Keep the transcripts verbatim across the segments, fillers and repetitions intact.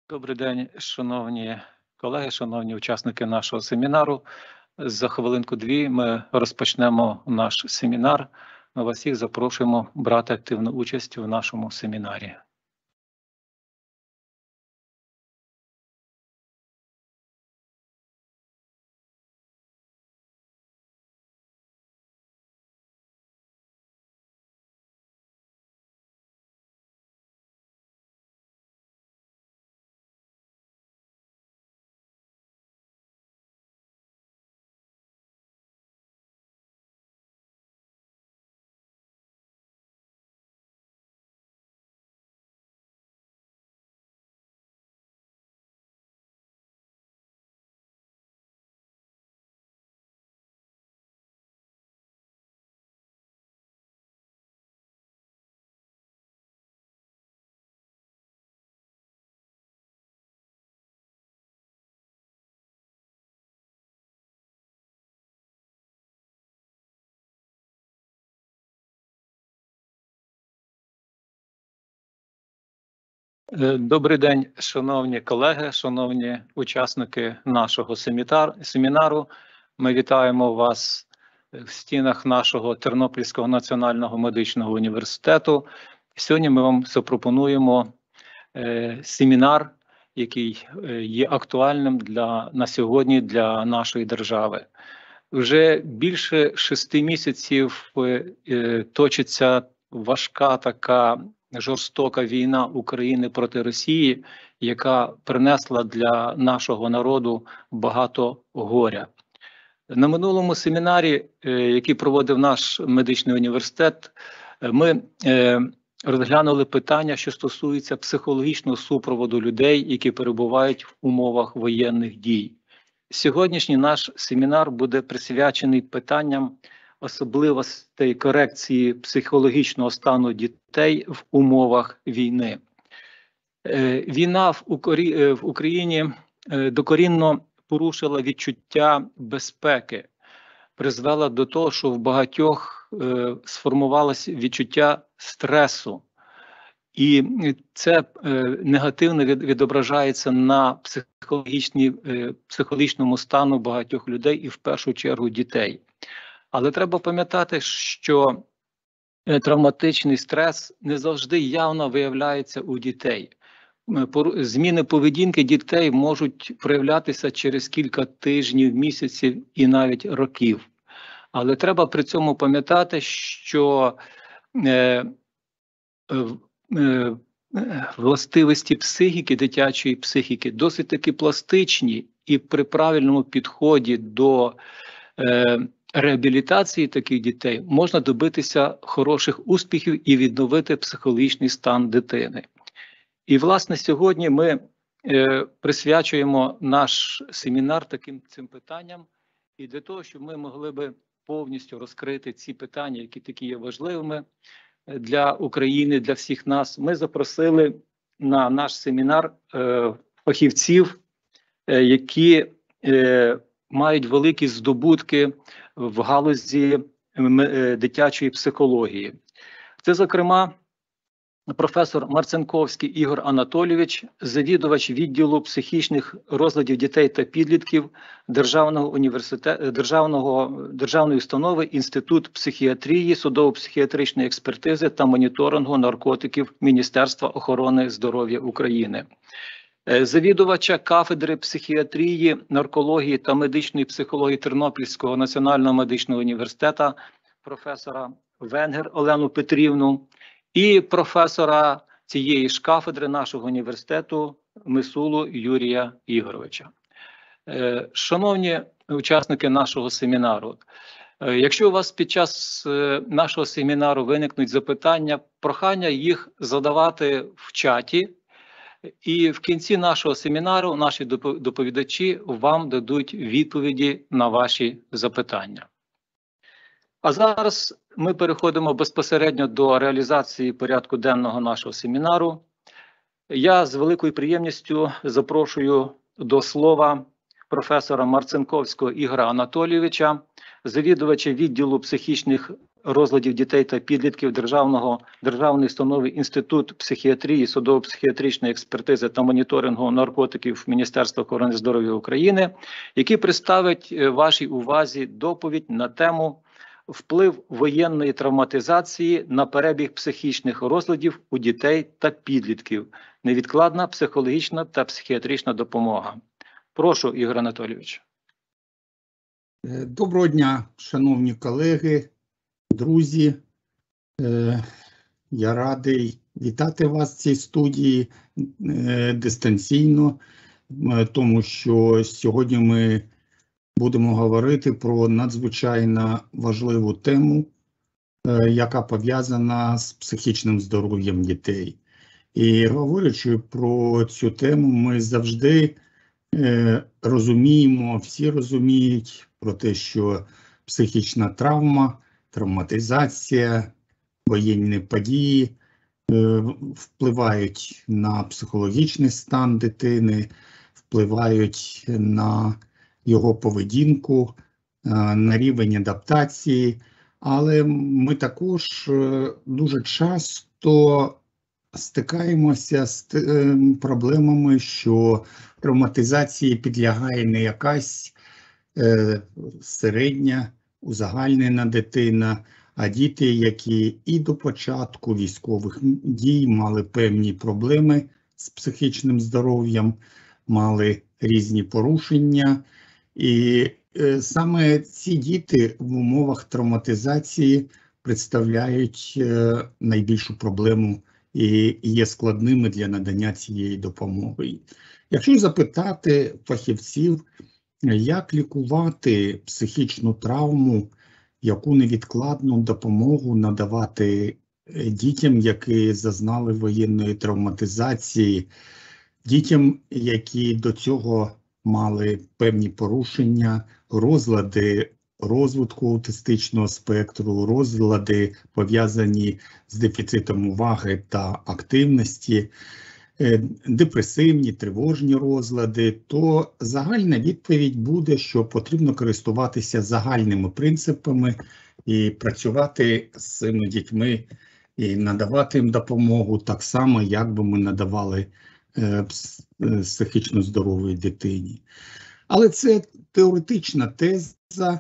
Добрий день, шановні колеги, шановні учасники нашого семінару. За хвилинку-дві ми розпочнемо наш семінар. Ми вас всіх запрошуємо брати активну участь у нашому семінарі. Добрий день, шановні колеги, шановні учасники нашого семінару. Ми вітаємо вас в стінах нашого Тернопільського національного медичного університету. Сьогодні ми вам запропонуємо семінар, який є актуальним для, на сьогодні для нашої держави. Вже більше шести місяців точиться важка така жорстока війна України проти Росії, яка принесла для нашого народу багато горя. На минулому семінарі, який проводив наш медичний університет, ми розглянули питання, що стосуються психологічного супроводу людей, які перебувають в умовах воєнних дій. Сьогоднішній наш семінар буде присвячений питанням особливостей корекції психологічного стану дітей в умовах війни. Війна в Україні докорінно порушила відчуття безпеки, призвела до того, що в багатьох сформувалося відчуття стресу. І це негативно відображається на психологічному стану багатьох людей і в першу чергу дітей. Але треба пам'ятати, що травматичний стрес не завжди явно виявляється у дітей. Зміни поведінки дітей можуть проявлятися через кілька тижнів, місяців і навіть років. Але треба при цьому пам'ятати, що е, е, властивості психіки, дитячої психіки досить таки пластичні, і при правильному підході до е, реабілітації таких дітей можна добитися хороших успіхів і відновити психологічний стан дитини. І, власне, сьогодні ми е, присвячуємо наш семінар таким цим питанням, і для того, щоб ми могли би повністю розкрити ці питання, які такі є важливими для України, для всіх нас, ми запросили на наш семінар е, фахівців, е, які е, мають великі здобутки в галузі е, дитячої психології. Це, зокрема, професор Марцинковський Ігор Анатолійович, завідувач відділу психічних розладів дітей та підлітків Державного університету, Державного, Державної установи Інститут психіатрії, судово-психіатричної експертизи та моніторингу наркотиків Міністерства охорони здоров'я України. Завідувача кафедри психіатрії, наркології та медичної психології Тернопільського національного медичного університету професора Венгер Олену Петрівну і професора цієї ж кафедри нашого університету Мисулу Юрія Ігоровича. Шановні учасники нашого семінару, якщо у вас під час нашого семінару виникнуть запитання, прохання їх задавати в чаті, і в кінці нашого семінару наші доповідачі вам дадуть відповіді на ваші запитання. А зараз ми переходимо безпосередньо до реалізації порядку денного нашого семінару. Я з великою приємністю запрошую до слова професора Марцинковського Ігоря Анатолійовича, завідувача відділу психічних розладів дітей та підлітків Державного, Державної установи Інститут психіатрії, судово-психіатричної експертизи та моніторингу наркотиків Міністерства охорони здоров'я України, який представить вашій увазі доповідь на тему «Вплив воєнної травматизації на перебіг психічних розладів у дітей та підлітків. Невідкладна психологічна та психіатрична допомога». Прошу, Ігор Анатолійович. Доброго дня, шановні колеги, друзі. Я радий вітати вас в цій студії дистанційно, тому що сьогодні ми будемо говорити про надзвичайно важливу тему, яка пов'язана з психічним здоров'ям дітей. І говорячи про цю тему, ми завжди розуміємо, всі розуміють про те, що психічна травма, травматизація, воєнні події впливають на психологічний стан дитини, впливають на його поведінку, на рівень адаптації, але ми також дуже часто стикаємося з проблемами, що травматизації підлягає не якась е, середня, узагальнена дитина, а діти, які і до початку військових дій мали певні проблеми з психічним здоров'ям, мали різні порушення. І е, саме ці діти в умовах травматизації представляють е, найбільшу проблему і є складними для надання цієї допомоги. Якщо запитати фахівців, як лікувати психічну травму, яку невідкладну допомогу надавати дітям, які зазнали воєнної травматизації, дітям, які до цього мали певні порушення, розлади розвитку аутистичного спектру, розлади, пов'язані з дефіцитом уваги та активності, депресивні, тривожні розлади, то загальна відповідь буде, що потрібно користуватися загальними принципами і працювати з цими дітьми і надавати їм допомогу так само, як би ми надавали психічно здоровій дитині. Але це теоретична теза,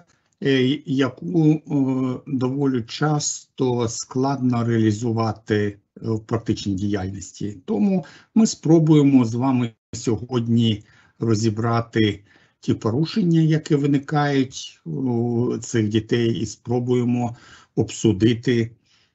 яку доволі часто складно реалізувати в практичній діяльності. Тому ми спробуємо з вами сьогодні розібрати ті порушення, які виникають у цих дітей, і спробуємо обсудити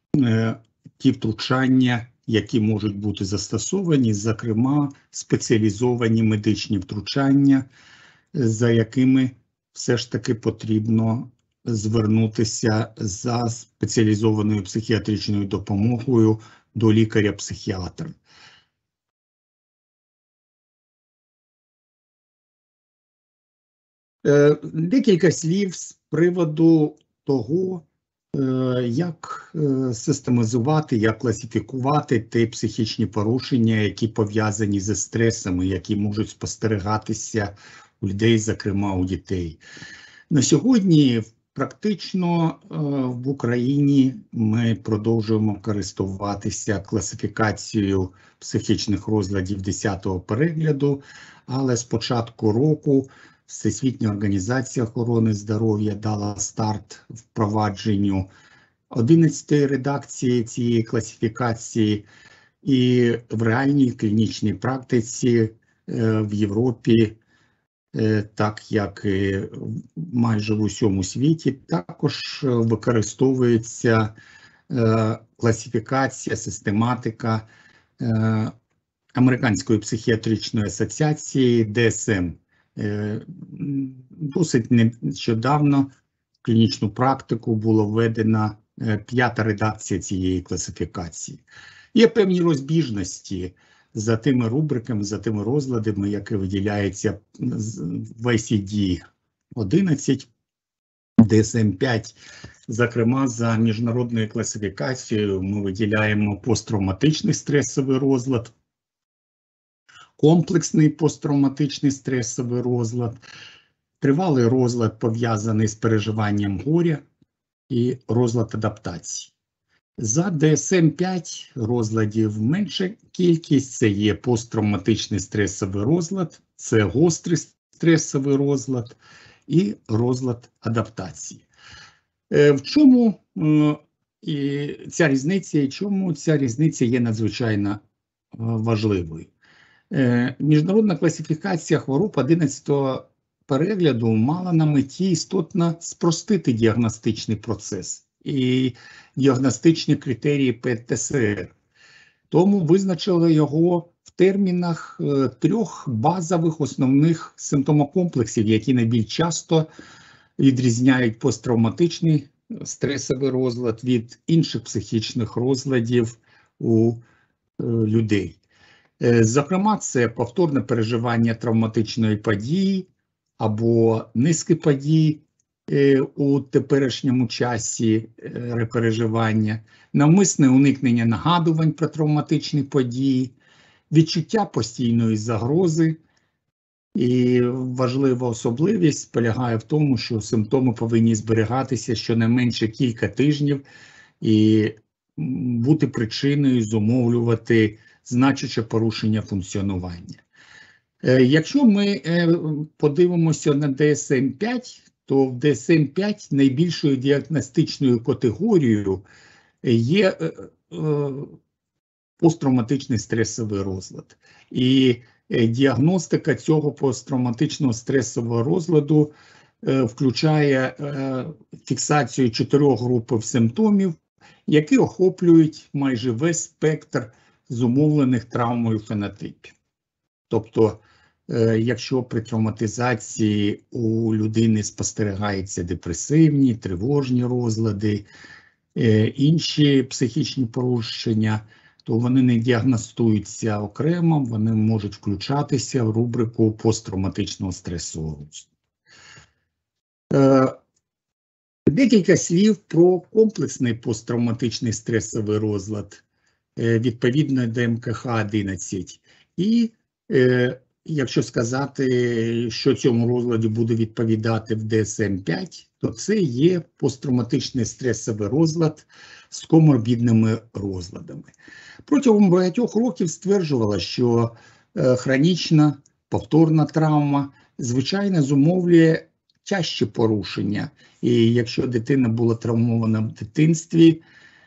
ті втручання, які можуть бути застосовані, зокрема спеціалізовані медичні втручання, за якими все ж таки потрібно звернутися за спеціалізованою психіатричною допомогою до лікаря-психіатра. Декілька слів з приводу того, як систематизувати, як класифікувати ті психічні порушення, які пов'язані зі стресами, які можуть спостерігатися у людей, зокрема у дітей. На сьогодні практично в Україні ми продовжуємо користуватися класифікацією психічних розладів десятого перегляду, але з початку року Всесвітня організація охорони здоров'я дала старт впровадженню одинадцятої редакції цієї класифікації, і в реальній клінічній практиці в Європі, так як і майже в усьому світі, також використовується класифікація, систематика Американської психіатричної асоціації ді ес ем. Досить нещодавно в клінічну практику було введена п'ята редакція цієї класифікації. Є певні розбіжності за тими рубриками, за тими розладами, які виділяються в ай сі ді одинадцять, ді ес ем п'ять. Зокрема, за міжнародною класифікацією ми виділяємо посттравматичний стресовий розлад, комплексний посттравматичний стресовий розлад, тривалий розлад, пов'язаний з переживанням горя, і розлад адаптації. За ді ес ем п'ять розладів менша кількість, це є посттравматичний стресовий розлад, це гострий стресовий розлад і розлад адаптації. В чому і ця різниця, і чому ця різниця є надзвичайно важливою? Міжнародна класифікація хвороб одинадцятого перегляду мала на меті істотно спростити діагностичний процес і діагностичні критерії пе те ес ер. Тому визначили його в термінах трьох базових основних симптомокомплексів, які найбільш часто відрізняють посттравматичний стресовий розлад від інших психічних розладів у людей. Зокрема, це повторне переживання травматичної події або низки подій у теперішньому часі репереживання, навмисне уникнення нагадувань про травматичні події, відчуття постійної загрози. І важлива особливість полягає в тому, що симптоми повинні зберігатися щонайменше кілька тижнів і бути причиною зумовлювати значуще порушення функціонування. Якщо ми подивимося на ді ес ем п'ять, то в ді ес ем п'ять найбільшою діагностичною категорією є посттравматичний стресовий розлад. І діагностика цього посттравматичного стресового розладу включає фіксацію чотирьох груп симптомів, які охоплюють майже весь спектр зумовлених травмою фенотипів. Тобто, якщо при травматизації у людини спостерігаються депресивні, тривожні розлади, інші психічні порушення, то вони не діагностуються окремо, вони можуть включатися в рубрику посттравматичного стресового розладу. Декілька слів про комплексний посттравматичний стресовий розлад відповідно до ем ка ха одинадцять. І якщо сказати, що цьому розладі буде відповідати в ді ес ем п'ять, то це є посттравматичний стресовий розлад з коморбідними розладами. Протягом багатьох років стверджувала, що хронічна повторна травма звичайно зумовлює тяжчі порушення. І якщо дитина була травмована в дитинстві,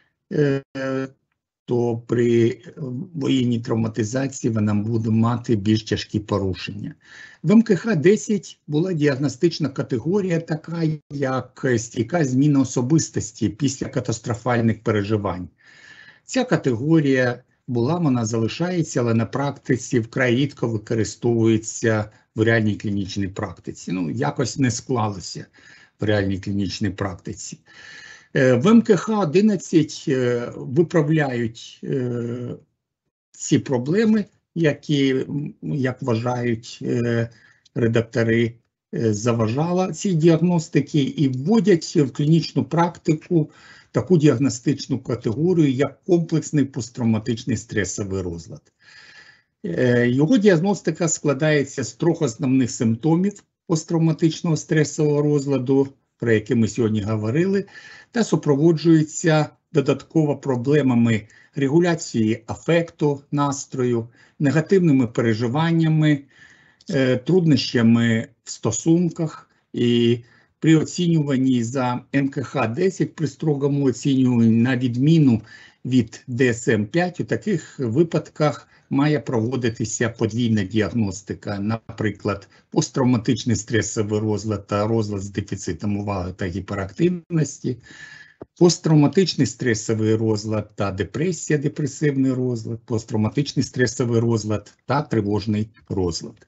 то при воєнній травматизації вона буде мати більш тяжкі порушення. В ем ка ха десять була діагностична категорія така, як стійка зміна особистості після катастрофальних переживань. Ця категорія була, вона залишається, але на практиці вкрай рідко використовується в реальній клінічній практиці. Ну, якось не склалося в реальній клінічній практиці. В ем ка ха одинадцять виправляють ці проблеми, які, як вважають редактори, заважала цій діагностики, і вводять в клінічну практику таку діагностичну категорію, як комплексний посттравматичний стресовий розлад. Його діагностика складається з трьох основних симптомів посттравматичного стресового розладу, про які ми сьогодні говорили, та супроводжується додатково проблемами регуляції афекту, настрою, негативними переживаннями, труднощами в стосунках. І при оцінюванні за ем ка ха десять, при строгому оцінюванні, на відміну від ді ес ем п'ять, у таких випадках має проводитися подвійна діагностика, наприклад, посттравматичний стресовий розлад та розлад з дефіцитом уваги та гіперактивності, посттравматичний стресовий розлад та депресія, депресивний розлад, посттравматичний стресовий розлад та тривожний розлад.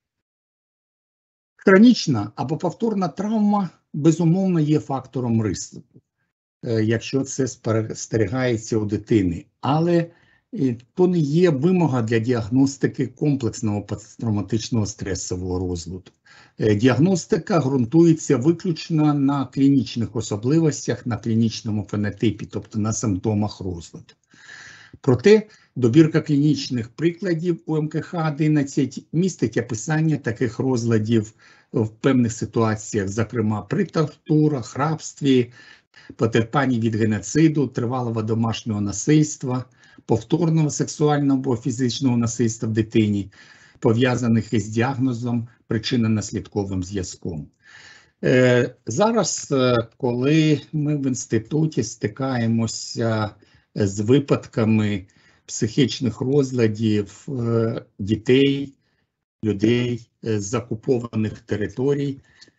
Хронічна або повторна травма, безумовно, є фактором ризику, якщо це спостерігається у дитини, але то не є вимога для діагностики комплексного посттравматичного стресового розладу. Діагностика ґрунтується виключно на клінічних особливостях, на клінічному фенотипі, тобто на симптомах розладу. Проте добірка клінічних прикладів у ем ка ха одинадцять містить описання таких розладів в певних ситуаціях, зокрема при тортурах, рабстві, потерпанні від геноциду, тривалого домашнього насильства, повторного сексуального або фізичного насильства в дитині, пов'язаних із діагнозом причинно-наслідковим зв'язком. Зараз, коли ми в інституті стикаємося з випадками психічних розладів дітей, людей з окупованих територій,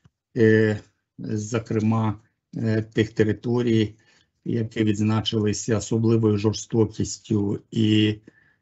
зокрема тих територій, які відзначилися особливою жорстокістю і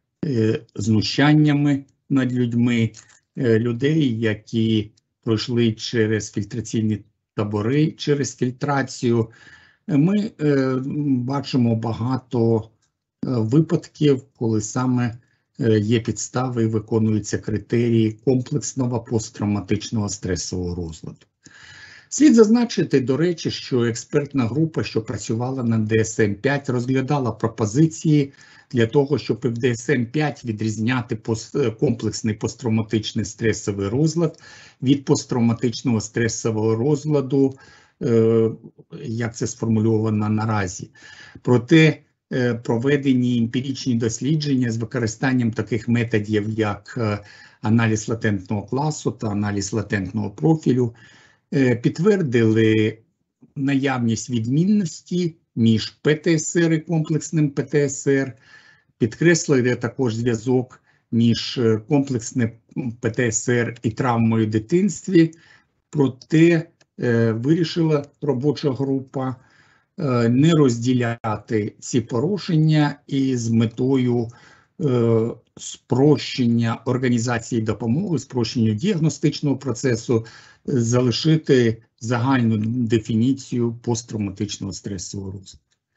знущаннями над людьми, людей, які пройшли через фільтраційні табори, через фільтрацію, ми е, бачимо багато е, випадків, коли саме е, є підстави і виконуються критерії комплексного посттравматичного стресового розладу. Слід зазначити, до речі, що експертна група, що працювала над ді ес ем п'ять, розглядала пропозиції для того, щоб в ді ес ем п'ять відрізняти пост, комплексний посттравматичний стресовий розлад від посттравматичного стресового розладу, е, як це сформульовано наразі. Проте е, проведені емпіричні дослідження з використанням таких методів, як е, аналіз латентного класу та аналіз латентного профілю, е, підтвердили наявність відмінності між пе те ес ер і комплексним пе те ес ер, підкреслили також зв'язок між комплексним пе те ес ер і травмою в дитинстві, проте е, вирішила робоча група е, не розділяти ці порушення і з метою е, спрощення організації допомоги, спрощення діагностичного процесу, залишити загальну дефініцію посттравматичного стресового розладу.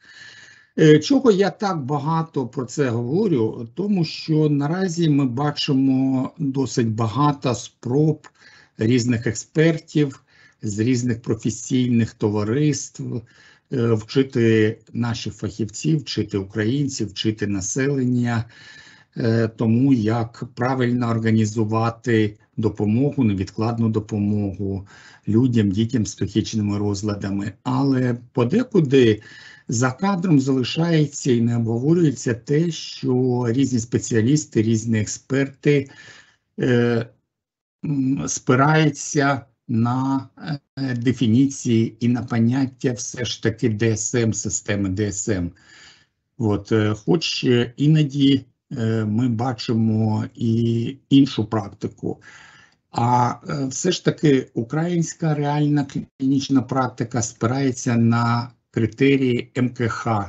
Чого я так багато про це говорю? Тому що наразі ми бачимо досить багато спроб різних експертів з різних професійних товариств вчити наших фахівців, вчити українців, вчити населення тому, як правильно організувати допомогу, невідкладну допомогу людям, дітям з психічними розладами. Але подекуди за кадром залишається і не обговорюється те, що різні спеціалісти, різні експерти е, спираються на е, дефініції і на поняття все ж таки ді ес ем, системи ді ес ем. От, е, хоч іноді е, ми бачимо і іншу практику. А е, все ж таки українська реальна клінічна практика спирається на критерії ем ка ха,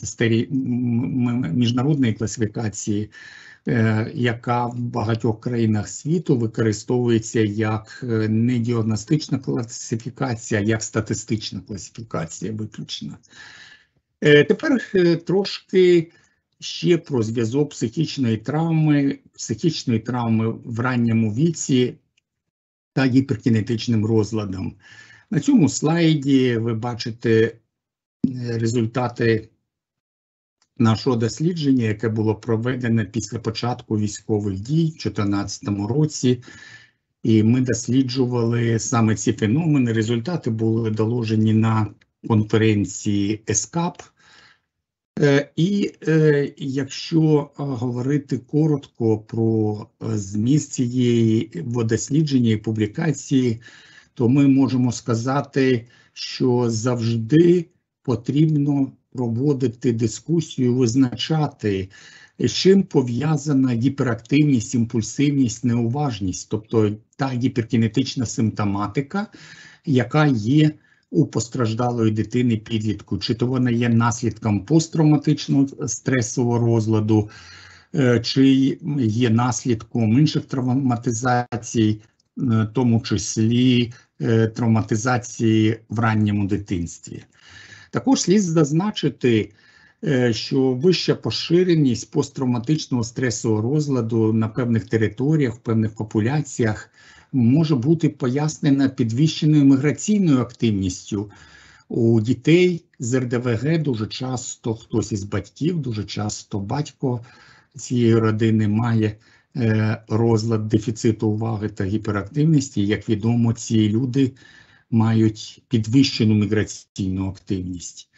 міжнародної класифікації, яка в багатьох країнах світу використовується як не діагностична класифікація, а як статистична класифікація виключно. Тепер трошки ще про зв'язок психічної травми, психічної травми в ранньому віці та гіперкінетичним розладом. На цьому слайді ви бачите результати нашого дослідження, яке було проведено після початку військових дій в дві тисячі чотирнадцятому році. І ми досліджували саме ці феномени. Результати були доложені на конференції ЕСКАП. І якщо говорити коротко про зміст цієї дослідження і публікації, то ми можемо сказати, що завжди потрібно проводити дискусію, визначати, з чим пов'язана гіперактивність, імпульсивність, неуважність, тобто та гіперкінетична симптоматика, яка є у постраждалої дитини підлітку, чи то вона є наслідком посттравматичного стресового розладу, чи є наслідком інших травматизацій, в тому числі травматизації в ранньому дитинстві. Також слід зазначити, що вища поширеність посттравматичного стресового розладу на певних територіях, в певних популяціях може бути пояснена підвищеною міграційною активністю. У дітей з ер де ве ге дуже часто хтось із батьків, дуже часто батько цієї родини має розлад дефіциту уваги та гіперактивності. Як відомо, ці люди мають підвищену міграційну активність.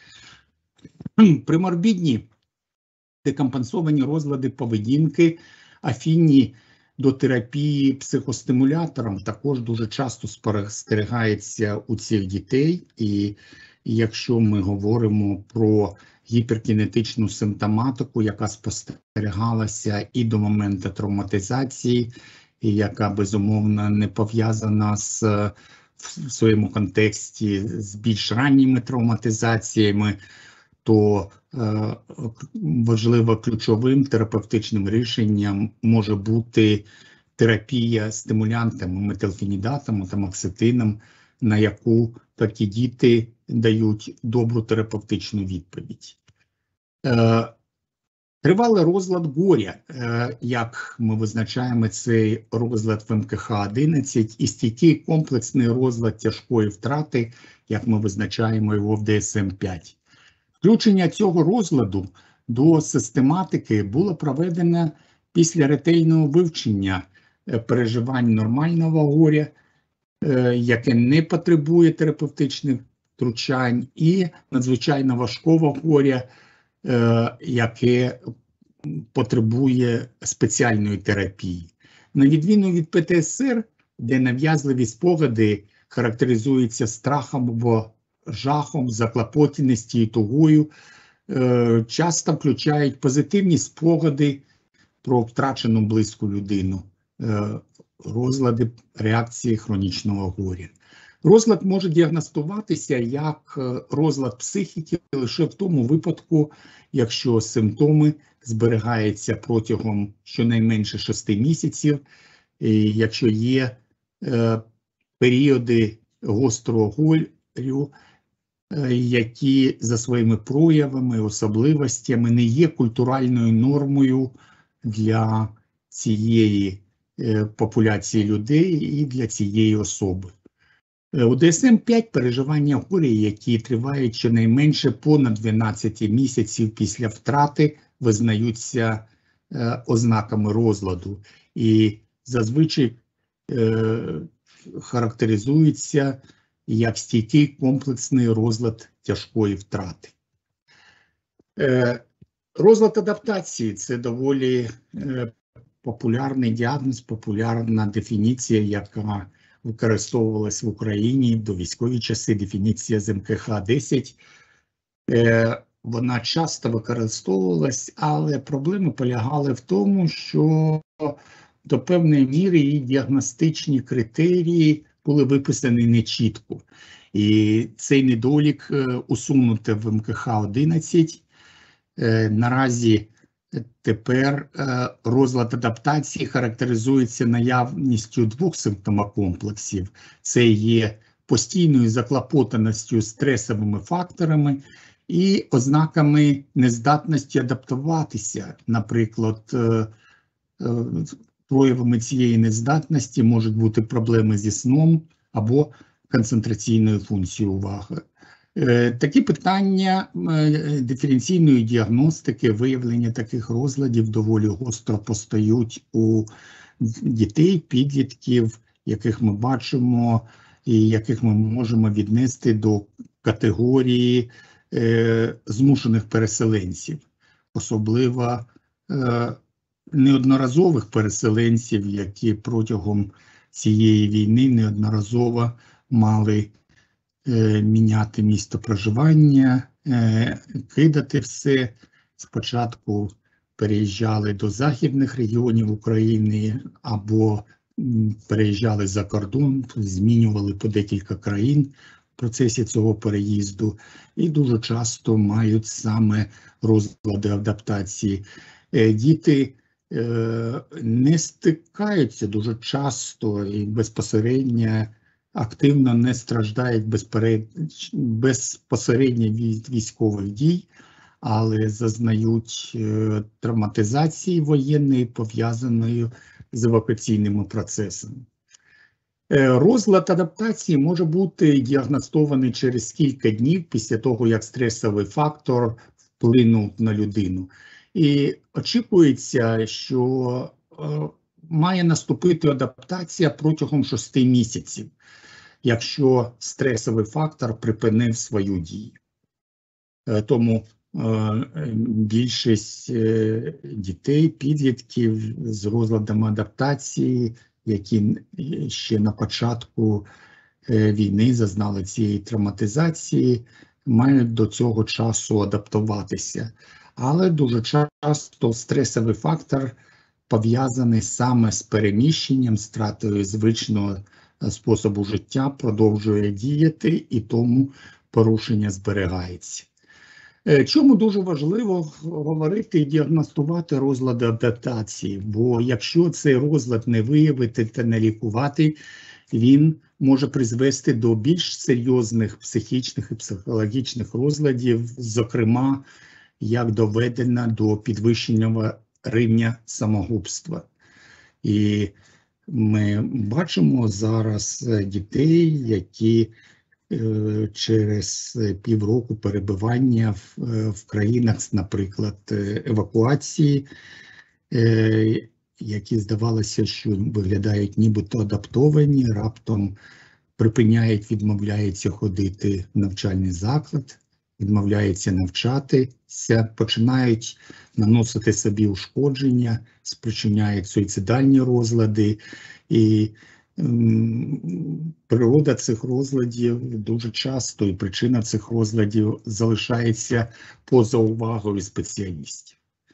Приморбідні декомпенсовані розлади поведінки, афінні до терапії психостимулятором, також дуже часто спостерігається у цих дітей. І якщо ми говоримо про гіперкінетичну симптоматику, яка спостерігалася і до моменту травматизації, і яка, безумовно, не пов'язана з, в своєму контексті з більш ранніми травматизаціями, то е, важливо ключовим терапевтичним рішенням може бути терапія стимулянтами, метилфенідатом, тамоксетином, на яку такі діти дають добру терапевтичну відповідь. Е, Тривалий розлад горя, е, як ми визначаємо цей розлад в ем ка ха одинадцять, і стійкий комплексний розлад тяжкої втрати, як ми визначаємо його в де ес ем п'ять. Включення цього розладу до систематики було проведено після ретельного вивчення переживань нормального горя, яке не потребує терапевтичних втручань, і надзвичайно важкого горя, яке потребує спеціальної терапії. На відміну від пе те ес ер, де нав'язливі спогади характеризуються страхом або жахом, заклопотаністю і тугою, часто включають позитивні спогади про втрачену близьку людину, розлади реакції хронічного горя. Розлад може діагностуватися як розлад психіки лише в тому випадку, якщо симптоми зберігаються протягом щонайменше шести місяців, і якщо є е, періоди гострого горю, е, які за своїми проявами, особливостями не є культуральною нормою для цієї е, популяції людей і для цієї особи. У де ес ем п'ять переживання горя, які тривають щонайменше понад дванадцять місяців після втрати, визнаються е, ознаками розладу і зазвичай е, характеризуються як стійкий комплексний розлад тяжкої втрати. Е, розлад адаптації – це доволі е, популярний діагноз, популярна дефініція, яка використовувалась в Україні до військові часи, дефініція з ем ка ха десять. Е, вона часто використовувалась, але проблеми полягали в тому, що до певної міри її діагностичні критерії були виписані нечітко. І цей недолік е, усунути в ем ка ха одинадцять. Е, наразі тепер е, розлад адаптації характеризується наявністю двох симптомокомплексів. Це є постійною заклопотаністю стресовими факторами і ознаками нездатності адаптуватися. Наприклад, е, е, проявами цієї нездатності можуть бути проблеми зі сном або концентраційною функцією уваги. Такі питання диференційної діагностики, виявлення таких розладів доволі гостро постають у дітей, підлітків, яких ми бачимо і яких ми можемо віднести до категорії е, змушених переселенців, особливо е, неодноразових переселенців, які протягом цієї війни неодноразово мали міняти місто проживання, кидати все. Спочатку переїжджали до західних регіонів України або переїжджали за кордон, змінювали по декілька країн в процесі цього переїзду і дуже часто мають саме розлади адаптації. Діти не стикаються дуже часто і безпосередньо активно не страждають безпосередньо від військових дій, але зазнають травматизації воєнної, пов'язаної з евакуаційними процесами. Розлад адаптації може бути діагностований через кілька днів після того, як стресовий фактор вплинув на людину. І очікується, що має наступити адаптація протягом шести місяців. якщо стресовий фактор припинив свою дію. Тому більшість дітей, підлітків з розладами адаптації, які ще на початку війни зазнали цієї травматизації, мають до цього часу адаптуватися. Але дуже часто стресовий фактор пов'язаний саме з переміщенням, стратою звичного способу життя, продовжує діяти, і тому порушення зберігається. Чому дуже важливо говорити і діагностувати розлади адаптації, бо якщо цей розлад не виявити та не лікувати, він може призвести до більш серйозних психічних і психологічних розладів, зокрема, як доведено до підвищення рівня самогубства. І ми бачимо зараз дітей, які через півроку перебування в, в країнах, наприклад, евакуації, які здавалося, що виглядають нібито адаптовані, раптом припиняють, відмовляються ходити в навчальний заклад, відмовляються навчатися, починають наносити собі ушкодження, спричиняють суїцидальні розлади. І м, природа цих розладів дуже часто, і причина цих розладів залишається поза увагою спеціалістів.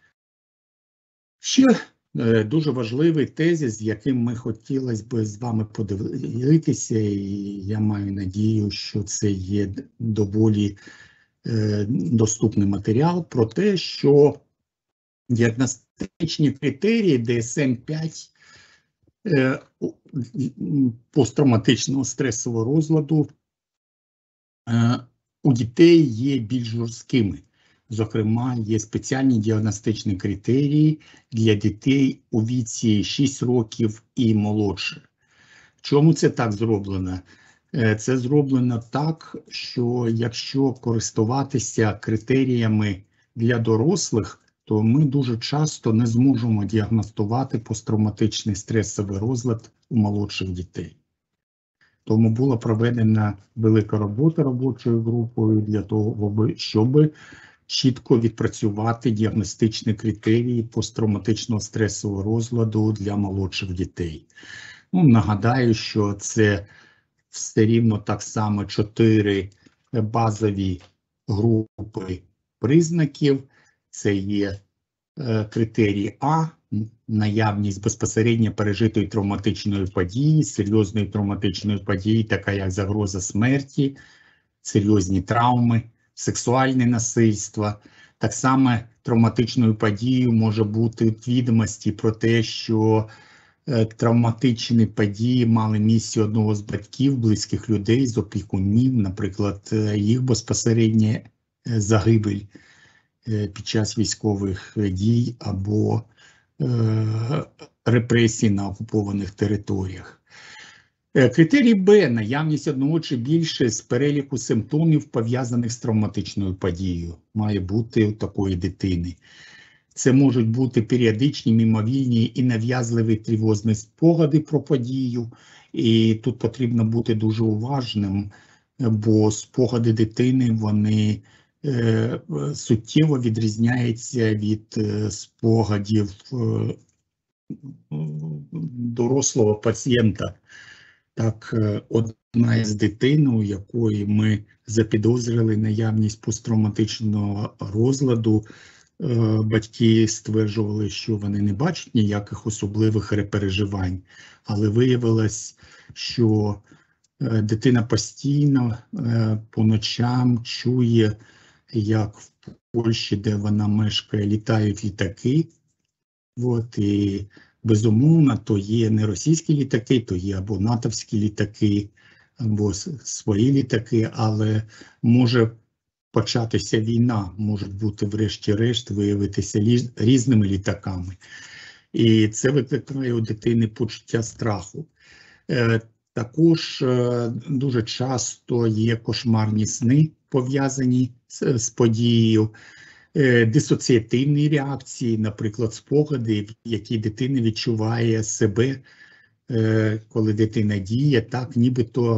Ще е, дуже важливий тезис, з яким ми хотілося б з вами поділитися, і я маю надію, що це є доволі е, доступний матеріал, про те, що діагностичні критерії ді ес ем п'ять е, посттравматичного стресового розладу е, у дітей є більш жорсткими. Зокрема, є спеціальні діагностичні критерії для дітей у віці шість років і молодше. Чому це так зроблено? Це зроблено так, що якщо користуватися критеріями для дорослих, то ми дуже часто не зможемо діагностувати посттравматичний стресовий розлад у молодших дітей. Тому була проведена велика робота робочою групою для того, щоб чітко відпрацювати діагностичні критерії посттравматичного стресового розладу для молодших дітей. Ну, нагадаю, що це все рівно так само чотири базові групи признаків. Це є е, критерій А, наявність безпосередньо пережитої травматичної події, серйозної травматичної події, така як загроза смерті, серйозні травми, сексуальне насильство. Так само травматичною подією може бути відомості про те, що е, травматичні події мали місце одного з батьків, близьких людей, з опікунів, наприклад, їх безпосередня е, загибель е, під час військових дій або е, репресій на окупованих територіях. Критерій Б – наявність одного чи більше з переліку симптомів, пов'язаних з травматичною подією, має бути у такої дитини. Це можуть бути періодичні, мимовільні і нав'язливі тривожні спогади про подію. І тут потрібно бути дуже уважним, бо спогади дитини, вони е, суттєво відрізняються від е, спогадів е, дорослого пацієнта. Так, одна із дитин, у якої ми запідозрили наявність посттравматичного розладу, батьки стверджували, що вони не бачать ніяких особливих переживань, але виявилось, що дитина постійно по ночам чує, як в Польщі, де вона мешкає, літають літаки. От, і безумовно, то є не російські літаки, то є або натовські літаки, або свої літаки, але може початися війна, можуть бути врешті-решт виявитися різними літаками. І це викликає у дитини почуття страху. Також дуже часто є кошмарні сни, пов'язані з подією. Дисоціативні реакції, наприклад, спогади, в які дитина відчуває себе, коли дитина діє, так, нібито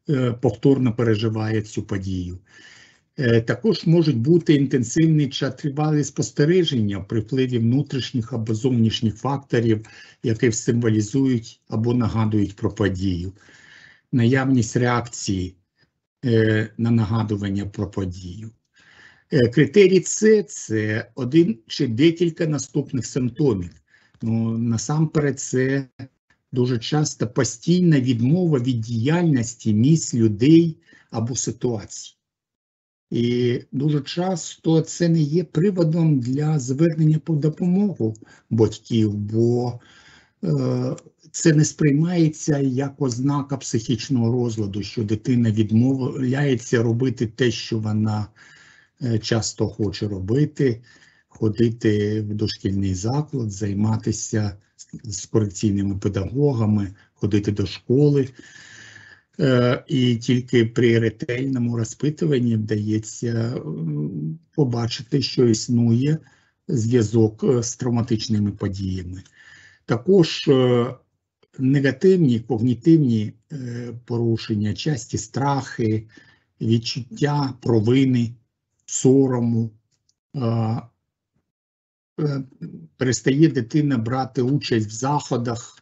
повторно переживає цю подію. Також можуть бути інтенсивні чи тривалі спостереження при впливі внутрішніх або зовнішніх факторів, які символізують або нагадують про подію. Наявність реакції на нагадування про подію. Критерій С – це один чи декілька наступних симптомів. Ну, насамперед, це дуже часто постійна відмова від діяльності місць, людей або ситуацій. І дуже часто це не є приводом для звернення по допомогу батьків, бо е, це не сприймається як ознака психічного розладу, що дитина відмовляється робити те, що вона е, часто хоче робити, ходити в дошкільний заклад, займатися з корекційними педагогами, ходити до школи. І тільки при ретельному розпитуванні вдається побачити, що існує зв'язок з травматичними подіями. Також негативні когнітивні порушення, часті страхи, відчуття провини, сорому. Перестає дитина брати участь в заходах,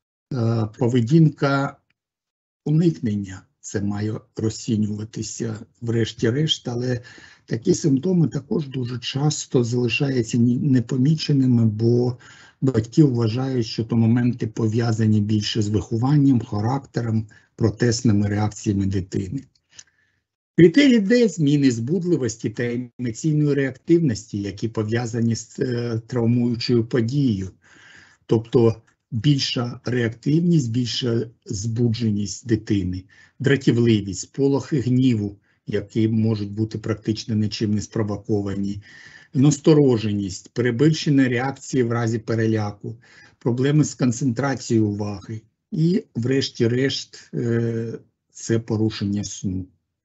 поведінка уникнення, це має розцінюватися врешті-решт, але такі симптоми також дуже часто залишаються непоміченими, бо батьки вважають, що то моменти пов'язані більше з вихованням, характером, протестними реакціями дитини. Критерій Д – зміни збудливості та емоційної реактивності, які пов'язані з е, травмуючою подією. Тобто більша реактивність, більша збудженість дитини, дратівливість, сполохи гніву, які можуть бути практично нічим не спровоковані, настороженість, перебільшена реакція в разі переляку, проблеми з концентрацією уваги і, врешті-решт, е, це порушення сну.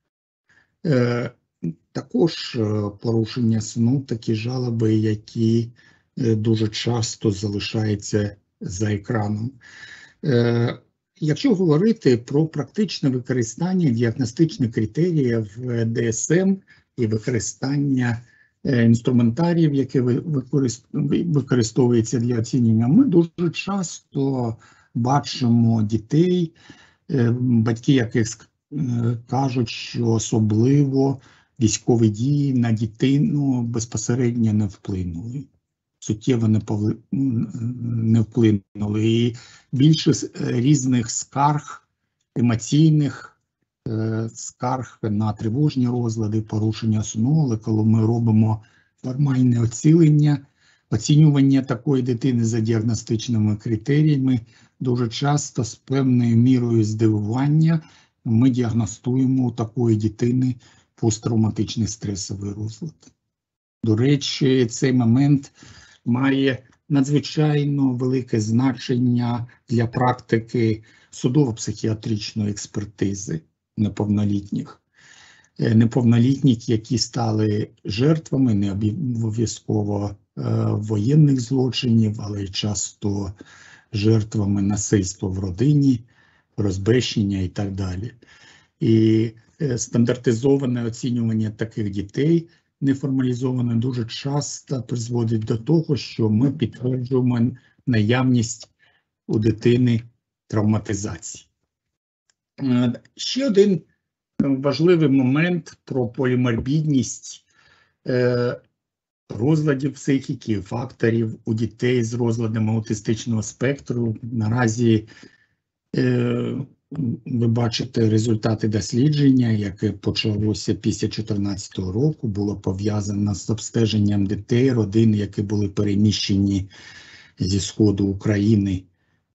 Е, також порушення сну, такі жалоби, які е, дуже часто залишаються за екраном. Е, якщо говорити про практичне використання діагностичних критеріїв Д С М і використання е, інструментаріїв, які використовуються для оцінювання, ми дуже часто бачимо дітей, е, батьки яких кажуть, що особливо військові дії на дитину безпосередньо не вплинули, суттєво не, повли... не вплинули. І більше різних скарг, емоційних скарг на тривожні розлади, порушення сну, але коли ми робимо нормальне оцінювання, оцінювання такої дитини за діагностичними критеріями, дуже часто з певною мірою здивування ми діагностуємо у такої дитини посттравматичний стресовий розлад. До речі, цей момент має надзвичайно велике значення для практики судово-психіатричної експертизи неповнолітніх. Неповнолітніх, які стали жертвами не обов'язково воєнних злочинів, але й часто жертвами насильства в родині, розбещення і так далі. І стандартизоване оцінювання таких дітей, неформалізоване, дуже часто призводить до того, що ми підтверджуємо наявність у дитини травматизації. Ще один важливий момент про поліморбідність розладів психіки, факторів у дітей з розладами аутистичного спектру. Наразі ви бачите результати дослідження, яке почалося після дві тисячі чотирнадцятого року, було пов'язано з обстеженням дітей, родин, які були переміщені зі сходу України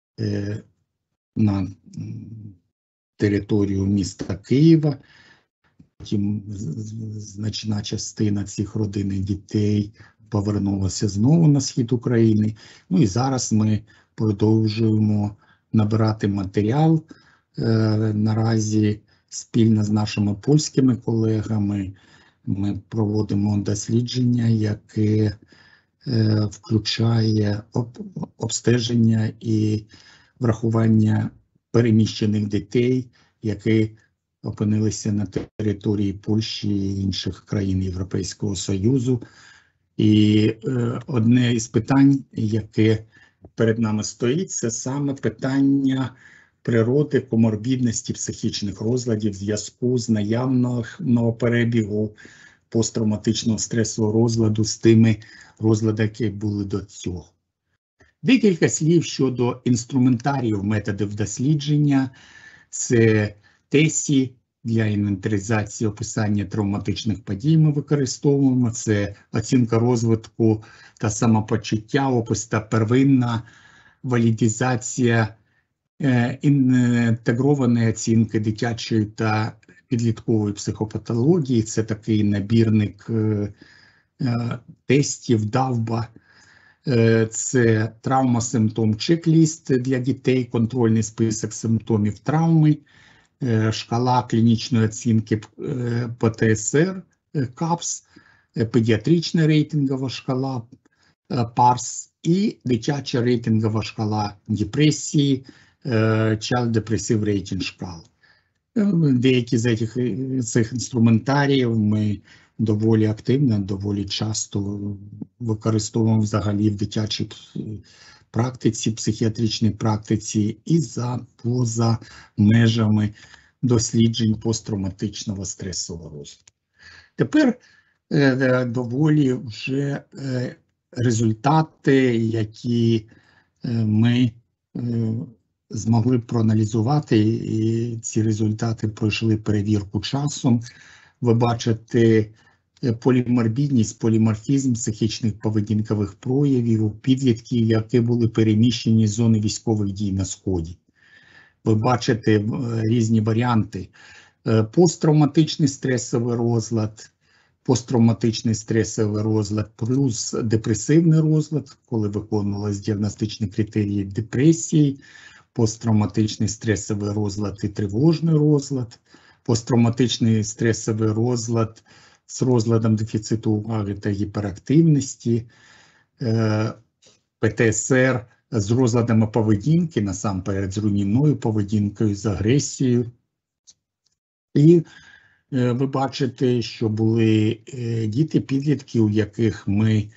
на територію міста Києва. Потім значна частина цих родин і дітей повернулася знову на схід України. Ну і зараз ми продовжуємо набирати матеріал. Е, наразі спільно з нашими польськими колегами ми проводимо дослідження, яке е, включає об, обстеження і врахування переміщених дітей, які опинилися на території Польщі і інших країн Європейського Союзу. І е, одне із питань, яке перед нами стоїть, це саме питання природи коморбідності психічних розладів в зв'язку з наявного перебігу посттравматичного стресового розладу з тими розладами, які були до цього. Декілька слів щодо інструментаріїв методів дослідження. Це тесі для інвентаризації описання травматичних подій ми використовуємо. Це оцінка розвитку та самопочуття, опис та первинна валідизація, інтегрованої оцінки дитячої та підліткової психопатології. Це такий набірник тестів ДАВБА. Це травма-симптом чек-ліст для дітей, контрольний список симптомів травми, шкала клінічної оцінки ПТСР, КАПС, педіатрична рейтингова шкала ПАРС і дитяча рейтингова шкала депресії, Child Depressive Rating шкал. Деякі з цих, цих інструментаріїв ми доволі активно, доволі часто використовуємо взагалі в дитячій практиці, психіатричній практиці і за поза межами досліджень посттравматичного стресового розладу. Тепер е, доволі вже е, результати, які е, ми е, змогли проаналізувати, і ці результати пройшли перевірку часом. Ви бачите поліморбідність, поліморфізм психічних поведінкових проявів у підлітків, які були переміщені з зони військових дій на Сході. Ви бачите різні варіанти. Посттравматичний стресовий розлад, посттравматичний стресовий розлад плюс депресивний розлад, коли виконувалися діагностичні критерії депресії, посттравматичний стресовий розлад і тривожний розлад, посттравматичний стресовий розлад з розладом дефіциту уваги та гіперактивності, ПТСР з розладами поведінки, насамперед з руйнівною поведінкою, з агресією. І ви бачите, що були діти, підлітки, у яких ми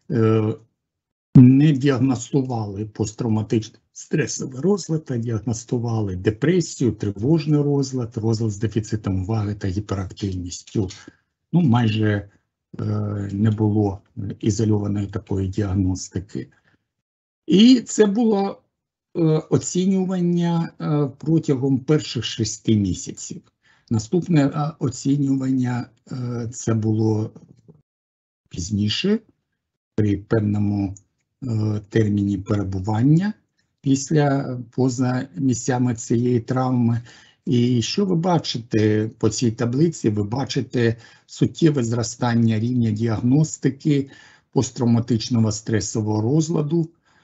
не діагностували посттравматичний стресовий розлад, а діагностували депресію, тривожний розлад, розлад з дефіцитом уваги та гіперактивністю. Ну, майже е, не було ізольованої такої діагностики. І це було е, оцінювання е, протягом перших шести місяців. Наступне е, оцінювання е, це було пізніше, при певному е, терміні перебування після поза місцями цієї травми. І що ви бачите по цій таблиці? Ви бачите суттєве зростання рівня діагностики посттравматичного стресового розладу,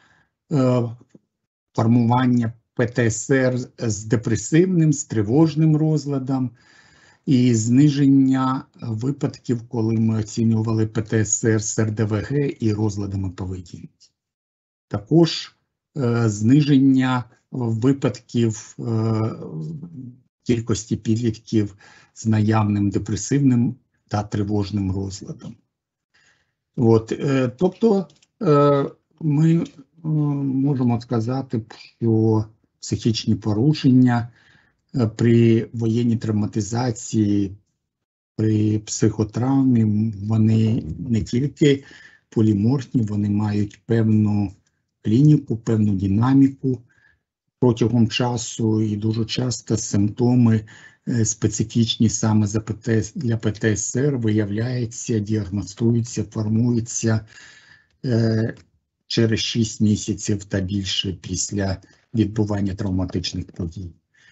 формування ПТСР з депресивним, з тривожним розладом і зниження випадків, коли ми оцінювали ПТСР з РДВГ і розладами поведінки. Також зниження випадків е, кількості підлітків з наявним депресивним та тривожним розладом. От, е, тобто е, ми е, можемо сказати, що психічні порушення е, при воєнній травматизації, при психотравмі, вони не тільки поліморфні, вони мають певну клініку, певну динаміку протягом часу, і дуже часто симптоми специфічні саме для ПТСР виявляються, діагностуються, формуються через шість місяців та більше після відбування травматичних подій.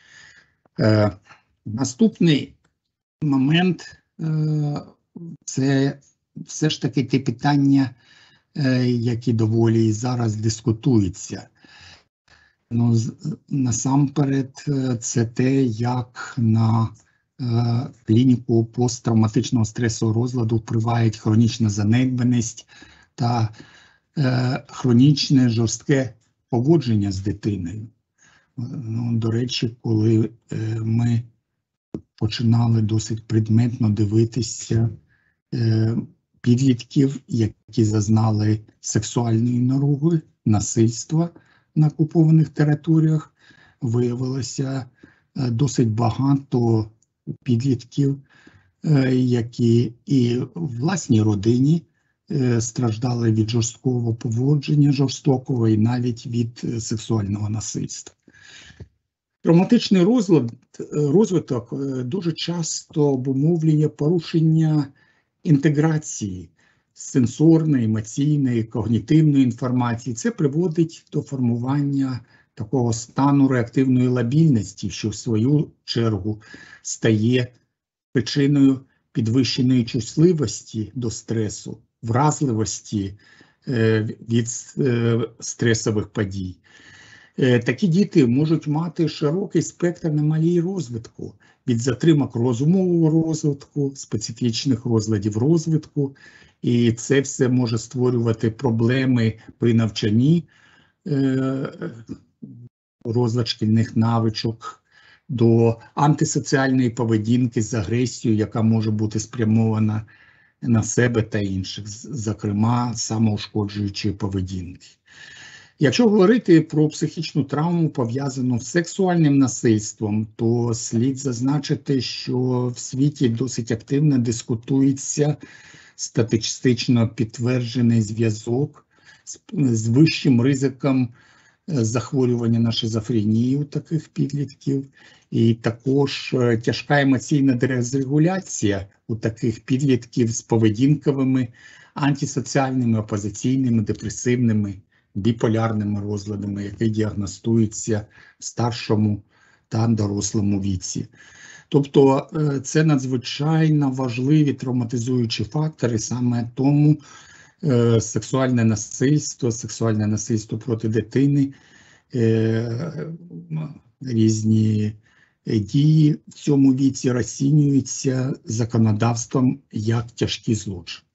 Наступний момент – це все ж таки ті питання, які доволі і зараз дискутуються. Ну, насамперед, це те, як на е, клініку посттравматичного стресового розладу впливає хронічна занедбаність та е, хронічне жорстке поводження з дитиною. Ну, до речі, коли е, ми починали досить предметно дивитися е, підлітків, які зазнали сексуальної наруги, насильства на окупованих територіях. Виявилося е, досить багато підлітків, е, які і в власній родині е, страждали від жорсткого поводження, жорстокого і навіть від е, сексуального насильства. Травматичний розлад, розвиток дуже часто обумовлює порушення інтеграції сенсорної, емоційної, когнітивної інформації. Це приводить до формування такого стану реактивної лабільності, що в свою чергу стає причиною підвищеної чутливості до стресу, вразливості від стресових подій. Такі діти можуть мати широкий спектр аномалій розвитку, від затримок розумового розвитку, специфічних розладів розвитку, і це все може створювати проблеми при навчанні, розлад шкільних навичок, до антисоціальної поведінки з агресією, яка може бути спрямована на себе та інших, зокрема самоушкоджуючої поведінки. Якщо говорити про психічну травму, пов'язану з сексуальним насильством, то слід зазначити, що в світі досить активно дискутується статистично підтверджений зв'язок з, з вищим ризиком захворювання на шизофренію у таких підлітків, і також тяжка емоційна дезрегуляція у таких підлітків з поведінковими, антисоціальними, опозиційними, депресивними, біполярними розладами, які діагностуються в старшому та дорослому віці. Тобто це надзвичайно важливі травматизуючі фактори, саме тому сексуальне насильство, сексуальне насильство проти дитини, різні дії в цьому віці розцінюються законодавством як тяжкі злочини.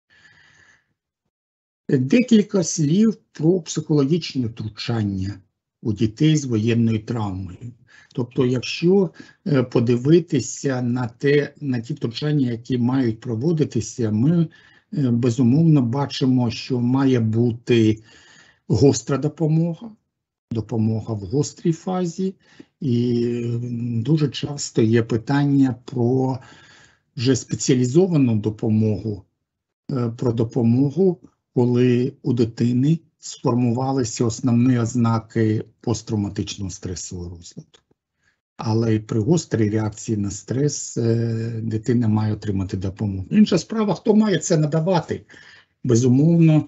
Декілька слів про психологічне втручання у дітей з воєнною травмою. Тобто, якщо подивитися на, те, на ті втручання, які мають проводитися, ми безумовно бачимо, що має бути гостра допомога, допомога в гострій фазі, і дуже часто є питання про вже спеціалізовану допомогу, про допомогу, коли у дитини сформувалися основні ознаки посттравматичного стресового розладу. Але і при гострій реакції на стрес дитина має отримати допомогу. Інша справа, хто має це надавати? Безумовно,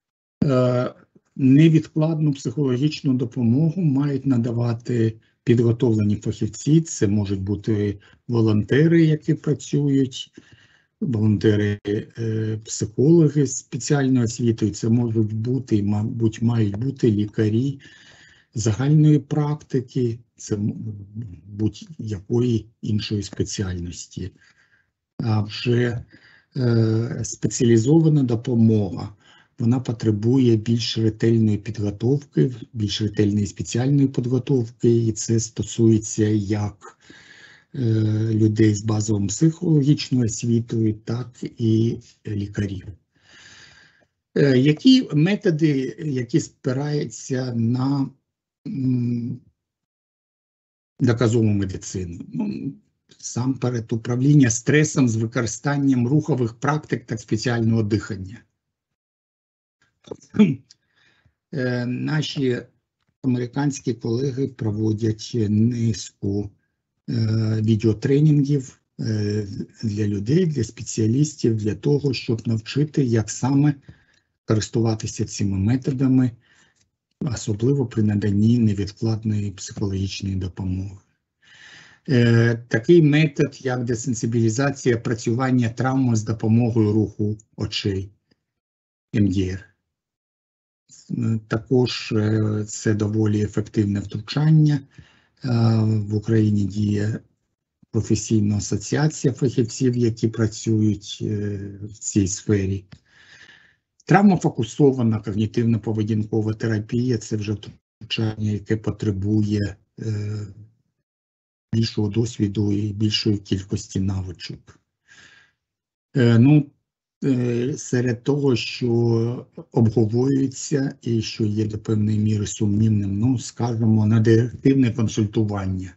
невідкладну психологічну допомогу мають надавати підготовлені фахівці. Це можуть бути волонтери, які працюють, волонтери-психологи з спеціальною освітою, це можуть бути, мабуть, мають бути лікарі загальної практики, це будь-якої іншої спеціальності. А вже е, спеціалізована допомога, вона потребує більш ретельної підготовки, більш ретельної спеціальної підготовки, і це стосується як людей з базовим психологічною освітою, так і лікарів. Які методи, які спираються на доказову медицину? Ну, насамперед, управління стресом з використанням рухових практик та спеціального дихання. Наші американські колеги проводять низку відеотренінгів для людей, для спеціалістів, для того, щоб навчити, як саме користуватися цими методами, особливо при наданні невідкладної психологічної допомоги. Такий метод, як десенсибілізація працювання травми з допомогою руху очей, ем ді ар. Також це доволі ефективне втручання. В Україні діє професійна асоціація фахівців, які працюють в цій сфері. Травмофокусована когнітивно-поведінкова терапія – це вже втручання, яке потребує більшого досвіду і більшої кількості навичок. Е, ну, е, серед того, що обговорюється і що є до певної міри сумнівним, ну, скажімо, надирективне консультування.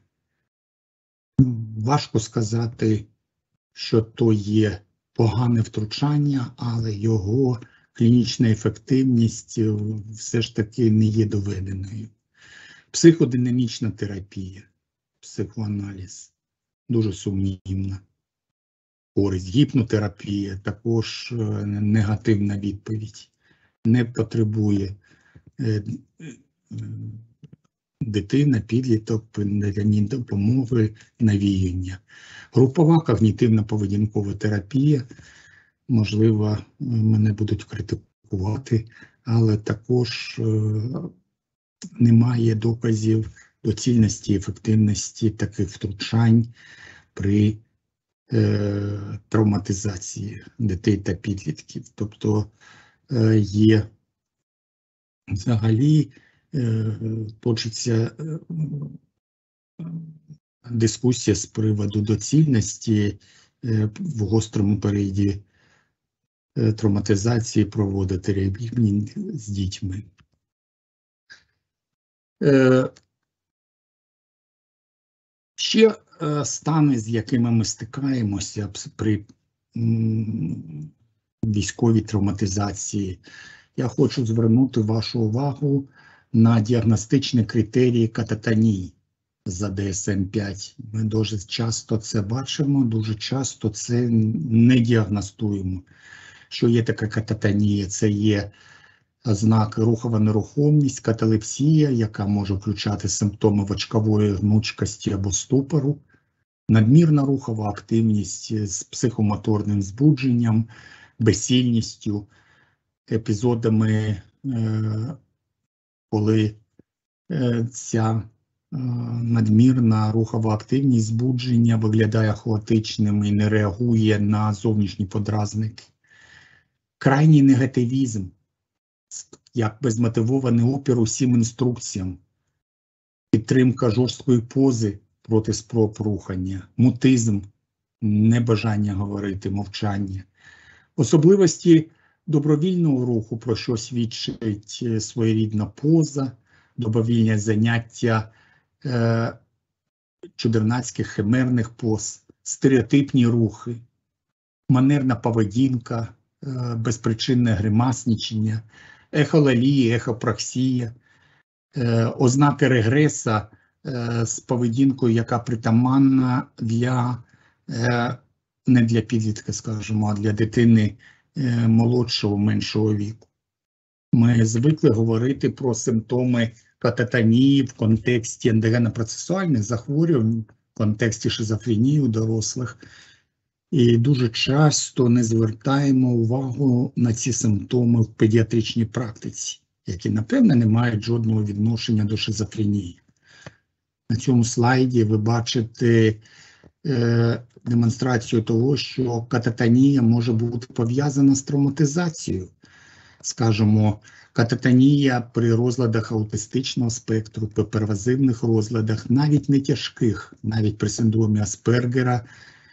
Важко сказати, що то є погане втручання, але його клінічна ефективність все ж таки не є доведеною. Психодинамічна терапія, психоаналіз дуже сумнівна. Користь. Гіпнотерапія також негативна відповідь. Не потребує е, е, дитина, підліток при наданні допомоги, навіяння. Групова когнітивно-поведінкова терапія, можливо, мене будуть критикувати, але також е, немає доказів доцільності, ефективності таких втручань при е, травматизації дітей та підлітків. Тобто е, є взагалі е, точиться е, дискусія з приводу доцільності е, в гострому періоді е, травматизації проводити реабілітацію з дітьми. Е, ще е, стани, з якими ми стикаємося при м, військовій травматизації. Я хочу звернути вашу увагу на діагностичні критерії кататонії за ді ес ем п'ять. Ми дуже часто це бачимо, дуже часто це не діагностуємо. Що є така кататонія? Це є ознаки рухова нерухомість, каталепсія, яка може включати симптоми вачкової гнучкості або ступору, надмірна рухова активність з психомоторним збудженням, безсильністю, епізодами, коли ця надмірна рухова активність збудження виглядає хаотичним і не реагує на зовнішні подразники. Крайній негативізм, як безмотивований опір усім інструкціям, підтримка жорсткої пози проти спроб рухання, мутизм, небажання говорити, мовчання. Особливості добровільного руху, про що свідчить своєрідна поза, добровільне заняття е, чудернацьких химерних поз, стереотипні рухи, манерна поведінка, е, безпричинне гримасничення, ехолалія, ехопраксія, е, ознаки регреса е, з поведінкою, яка притаманна для, е, не для підлітка, скажімо, а для дитини е, молодшого, меншого віку. Ми звикли говорити про симптоми кататонії в контексті ендогенно-процесуальних захворювань, в контексті шизофренії у дорослих. І дуже часто не звертаємо увагу на ці симптоми в педіатричній практиці, які, напевне, не мають жодного відношення до шизофренії. На цьому слайді ви бачите е, демонстрацію того, що кататонія може бути пов'язана з травматизацією. Скажімо, кататонія при розладах аутистичного спектру, при первазивних розладах, навіть не тяжких, навіть при синдромі Аспергера,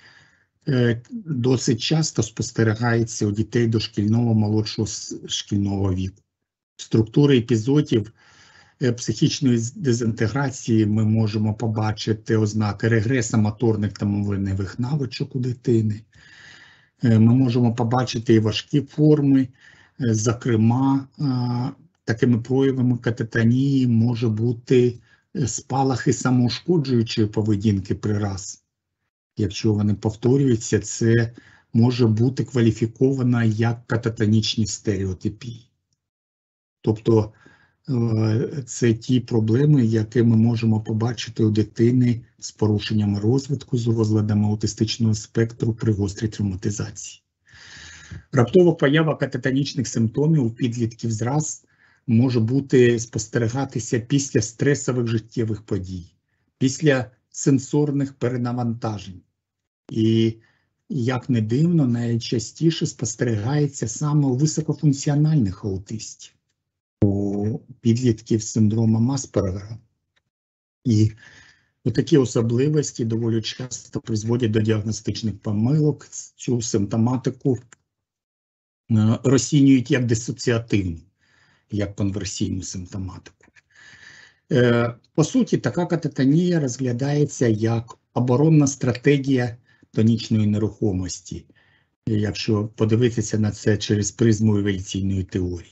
досить часто спостерігається у дітей дошкільного, молодшого шкільного віку. Структури епізодів психічної дезінтеграції ми можемо побачити ознаки регресу моторних та мовленнєвих навичок у дитини. Ми можемо побачити і важкі форми, зокрема, такими проявами кататонії може бути спалахи самоушкоджуючої поведінки при раз. Якщо вони повторюються, це може бути кваліфіковано як кататонічні стереотипії. Тобто це ті проблеми, які ми можемо побачити у дитини з порушеннями розвитку, з розладами аутистичного спектру при гострій травматизації. Раптова поява кататонічних симптомів у підлітків зраз може бути спостерігатися після стресових життєвих подій, після сенсорних перенавантажень. І, як не дивно, найчастіше спостерігається саме у високофункціональних аутистів, у підлітків з синдромом Аспергера. І Такі особливості доволі часто призводять до діагностичних помилок. Цю симптоматику розцінюють як дисоціативну, як конверсійну симптоматику. По суті, така кататонія розглядається як оборонна стратегія тонічної нерухомості, якщо подивитися на це через призму еволюційної теорії.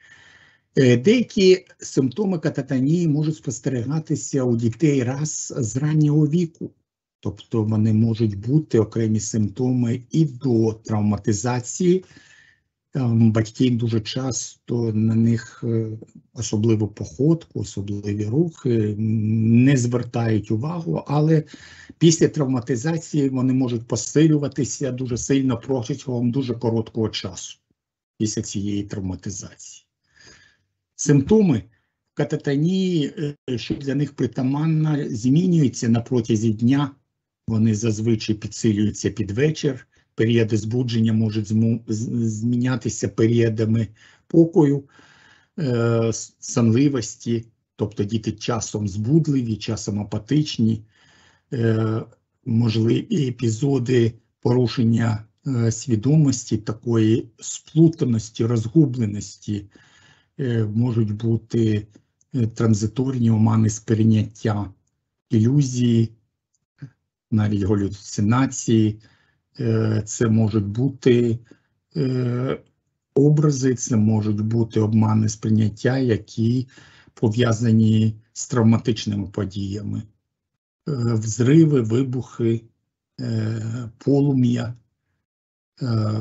Деякі симптоми кататонії можуть спостерігатися у дітей раз з раннього віку, тобто вони можуть бути окремі симптоми і до травматизації. Батьки дуже часто на них, особливо походку, особливі рухи, не звертають увагу, але після травматизації вони можуть посилюватися дуже сильно протягом дуже короткого часу після цієї травматизації. Симптоми кататонії, що для них притаманно, змінюються на протязі дня, вони зазвичай підсилюються під вечір. Періоди збудження можуть змінятися періодами покою, е, сонливості, тобто діти часом збудливі, часом апатичні, е, можливі епізоди порушення е, свідомості, такої сплутаності, розгубленості, е, можуть бути е, транзиторні омани сприйняття, ілюзії, навіть галюцинації. Це можуть бути е, образи, це можуть бути обмани сприйняття, які пов'язані з травматичними подіями. Е, взриви, вибухи, е, полум'я, е,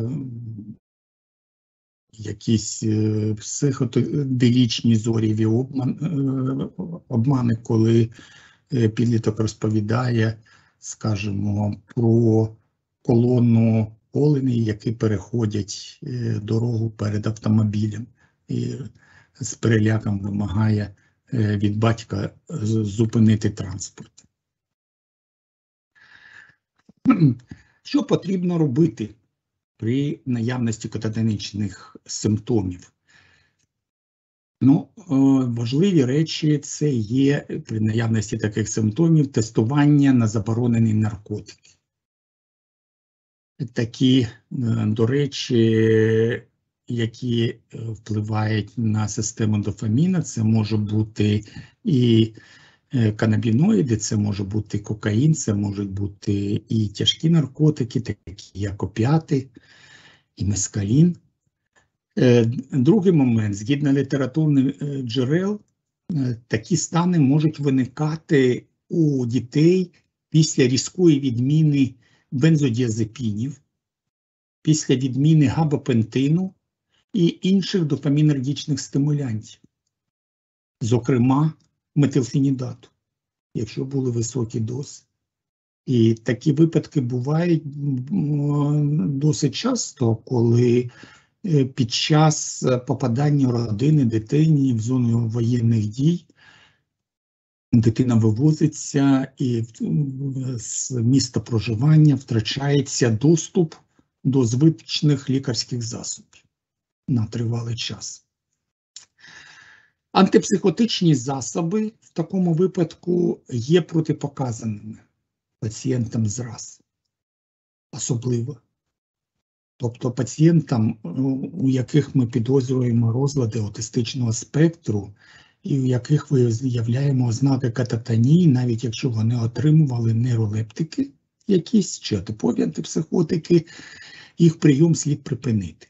якісь е, психоделічні зорєві обман, е, обмани, коли е, підліток розповідає, скажімо, про колону оленей, які переходять е, дорогу перед автомобілем і з переляком вимагає е, від батька зупинити транспорт. Що потрібно робити при наявності кататонічних симптомів? Ну, е, важливі речі – це є при наявності таких симптомів тестування на заборонені наркотики. Такі, до речі, які впливають на систему дофаміну, це може бути і канабіноїди, це може бути кокаїн, це можуть бути і тяжкі наркотики, такі як опіати, і мескалін. Другий момент, згідно літературних джерел, такі стани можуть виникати у дітей після різкої відміни бензодіазепінів, після відміни габапентину і інших дофамінергічних стимулянтів, зокрема метилфенідату, якщо були високі дози. І такі випадки бувають досить часто, коли під час попадання родини, дитині в зону воєнних дій дитина вивозиться і з міста проживання втрачається доступ до звичних лікарських засобів на тривалий час. Антипсихотичні засоби в такому випадку є протипоказаними пацієнтам зраз, особливо. Тобто пацієнтам, у яких ми підозрюємо розлади аутистичного спектру, і у яких виявляємо ознаки кататонії, навіть якщо вони отримували нейролептики якісь, чи атипові антипсихотики, їх прийом слід припинити.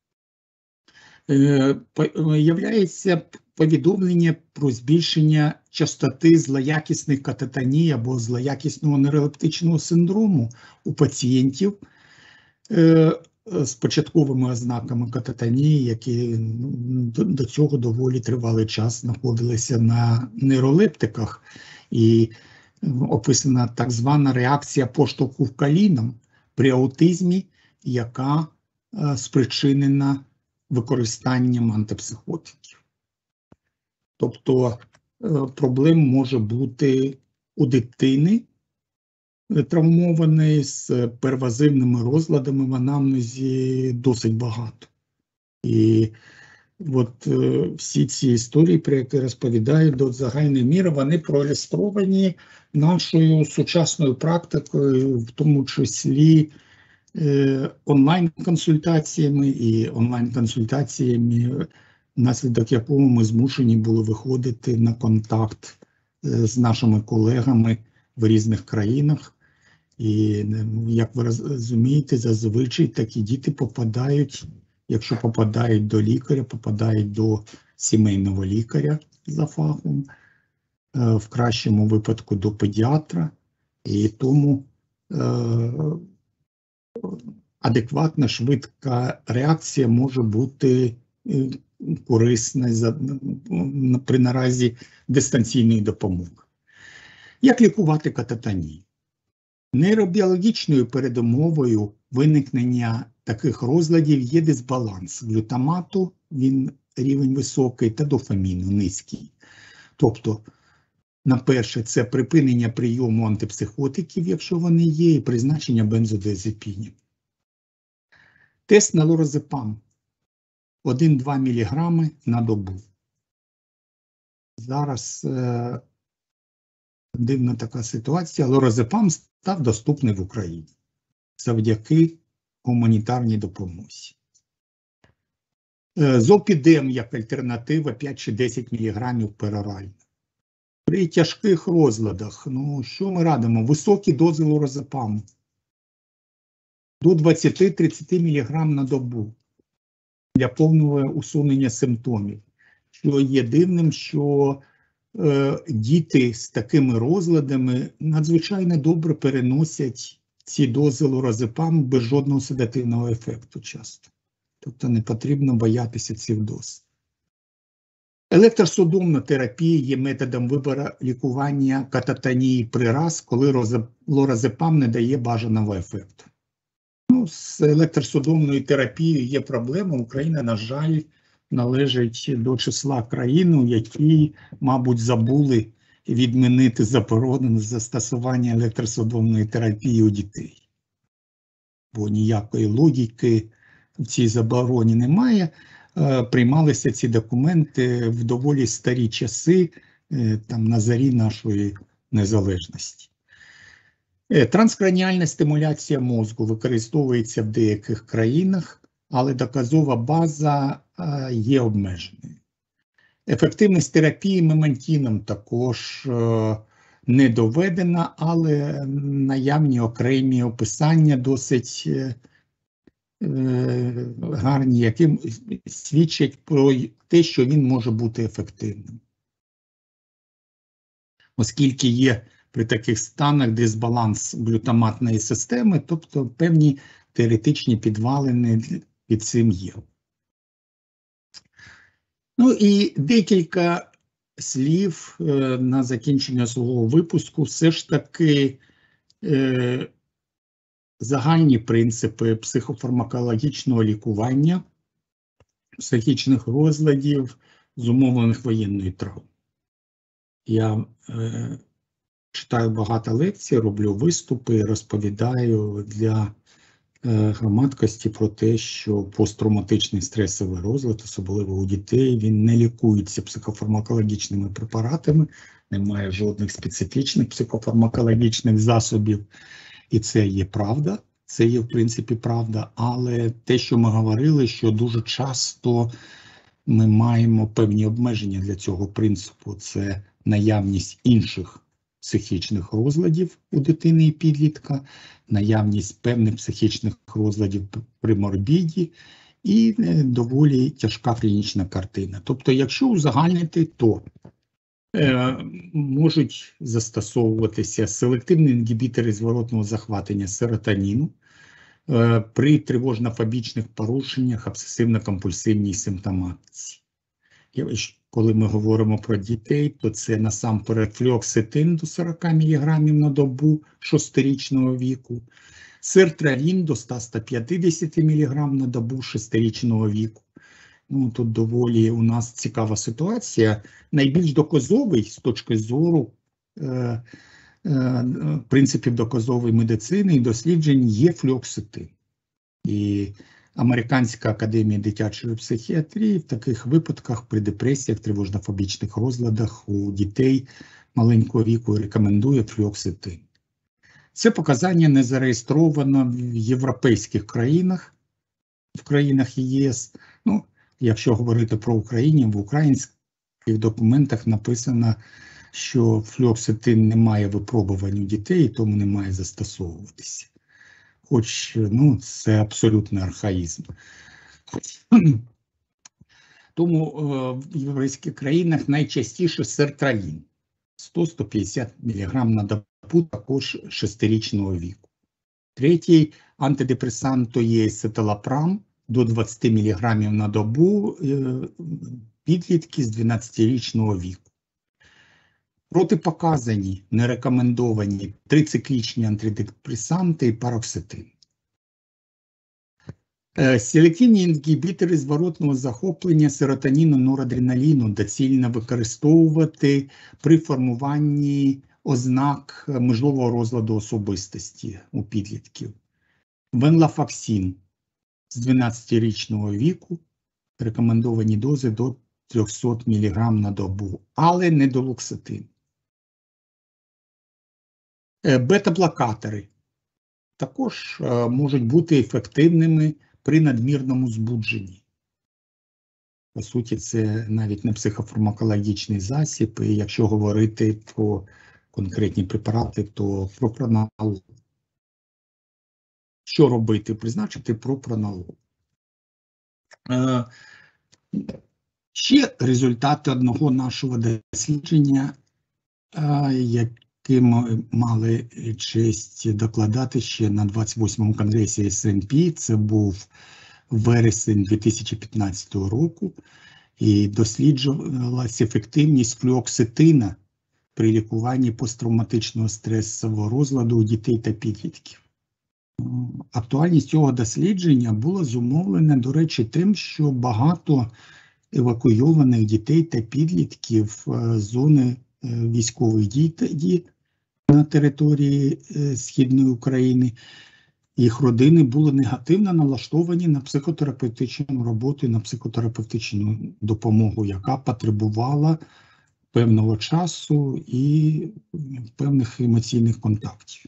Е, Являється повідомлення про збільшення частоти злоякісних кататоній або злоякісного нейролептичного синдрому у пацієнтів е, з початковими ознаками кататонії, які до цього доволі тривалий час знаходилися на нейролептиках. І описана так звана реакція поштовху вкаліном при аутизмі, яка спричинена використанням антипсихотиків. Тобто проблем може бути у дитини, травмований з первазивними розладами в анамнезі досить багато. І от е, всі ці історії, про які розповідаю, до загальної міри, вони проілюстровані нашою сучасною практикою, в тому числі е, онлайн-консультаціями і онлайн-консультаціями, внаслідок якого ми змушені були виходити на контакт е, з нашими колегами в різних країнах. І, як ви розумієте, зазвичай такі діти попадають, якщо попадають до лікаря, попадають до сімейного лікаря за фахом, в кращому випадку до педіатра, і тому е, адекватна, швидка реакція може бути корисна за, при наразі дистанційної допомоги. Як лікувати кататонію? Нейробіологічною передумовою виникнення таких розладів є дисбаланс глютамату, він рівень високий, та дофаміну низький. Тобто, на перше, це припинення прийому антипсихотиків, якщо вони є, і призначення бензодиазепінів. Тест на лоразепам один-два міліграми на добу. Зараз е, дивна така ситуація. Лоразепам став доступний в Україні завдяки гуманітарній допомозі. Е, Золпідем як альтернатива п'ять чи десять міліграмів перорально. При тяжких розладах, ну, що ми радимо? Високі дози лоразепаму. До двадцять-тридцять міліграм на добу для повного усунення симптомів. Що є дивним, що е, діти з такими розладами надзвичайно добре переносять ці дози лоразепаму без жодного седативного ефекту часто. Тобто не потрібно боятися цих доз. Електросудомна терапія є методом вибору лікування кататонії при раз, коли лоразепам не дає бажаного ефекту. Ну, з електросудомною терапією є проблема. Україна, на жаль, належить до числа країн, які, мабуть, забули відмінити заборону застосування електросудомної терапії у дітей. Бо ніякої логіки в цій забороні немає. Приймалися ці документи в доволі старі часи, там, на зарі нашої незалежності. Транскраніальна стимуляція мозку використовується в деяких країнах, але доказова база є обмеженою. Ефективність терапії мемантіном також не доведена, але наявні окремі описання досить гарні, які свідчать про те, що він може бути ефективним. Оскільки є при таких станах дисбаланс глютаматної системи, тобто певні теоретичні підвалини під цим є. Ну і декілька слів е, на закінчення свого випуску. Все ж таки е, загальні принципи психофармакологічного лікування психічних розладів, зумовлених воєнною травмою. Я е, читаю багато лекцій, роблю виступи, розповідаю для е, громадськості про те, що посттравматичний стресовий розлад, особливо у дітей, він не лікується психофармакологічними препаратами, немає жодних специфічних психофармакологічних засобів. І це є правда, це є в принципі правда, але те, що ми говорили, що дуже часто ми маємо певні обмеження для цього принципу, це наявність інших психічних розладів у дитини і підлітка, наявність певних психічних розладів при морбіді і доволі тяжка клінічна картина. Тобто, якщо узагальнити, то е, можуть застосовуватися селективні інгібітори зворотного захватення серотоніну е, при тривожно-фобічних порушеннях, обсесивно-компульсивній симптоматиці. Коли ми говоримо про дітей, то це насамперед флюоксетин до сорок міліграмів на добу шостирічного віку, сертралін до ста - ста п'ятдесят міліграмів на добу шестирічного віку. Ну, тут доволі у нас цікава ситуація. Найбільш доказовий з точки зору е, е, принципів доказової медицини і досліджень є флюоксетин. І Американська академія дитячої психіатрії в таких випадках при депресіях, тривожно-фобічних розладах у дітей маленького віку рекомендує флюоксетин. Це показання не зареєстровано в європейських країнах, в країнах ЄС. Ну, якщо говорити про Україну, в українських документах написано, що флюоксетин не має випробувань у дітей, і тому не має застосовуватися. Хоч, ну, це абсолютний архаїзм. Тому е, в європейських країнах найчастіше сертралін. сто - сто п'ятдесят міліграм на добу, також шестирічного віку. Третій антидепресант то є ацетилапрам до двадцяти міліграмів на добу, е, підлітки з дванадцятирічного віку. Протипоказані, нерекомендовані трициклічні антидепресанти і пароксетин. Селективні інгібітори зворотного захоплення серотоніну, норадреналіну доцільно використовувати при формуванні ознак можливого розладу особистості у підлітків. Венлафаксин з дванадцятирічного віку, рекомендовані дози до триста міліграм на добу, але не дулоксетин. Бета-блокатори також можуть бути ефективними при надмірному збудженні. По суті, це навіть не психофармакологічний засіб, і якщо говорити про конкретні препарати, то пропранол. Що робити? Призначити пропранол. Е, ще результати одного нашого дослідження, е, яке ми мали честь докладати ще на двадцять восьмому конгресі ес ен пі, це був вересень дві тисячі п'ятнадцятого року, і досліджувалася ефективність флюоксетина при лікуванні посттравматичного стресового розладу у дітей та підлітків. Актуальність цього дослідження була зумовлена, до речі, тим, що багато евакуйованих дітей та підлітків з зони військових дій на території Східної України, їх родини були негативно налаштовані на психотерапевтичну роботу і на психотерапевтичну допомогу, яка потребувала певного часу і певних емоційних контактів.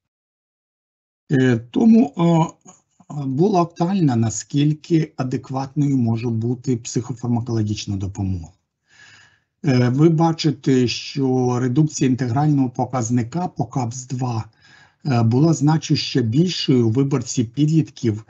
Тому було актуально, наскільки адекватною може бути психофармакологічна допомога. Ви бачите, що редукція інтегрального показника по капс два була значуще більшою у виборці підлітків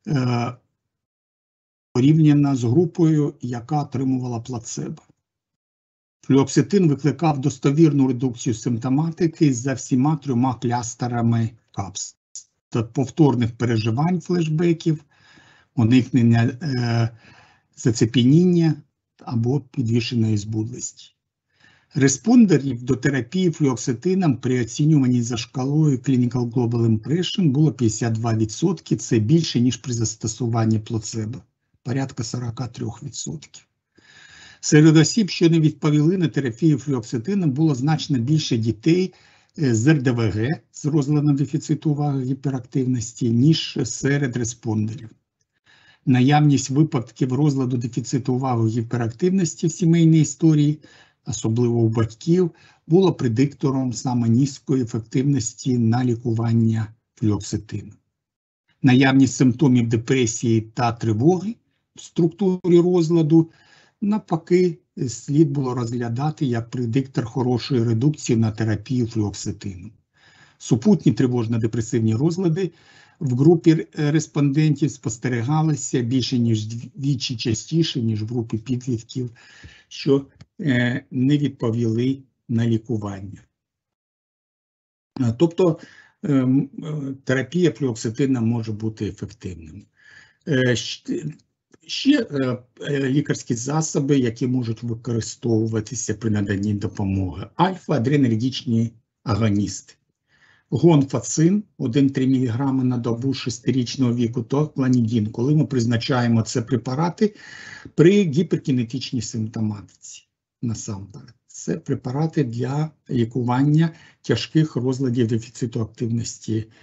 порівняно з групою, яка отримувала плацебо. Флюоксетин викликав достовірну редукцію симптоматики за всіма трьома клястерами капс. Повторних переживань флешбеків, уникнення е, зацепеніння або підвішеної збудлості. Респондерів до терапії флюоксетином при оцінюванні за шкалою Clinical Global Impression було п'ятдесят два відсотки, це більше, ніж при застосуванні плацебо, порядка сорок три відсотки. Серед осіб, що не відповіли на терапію флюоксетином, було значно більше дітей з ер де ве ге, з розладом дефіциту уваги гіперактивності, ніж серед респондерів. Наявність випадків розладу дефіциту уваги гіперактивності в сімейній історії, особливо у батьків, було предиктором саме низької ефективності на лікування флюоксетину. Наявність симптомів депресії та тривоги в структурі розладу навпаки слід було розглядати як предиктор хорошої редукції на терапію флюоксетину. Супутні тривожно-депресивні розлади в групі респондентів спостерігалися більше ніж двічі частіше, ніж в групі підлітків, що е, не відповіли на лікування. Тобто е, терапія флюоксетином може бути ефективною. Е, Ще е, лікарські засоби, які можуть використовуватися при наданні допомоги. Альфа-адренергічні агоністи. Гонфацин один цілих три міліграми на добу шестирічного віку, то клонідін, коли ми призначаємо це препарати при гіперкінетичній симптоматиці. Насамперед, це препарати для лікування тяжких розладів дефіциту активності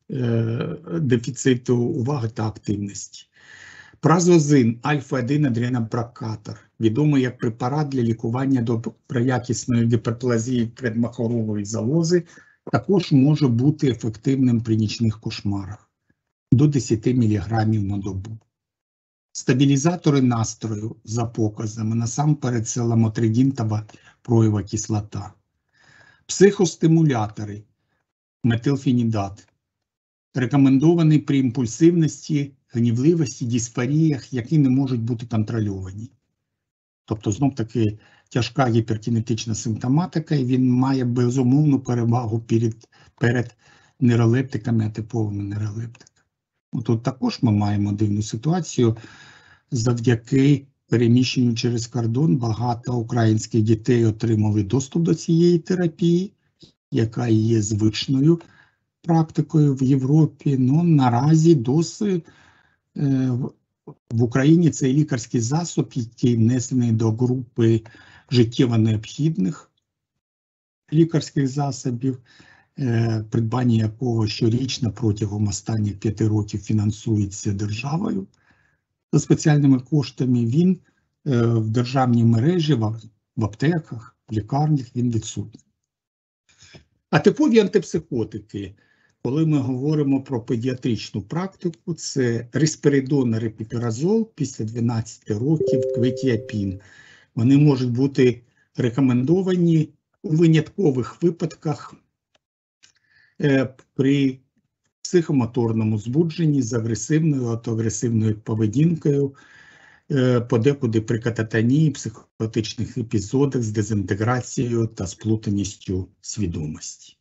дефіциту уваги та активності. Празозин, альфа один адренопрокатор, відомий як препарат для лікування доброякісної гіперплазії предмахорової залози, також може бути ефективним при нічних кошмарах до десяти міліграмів на добу. Стабілізатори настрою за показами, насамперед це ламотридін та бапроєва кислота. Психостимулятори, метилфенідат, рекомендований при імпульсивності, гнівливості, дисфоріях, які не можуть бути контрольовані. Тобто, знов-таки, тяжка гіперкінетична симптоматика, і він має безумовну перевагу перед, перед нейролептиками, атиповими нейролептиками. Тут також ми маємо дивну ситуацію. Завдяки переміщенню через кордон багато українських дітей отримали доступ до цієї терапії, яка є звичною практикою в Європі. Ну, наразі досить е, в Україні цей лікарський засіб, який внесений до групи життєво необхідних лікарських засобів, е, придбання якого щорічно протягом останніх п'яти років фінансується державою за спеціальними коштами, він е, в державній мережі, в, в аптеках, в лікарнях він відсутній. А типові антипсихотики, коли ми говоримо про педіатричну практику, це рисперидон, репіперазол, після дванадцяти років кветіапін. Вони можуть бути рекомендовані у виняткових випадках е, при психомоторному збудженні з агресивною, автоагресивною поведінкою, е, подекуди при кататонії, психотичних епізодах з дезінтеграцією та сплутаністю свідомості.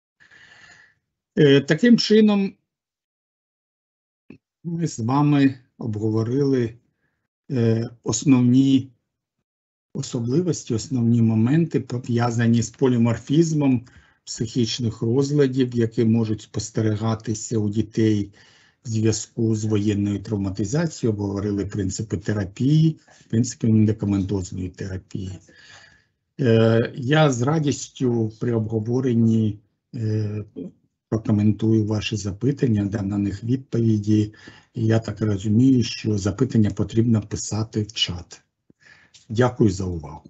Е, таким чином, ми з вами обговорили е, основні особливості, основні моменти, пов'язані з поліморфізмом психічних розладів, які можуть спостерігатися у дітей в зв'язку з воєнною травматизацією, обговорили принципи терапії, принципи медикаментозної терапії. Е, я з радістю при обговоренні е, прокоментую ваші запитання, дам на них відповіді. Я так розумію, що запитання потрібно писати в чат. Дякую за увагу.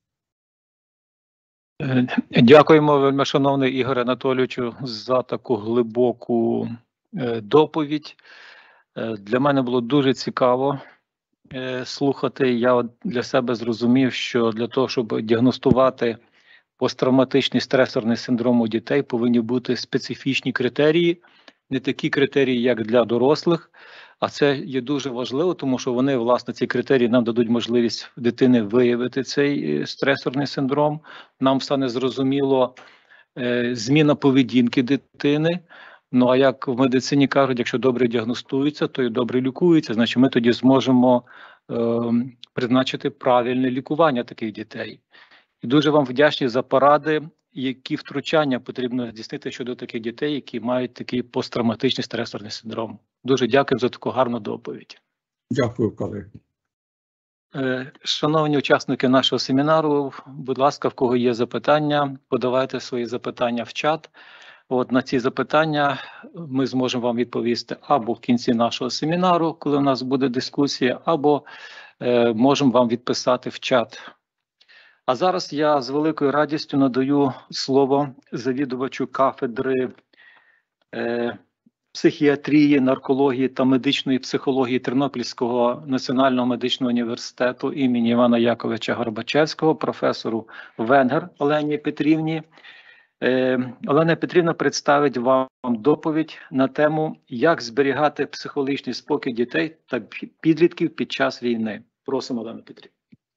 Дякуємо, вельмишановний Ігоре Анатолійовичу, за таку глибоку доповідь. Для мене було дуже цікаво слухати. Я для себе зрозумів, що для того, щоб діагностувати посттравматичний стресорний синдром у дітей, повинні бути специфічні критерії, не такі критерії, як для дорослих, а це є дуже важливо, тому що вони, власне, ці критерії нам дадуть можливість дитини виявити цей стресорний синдром. Нам стане зрозуміло е, зміна поведінки дитини. Ну, а як в медицині кажуть, якщо добре діагностується, то і добре лікується, значить ми тоді зможемо е, призначити правильне лікування таких дітей. І дуже вам вдячні за поради, які втручання потрібно здійснити щодо таких дітей, які мають такий посттравматичний стресорний синдром. Дуже дякую за таку гарну доповідь. Дякую, колеги. Шановні учасники нашого семінару, будь ласка, в кого є запитання, подавайте свої запитання в чат. От на ці запитання ми зможемо вам відповісти або в кінці нашого семінару, коли у нас буде дискусія, або е, можемо вам відписати в чат. А зараз я з великою радістю надаю слово завідувачу кафедри е, психіатрії, наркології та медичної психології Тернопільського національного медичного університету імені Івана Яковича Горбачевського, професору Венгер Олені Петрівні. Е, Олена Петрівна представить вам доповідь на тему «Як зберігати психологічний спокій дітей та підлітків під час війни». Просимо, Олена Петрівна.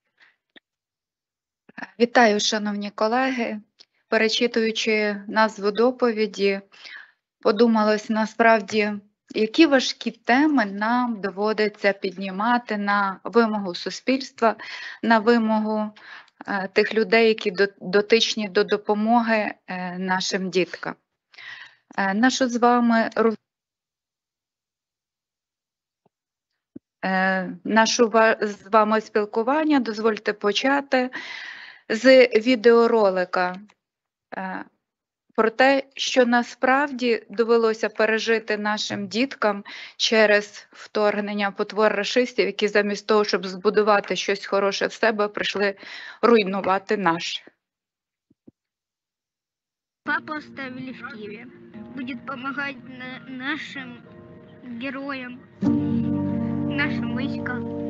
Вітаю, шановні колеги. Перечитуючи назву доповіді, подумалось насправді, які важкі теми нам доводиться піднімати на вимогу суспільства, на вимогу е, тих людей, які дотичні до допомоги е, нашим діткам. Е, нашу з вами е, нашу з вами спілкування дозвольте почати з відеоролика про те, що насправді довелося пережити нашим діткам через вторгнення потвор рашистів, які замість того, щоб збудувати щось хороше в себе, прийшли руйнувати наше. Папу оставили в Киеве. Будет помогать на нашим героям, нашим войскам.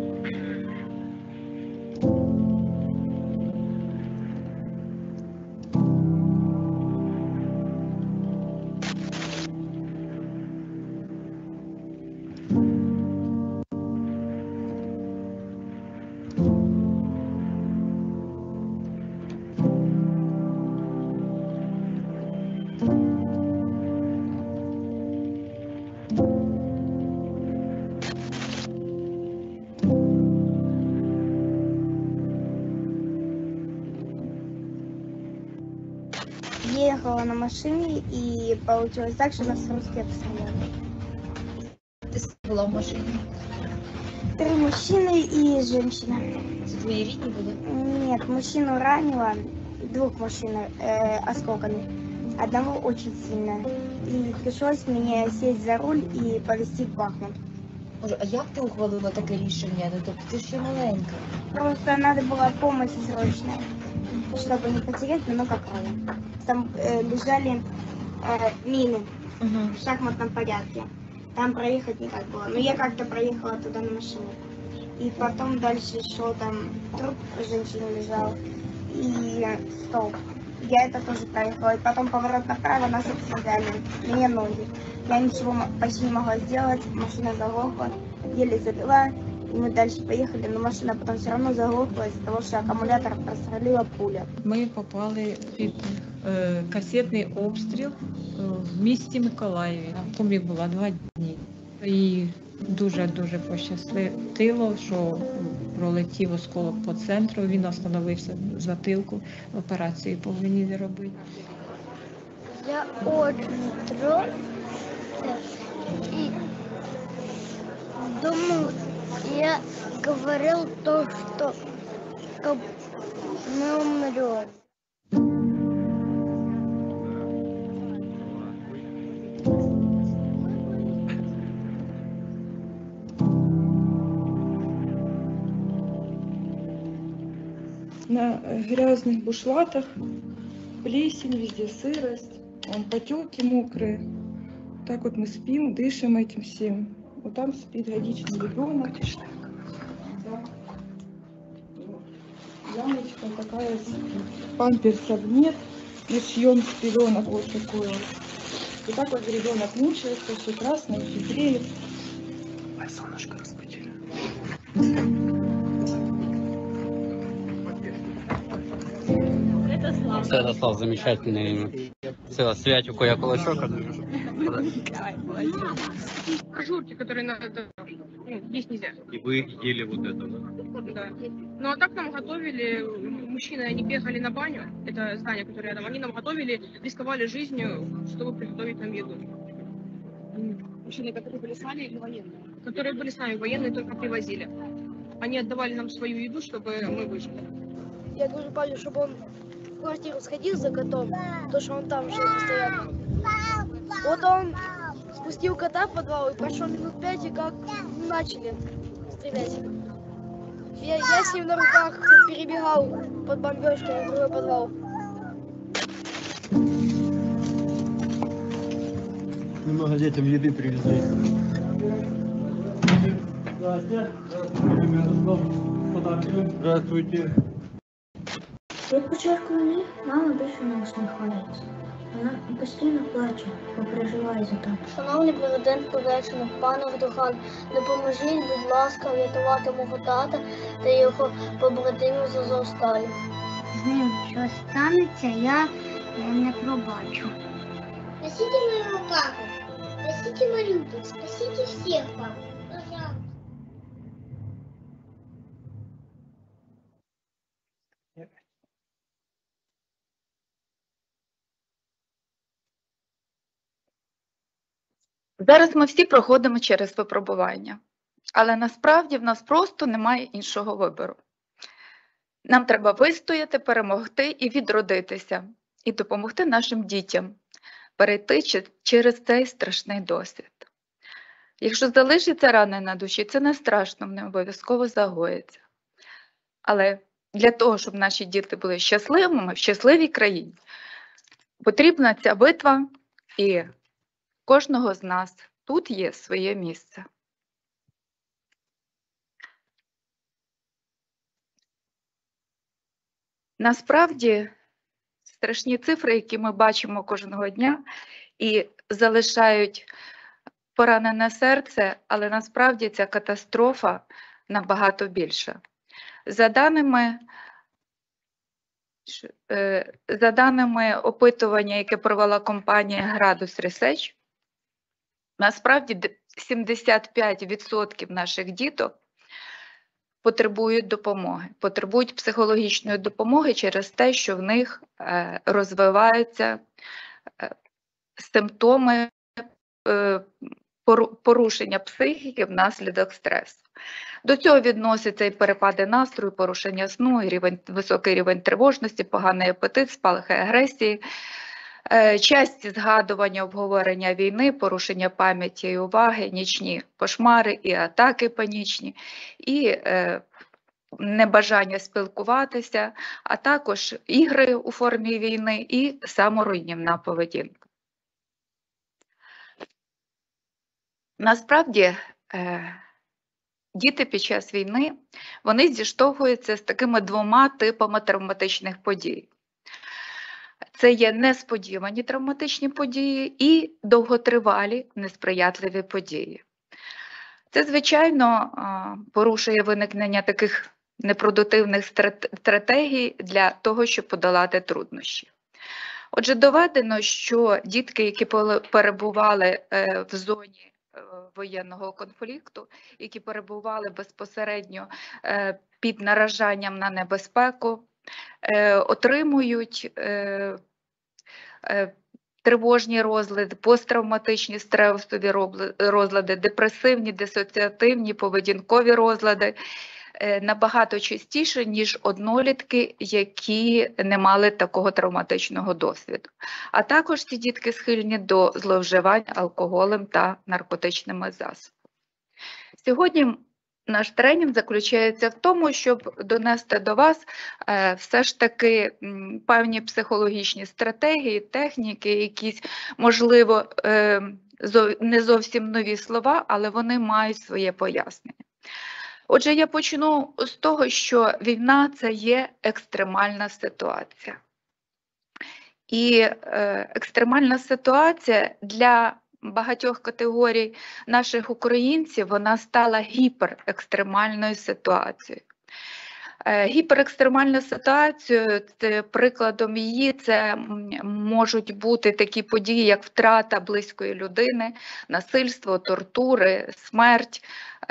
Я ехала на машине, и получилось так, что нас русские обстреляли. Ти була в машині? Три мужчины и женщина. Це твої рідні були? Нет, мужчину ранило, двух мужчин э, осколками. Одного очень сильно. И пришлось мне сесть за руль и повезти в Бахмут. Боже, а як ти ухвалила таке рішення? Ну, тобто ти ще маленька. Просто надо была помощь срочная, чтобы не потерять много крови. Там э, лежали э, мины Угу. в шахматном порядке. Там проехать никак было. Но я как-то проехала туда на машине. И потом дальше шел там труп женщины лежал и столб. Я это тоже проехала. И потом поворот направо, нас обстреляли. Мне ноги. Я ничего м- почти не могла сделать. Машина заглохла. Еле завела. И мы дальше поехали. Но машина потом все равно заглохла из-за того, что аккумулятор прострелила пуля. Ми попали під е, касетний обстріл е, в місті Миколаєві. В комі була два дні. І дуже-дуже пощастило, що пролетів осколок по центру, він остановився в затилку, операцію повинні робити. Я очень тронута и думаю, я говорил то, что как мы умрем. На грязных бушлатах плесень, везде сырость, вон потеки мокрые. Так вот мы спим, дышим этим всем. Вот там спит годичный ребенок. Да. Вот. Ямочка такая спит. Памперсов нет, и шьем с пеленок вот такой вот. И так вот ребенок мучается, все красное, хитреет. А солнышко разбудили. Святослав замечательный. Целая Святюку я кулачок. Ажурки, которые надо, ну, есть нельзя. И вы ели вот это, да? Да. Ну а так нам готовили, мужчины, они бегали на баню, это здание, которое рядом, они нам готовили, рисковали жизнью, чтобы приготовить нам еду. Мужчины, которые были с вами или военные? Которые были с нами, военные только привозили. Они отдавали нам свою еду, чтобы мы выжили. Я говорю папе, чтобы он в квартиру сходил за котом, то что он там жил постоянно. Вот он спустил кота в подвал и прошел минут пять, и как начали стрелять. Я, я с ним на руках перебегал под бомбежкой в другой подвал. Немного детям еды привезли. Здравствуйте. Від початку війни мама більше не усміхається. Вона постійно плаче, бо переживає за тато. Шановний президент Туреччини, пане Ердоган, допоможіть, будь ласка, врятувати мого тата та його побратимів з Азовсталі. З ним щось станеться, я не пробачу. Спасите моего папу, спасите Марюту, спасите всех пап, пожалуйста. Зараз ми всі проходимо через випробування, але насправді в нас просто немає іншого вибору. Нам треба вистояти, перемогти і відродитися, і допомогти нашим дітям, перейти через цей страшний досвід. Якщо залишиться рани на душі, це не страшно, вони обов'язково загоїться. Але для того, щоб наші діти були щасливими в щасливій країні, потрібна ця битва, і кожного з нас тут є своє місце. Насправді, страшні цифри, які ми бачимо кожного дня, і залишають поранене серце, але насправді ця катастрофа набагато більша. За даними, за даними опитування, яке провела компанія Градус Research, насправді сімдесят п'ять відсотків наших діток потребують допомоги, потребують психологічної допомоги через те, що в них розвиваються симптоми порушення психіки внаслідок стресу. До цього відносяться і перепади настрою, порушення сну, і рівень, високий рівень тривожності, поганий апетит, спалахи агресії, часті згадування, обговорення війни, порушення пам'яті і уваги, нічні кошмари і атаки панічні, і е, небажання спілкуватися, а також ігри у формі війни і саморуйнівна поведінка. Насправді, е, діти під час війни, вони зіштовхуються з такими двома типами травматичних подій. Це є несподівані травматичні події і довготривалі несприятливі події. Це, звичайно, порушує виникнення таких непродуктивних стратегій для того, щоб подолати труднощі. Отже, доведено, що дітки, які перебували в зоні воєнного конфлікту, які перебували безпосередньо під наражанням на небезпеку, отримують тривожні розлади, посттравматичні стресові розлади, депресивні, дисоціативні, поведінкові розлади набагато частіше, ніж однолітки, які не мали такого травматичного досвіду. А також ці дітки схильні до зловживань алкоголем та наркотичними засобами. Сьогодні наш тренінг заключається в тому, щоб донести до вас е, все ж таки м, певні психологічні стратегії, техніки, якісь, можливо, е, зо, не зовсім нові слова, але вони мають своє пояснення. Отже, я почну з того, що війна – це є екстремальна ситуація. І е, екстремальна ситуація для багатьох категорій наших українців, вона стала гіперекстремальною ситуацією. Гіперекстремальна ситуація, прикладом її, це можуть бути такі події, як втрата близької людини, насильство, тортури, смерть.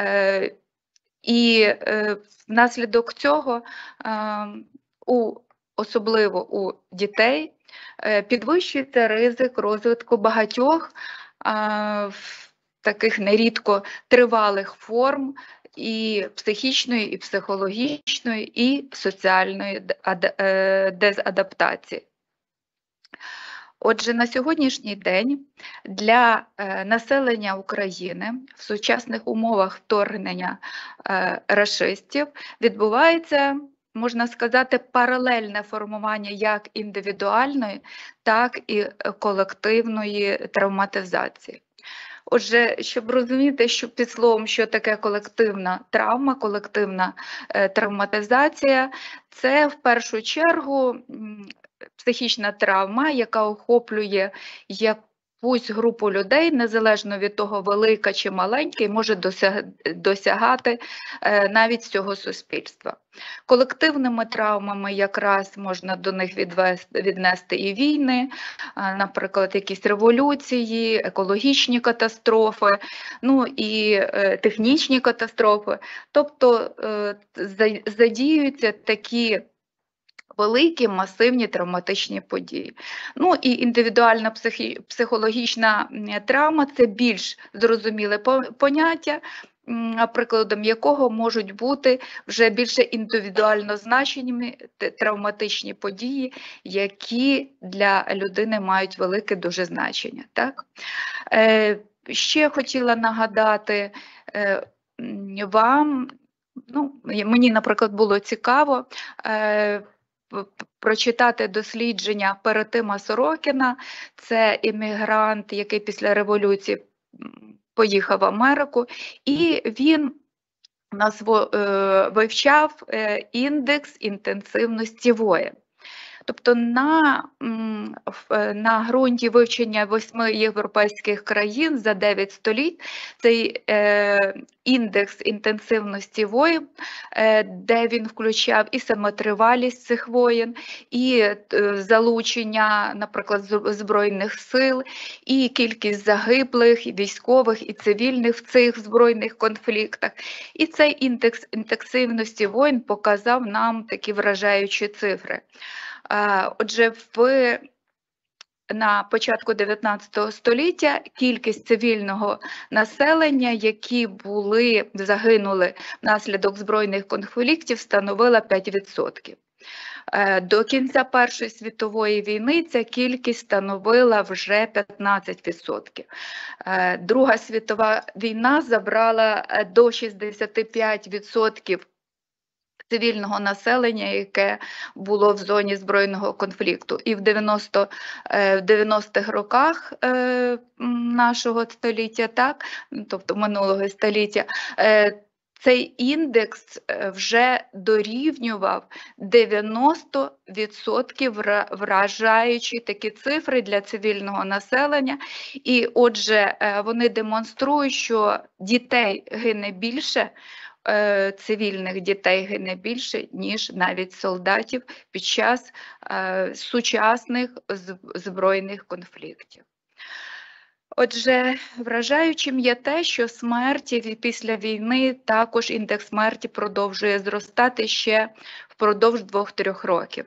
І внаслідок цього, у, особливо у дітей, підвищується ризик розвитку багатьох таких нерідко тривалих форм і психічної, і психологічної, і соціальної дезадаптації. Отже, на сьогоднішній день для населення України в сучасних умовах вторгнення рашистів відбувається, можна сказати, паралельне формування як індивідуальної, так і колективної травматизації. Отже, щоб розуміти, що під словом, що таке колективна травма, колективна е, травматизація, це в першу чергу психічна травма, яка охоплює якусь групу людей, незалежно від того, велика чи маленька, і може досягати е, навіть цього суспільства. Колективними травмами якраз можна до них відвести, віднести і війни, наприклад, якісь революції, екологічні катастрофи, ну і е, технічні катастрофи. Тобто е, задіюються такі великі масивні травматичні події. Ну і індивідуальна психі, психологічна травма – це більш зрозуміле поняття, прикладом якого можуть бути вже більше індивідуально значеними травматичні події, які для людини мають велике дуже значення. Так? Ще хотіла нагадати вам, ну, мені, наприклад, було цікаво прочитати дослідження Перетима Сорокіна. Це іммігрант, який після революції поїхав в Америку, і він нас вивчав індекс інтенсивності воєн. Тобто на, на ґрунті вивчення восьми європейських країн за дев'ять століть цей е, індекс інтенсивності воєн, е, де він включав і самотривалість цих воєн, і е, залучення, наприклад, збройних сил, і кількість загиблих, і військових, і цивільних в цих збройних конфліктах. І цей індекс інтенсивності воєн показав нам такі вражаючі цифри. Отже, в, на початку дев'ятнадцятого століття кількість цивільного населення, які були, загинули внаслідок збройних конфліктів, становила п'ять відсотків. До кінця Першої світової війни ця кількість становила вже п'ятнадцять відсотків. Друга світова війна забрала до шістдесят п'ять відсотків цивільного населення, яке було в зоні збройного конфлікту. І в дев'яностих роках нашого століття, так, тобто минулого століття, цей індекс вже дорівнював дев'яносто відсотків, вражаючи такі цифри для цивільного населення. І отже, вони демонструють, що дітей гине більше, цивільних дітей гине більше, ніж навіть солдатів під час е, сучасних збройних конфліктів. Отже, вражаючим є те, що смерті після війни також індекс смерті продовжує зростати ще впродовж двох-трьох років.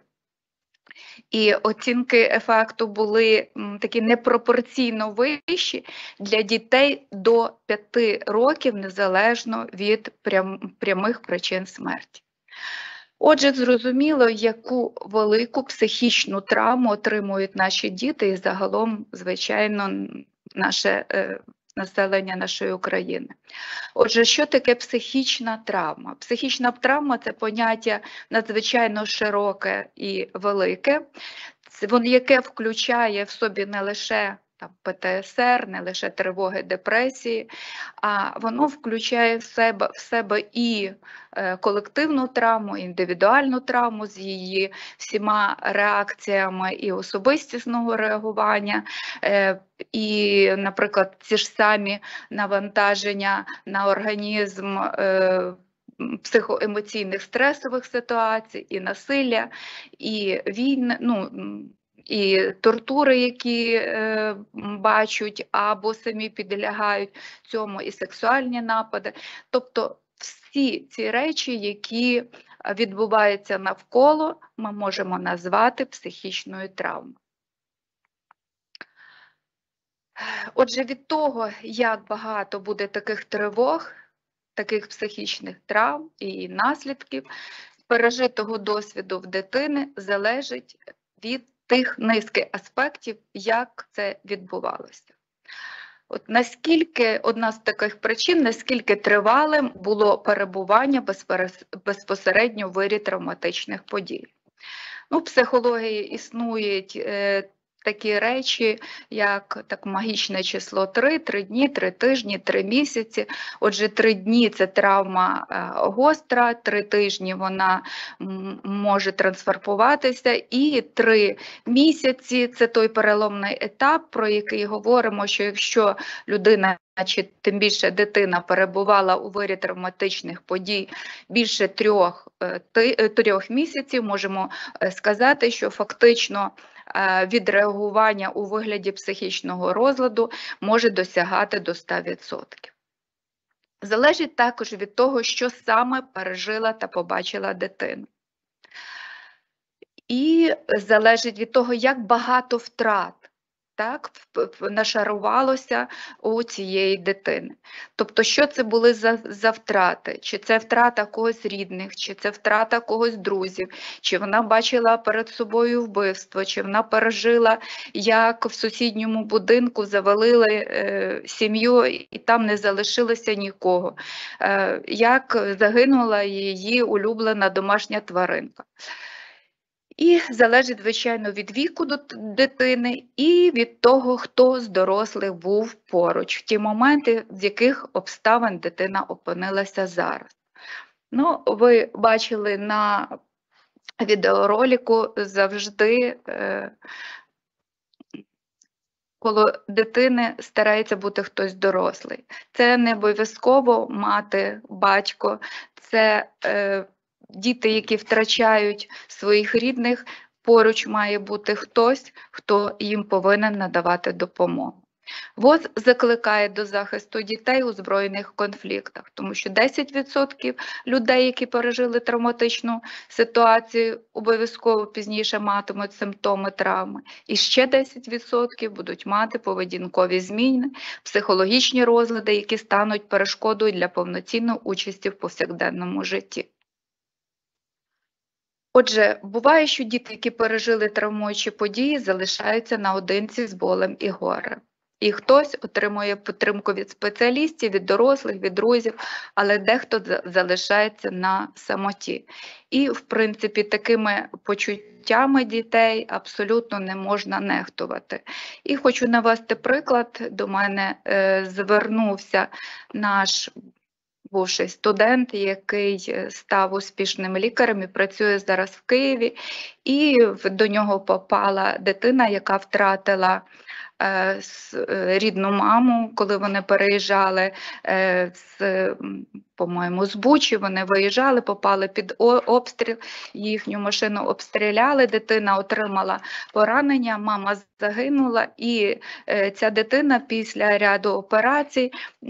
І оцінки ефекту були такі непропорційно вищі для дітей до п'яти років, незалежно від прям, прямих причин смерті. Отже, зрозуміло, яку велику психічну травму отримують наші діти і загалом, звичайно, наше е, населення нашої України. Отже, що таке психічна травма? Психічна травма – це поняття надзвичайно широке і велике, яке включає в собі не лише там, Пе Те Ес Ер, не лише тривоги, депресії, а воно включає в себе, в себе і е, колективну травму, індивідуальну травму з її всіма реакціями і особистісного реагування, е, і, наприклад, ці ж самі навантаження на організм, е, психоемоційних стресових ситуацій, і насилля, і війни, ну, і тортури, які е, бачать або самі підлягають цьому, і сексуальні напади. Тобто всі ці речі, які відбуваються навколо, ми можемо назвати психічною травмою. Отже, від того, як багато буде таких тривог, таких психічних травм і наслідків, пережитого досвіду в дитини залежить від тих низки аспектів, як це відбувалося. От наскільки, одна з таких причин, наскільки тривалим було перебування безпосередньо в вирі травматичних подій. Ну, в психології існують е, такі речі, як так, магічне число три, три дні, три тижні, три місяці. Отже, три дні – це травма е, гостра, три тижні вона м, може трансформуватися, і три місяці – це той переломний етап, про який говоримо, що якщо людина, чи тим більше дитина, перебувала у вирі травматичних подій більше трьох, е, трьох місяців, можемо сказати, що фактично відреагування у вигляді психічного розладу може досягати до ста відсотків. Залежить також від того, що саме пережила та побачила дитина. І залежить від того, як багато втрат так, нашарувалося у цієї дитини. Тобто, що це були за, за втрати? Чи це втрата когось рідних, чи це втрата когось друзів, чи вона бачила перед собою вбивство, чи вона пережила, як в сусідньому будинку завалили е, сім'ю і там не залишилося нікого, е, як загинула її улюблена домашня тваринка. І залежить, звичайно, від віку дитини і від того, хто з дорослих був поруч, в ті моменти, з яких обставин дитина опинилася зараз. Ну, ви бачили на відеоролику завжди е, коло дитини старається бути хтось дорослий. Це не обов'язково мати, батько, це е, діти, які втрачають своїх рідних, поруч має бути хтось, хто їм повинен надавати допомогу. ВОЗ закликає до захисту дітей у збройних конфліктах, тому що десять відсотків людей, які пережили травматичну ситуацію, обов'язково пізніше матимуть симптоми травми. І ще десять відсотків будуть мати поведінкові зміни, психологічні розлади, які стануть перешкодою для повноцінної участі в повсякденному житті. Отже, буває, що діти, які пережили травмуючі події, залишаються наодинці з болем і горем. І хтось отримує підтримку від спеціалістів, від дорослих, від друзів, але дехто залишається на самоті. І, в принципі, такими почуттями дітей абсолютно не можна нехтувати. І хочу навести приклад. До мене е, звернувся наш бувший студент, який став успішним лікарем і працює зараз в Києві. І до нього попала дитина, яка втратила рідну маму, коли вони переїжджали з, по-моєму, з Бучі, вони виїжджали, попали під обстріл, їхню машину обстріляли, дитина отримала поранення, мама загинула, і ця дитина після ряду операцій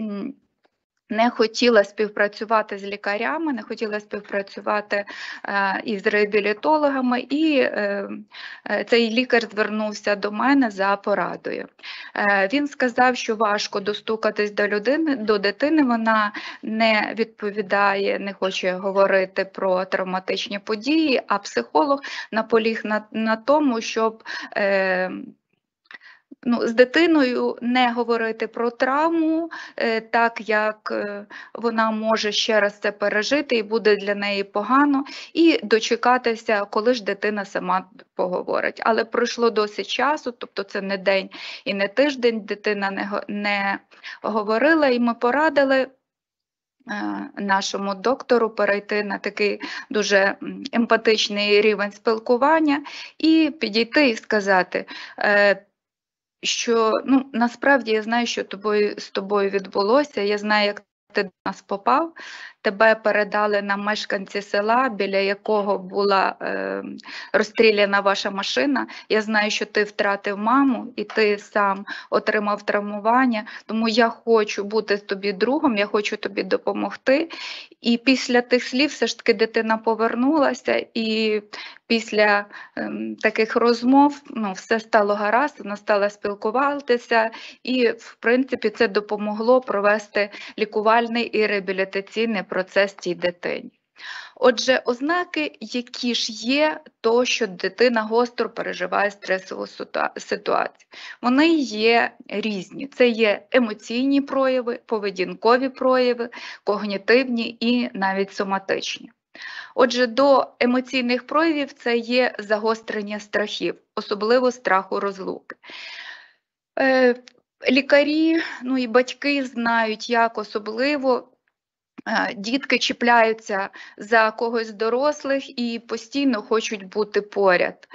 не хотіла співпрацювати з лікарями, не хотіла співпрацювати е, із реабілітологами, і е, цей лікар звернувся до мене за порадою. Е, він сказав, що важко достукатись до людини, до дитини, вона не відповідає, не хоче говорити про травматичні події, а психолог наполіг на, на тому, щоб е, Ну, з дитиною не говорити про травму, так як вона може ще раз це пережити і буде для неї погано, і дочекатися, коли ж дитина сама поговорить. Але пройшло досить часу, тобто це не день і не тиждень, дитина не, не говорила, і ми порадили нашому доктору перейти на такий дуже емпатичний рівень спілкування і підійти і сказати, що, ну, насправді я знаю, що тобою, з тобою відбулося, я знаю, як ти до нас попав, тебе передали нам мешканці села, біля якого була е, розстріляна ваша машина. Я знаю, що ти втратив маму і ти сам отримав травмування, тому я хочу бути тобі другом, я хочу тобі допомогти. І після тих слів все ж таки дитина повернулася, і після е, таких розмов, ну, все стало гаразд, вона стала спілкуватися, і, в принципі, це допомогло провести лікувальний і реабілітаційний процес цій дитині. Отже, ознаки, які ж є того, що дитина гостро переживає стресову ситуацію. Вони є різні. Це є емоційні прояви, поведінкові прояви, когнітивні і навіть соматичні. Отже, до емоційних проявів це є загострення страхів, особливо страху розлуки. Е, лікарі, ну і батьки знають, як особливо дітки чіпляються за когось з дорослих і постійно хочуть бути поряд.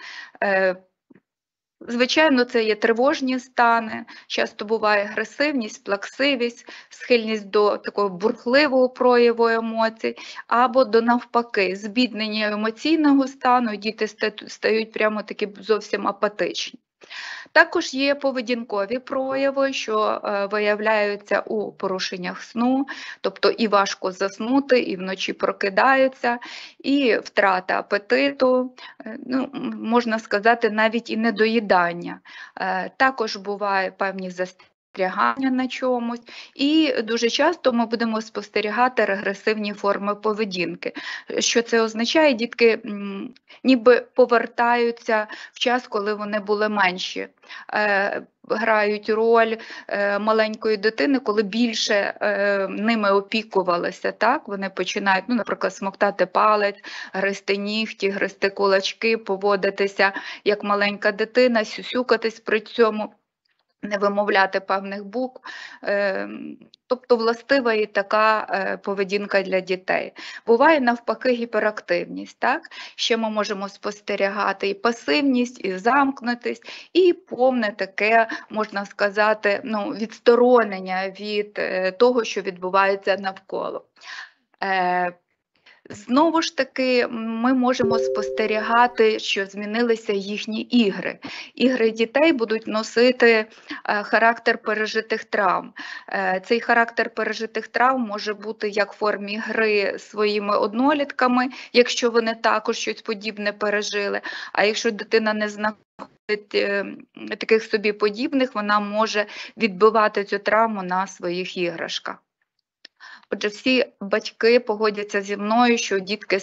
Звичайно, це є тривожні стани, часто буває агресивність, плаксивість, схильність до такого бурхливого прояву емоцій, або до навпаки, збіднення емоційного стану, діти стають прямо такі зовсім апатичні. Також є поведінкові прояви, що е, виявляються у порушеннях сну, тобто і важко заснути, і вночі прокидаються, і втрата апетиту, е, ну, можна сказати, навіть і недоїдання. Е, також бувають певні застрягання на чомусь, і дуже часто ми будемо спостерігати регресивні форми поведінки. Що це означає? Дітки м, ніби повертаються в час, коли вони були менші. Е, грають роль е, маленької дитини, коли більше е, ними опікувалися. Так? Вони починають, ну, наприклад, смоктати палець, гризти нігті, гризти кулачки, поводитися як маленька дитина, сюсюкатись при цьому, не вимовляти певних букв. Е, тобто властива і така е, поведінка для дітей. Буває навпаки гіперактивність. Так? Ще ми можемо спостерігати і пасивність, і замкнутість, і повне таке, можна сказати, ну, відсторонення від е, того, що відбувається навколо. Е, Знову ж таки, ми можемо спостерігати, що змінилися їхні ігри. Ігри дітей будуть носити характер пережитих травм. Цей характер пережитих травм може бути як в формі гри своїми однолітками, якщо вони також щось подібне пережили, а якщо дитина не знаходить таких собі подібних, вона може відбивати цю травму на своїх іграшках. Отже, всі батьки погодяться зі мною, що дітки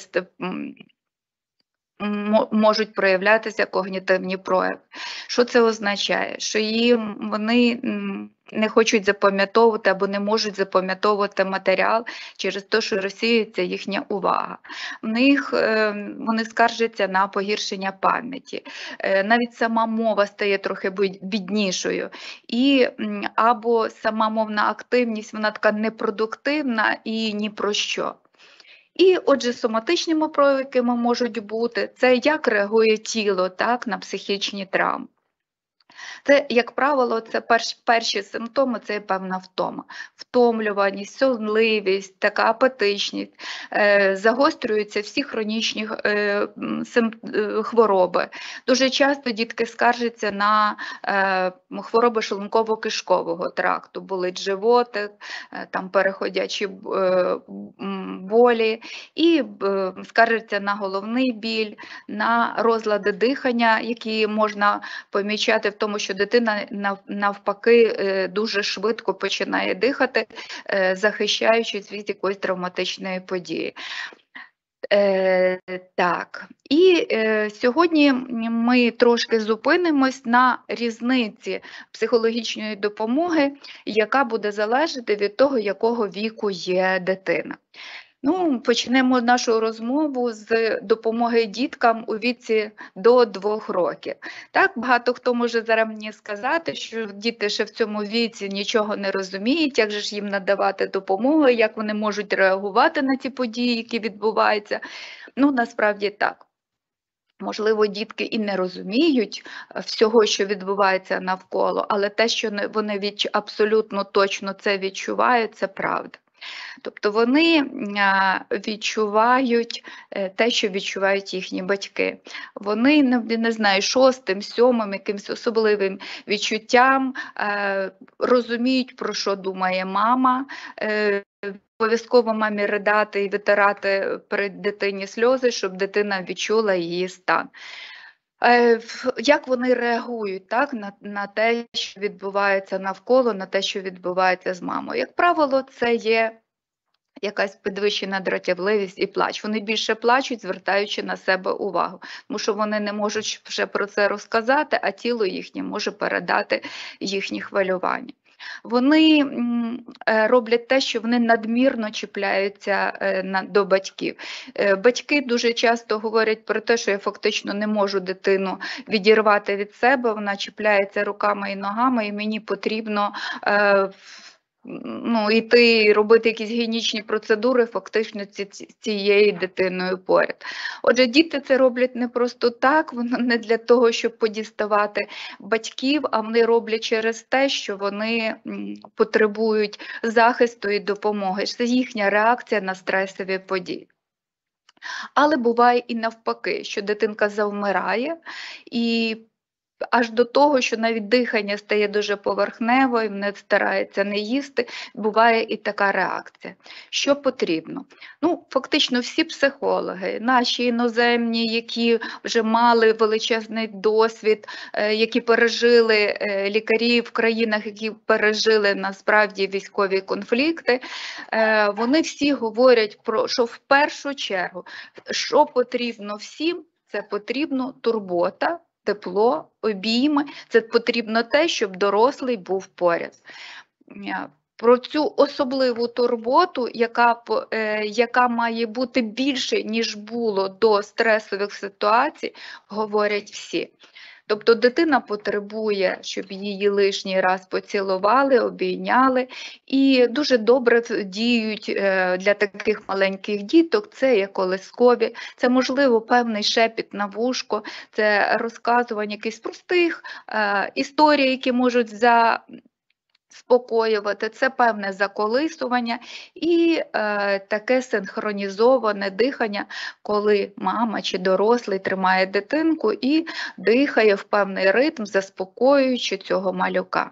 можуть проявлятися когнітивні прояви. Що це означає? Що їм вони не хочуть запам'ятовувати або не можуть запам'ятовувати матеріал через те, що розсіюється їхня увага. В них вони скаржаться на погіршення пам'яті. Навіть сама мова стає трохи біднішою. І або сама мовна активність, вона така непродуктивна і ні про що. І, отже, соматичними проявами можуть бути, це як реагує тіло, так, на психічні травми. Це, як правило, це перші, перші симптоми, це певна втома. Втомлюваність, сонливість, така апатичність, е, загострюються всі хронічні е, сим, е, хвороби. Дуже часто дітки скаржаться на е, хвороби шлунково-кишкового тракту, болить животик, е, там переходячі е, болі, і е, скаржаться на головний біль, на розлади дихання, які можна помічати в тому, що дитина навпаки дуже швидко починає дихати, захищаючись від якоїсь травматичної події. Е, так, і е, сьогодні ми трошки зупинимось на різниці психологічної допомоги, яка буде залежати від того, якого віку є дитина. Ну, почнемо нашу розмову з допомоги діткам у віці до двох років. Так, багато хто може зараз мені сказати, що діти ще в цьому віці нічого не розуміють, як же ж їм надавати допомогу, як вони можуть реагувати на ті події, які відбуваються. Ну, насправді так. Можливо, дітки і не розуміють всього, що відбувається навколо, але те, що вони відч... абсолютно точно це відчувають, це правда. Тобто вони відчувають те, що відчувають їхні батьки. Вони, не знаю, шостим, сьомим, якимось особливим відчуттям розуміють, про що думає мама, обов'язково мамі ридати і витирати перед дитині сльози, щоб дитина відчула її стан. Як вони реагують, так, на, на те, що відбувається навколо, на те, що відбувається з мамою? Як правило, це є якась підвищена дратівливість і плач. Вони більше плачуть, звертаючи на себе увагу, тому що вони не можуть вже про це розказати, а тіло їхнє може передати їхні хвилювання. Вони роблять те, що вони надмірно чіпляються до батьків. Батьки дуже часто говорять про те, що я фактично не можу дитину відірвати від себе, вона чіпляється руками і ногами, і мені потрібно ну, йти робити якісь гігієнічні процедури фактично ці, цією дитиною поряд. Отже, діти це роблять не просто так, воно не для того, щоб подіставати батьків, а вони роблять через те, що вони потребують захисту і допомоги. Це їхня реакція на стресові події. Але буває і навпаки, що дитинка завмирає і аж до того, що навіть дихання стає дуже поверхневою, не старається не їсти, буває і така реакція. Що потрібно? Ну, фактично всі психологи, наші іноземні, які вже мали величезний досвід, які пережили лікарі в країнах, які пережили насправді військові конфлікти, вони всі говорять про, що в першу чергу, що потрібно всім, це потрібно турбота, тепло, обійми, це потрібно те, щоб дорослий був поряд. Про цю особливу турботу, яка, яка має бути більше, ніж було до стресових ситуацій, говорять всі. Тобто дитина потребує, щоб її лишній раз поцілували, обійняли, і дуже добре діють для таких маленьких діток, це є колискові, це можливо певний шепіт на вушко, це розказування якихось простих е, історій, які можуть за... спокоювати, це певне заколисування і е, таке синхронізоване дихання, коли мама чи дорослий тримає дитинку і дихає в певний ритм, заспокоюючи цього малюка.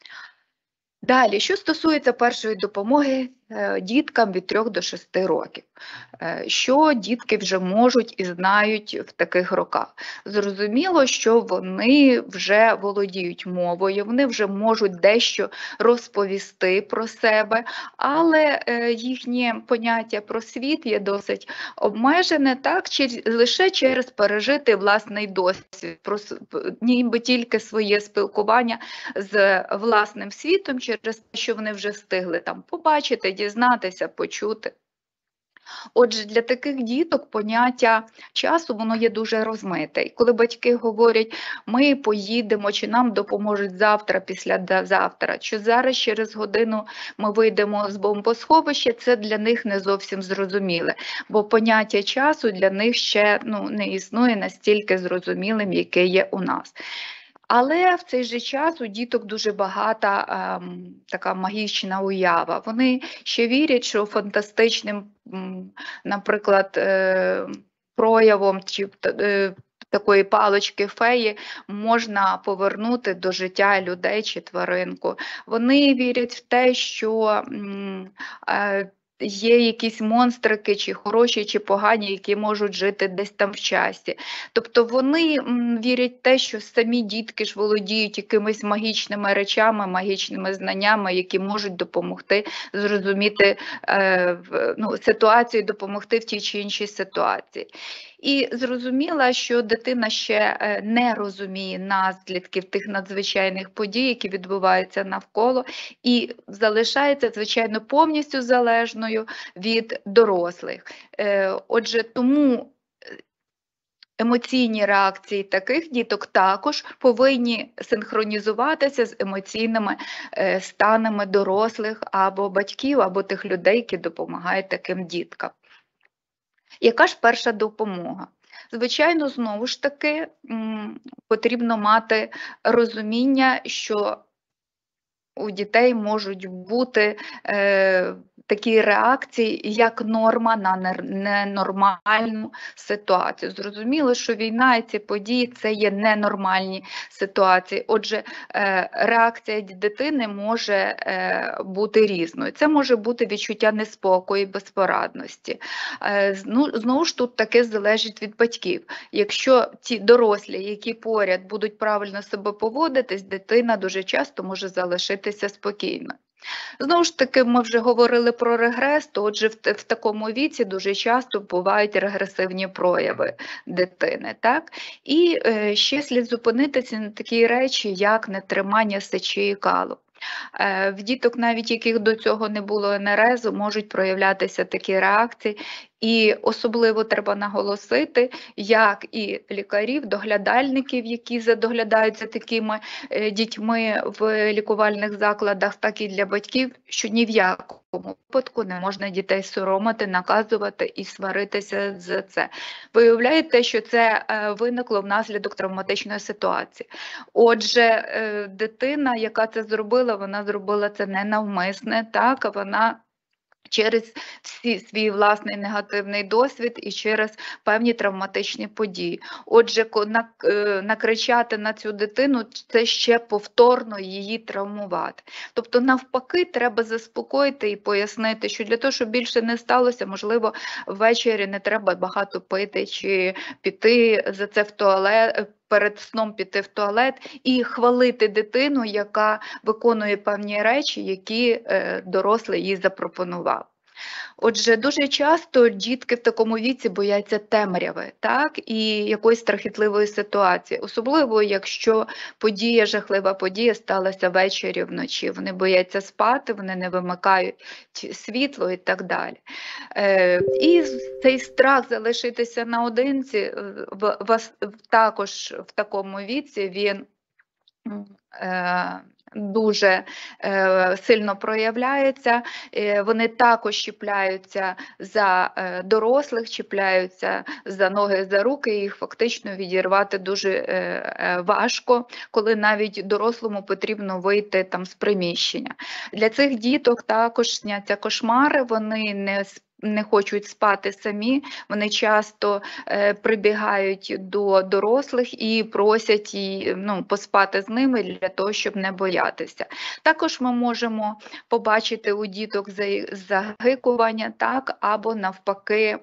Далі, що стосується першої допомоги е, діткам від трьох до шести років. Е, що дітки вже можуть і знають в таких роках? Зрозуміло, що вони вже володіють мовою, вони вже можуть дещо розповісти про себе, але е, їхнє поняття про світ є досить обмежене, так, чи, лише через пережити власний досвід, про, ніби тільки своє спілкування з власним світом, через те, що вони вже встигли там побачити, дізнатися, почути. Отже, для таких діток поняття часу, воно є дуже розмите. І коли батьки говорять, ми поїдемо, чи нам допоможуть завтра, післязавтра, чи зараз через годину ми вийдемо з бомбосховища, це для них не зовсім зрозуміле, бо поняття часу для них ще ну, не існує настільки зрозумілим, яке є у нас. Але в цей же час у діток дуже багата ем, така магічна уява. Вони ще вірять, що фантастичним, м, наприклад, е, проявом чи е, такої палички феї можна повернути до життя людей чи тваринку. Вони вірять в те, що м, е, є якісь монстрики, чи хороші, чи погані, які можуть жити десь там в часі. Тобто вони м, вірять в те, що самі дітки ж володіють якимись магічними речами, магічними знаннями, які можуть допомогти зрозуміти е, ну, ситуацію, допомогти в тій чи іншій ситуації. І зрозуміла, що дитина ще не розуміє наслідків тих надзвичайних подій, які відбуваються навколо, і залишається, звичайно, повністю залежною від дорослих. Отже, тому емоційні реакції таких діток також повинні синхронізуватися з емоційними станами дорослих або батьків, або тих людей, які допомагають таким діткам. Яка ж перша допомога? Звичайно, знову ж таки, потрібно мати розуміння, що у дітей можуть бути е, такі реакції, як норма на ненормальну ситуацію. Зрозуміло, що війна і ці події – це є ненормальні ситуації. Отже, е, реакція дитини може е, бути різною. Це може бути відчуття неспокою, безпорадності. Е, ну, знову ж тут таке залежить від батьків. Якщо ті дорослі, які поряд будуть правильно себе поводитись, дитина дуже часто може залишитися спокійно. Знову ж таки, ми вже говорили про регрес, то отже в, в такому віці дуже часто бувають регресивні прояви дитини. Так? І е, ще слід зупинитися на такі речі, як нетримання сечі і калу. Е, в діток, навіть яких до цього не було ен ер езу, можуть проявлятися такі реакції. І особливо треба наголосити, як і лікарів, доглядальників, які доглядають за такими дітьми в лікувальних закладах, так і для батьків, що ні в якому випадку не можна дітей соромити, наказувати і сваритися за це. Виявляєте, що це виникло внаслідок травматичної ситуації. Отже, дитина, яка це зробила, вона зробила це ненавмисне, так, вона через всі свій власний негативний досвід і через певні травматичні події. Отже, накричати на цю дитину – це ще повторно її травмувати. Тобто навпаки, треба заспокоїти і пояснити, що для того, щоб більше не сталося, можливо, ввечері не треба багато пити чи піти за це в туалет, перед сном піти в туалет і хвалити дитину, яка виконує певні речі, які дорослий їй запропонував. Отже, дуже часто дітки в такому віці бояться темряви, так, і якоїсь страхітливої ситуації, особливо якщо подія, жахлива подія сталася ввечері, вночі. Вони бояться спати, вони не вимикають світло і так далі. Е, і цей страх залишитися наодинці в, в, також в такому віці він е, дуже е, сильно проявляється, е, вони також чіпляються за е, дорослих, чіпляються за ноги, за руки, і їх фактично відірвати дуже е, е, важко, коли навіть дорослому потрібно вийти там з приміщення. Для цих діток також сняться кошмари, вони не не хочуть спати самі, вони часто е, прибігають до дорослих і просять і, ну, поспати з ними для того, щоб не боятися. Також ми можемо побачити у діток загикування, так, або навпаки,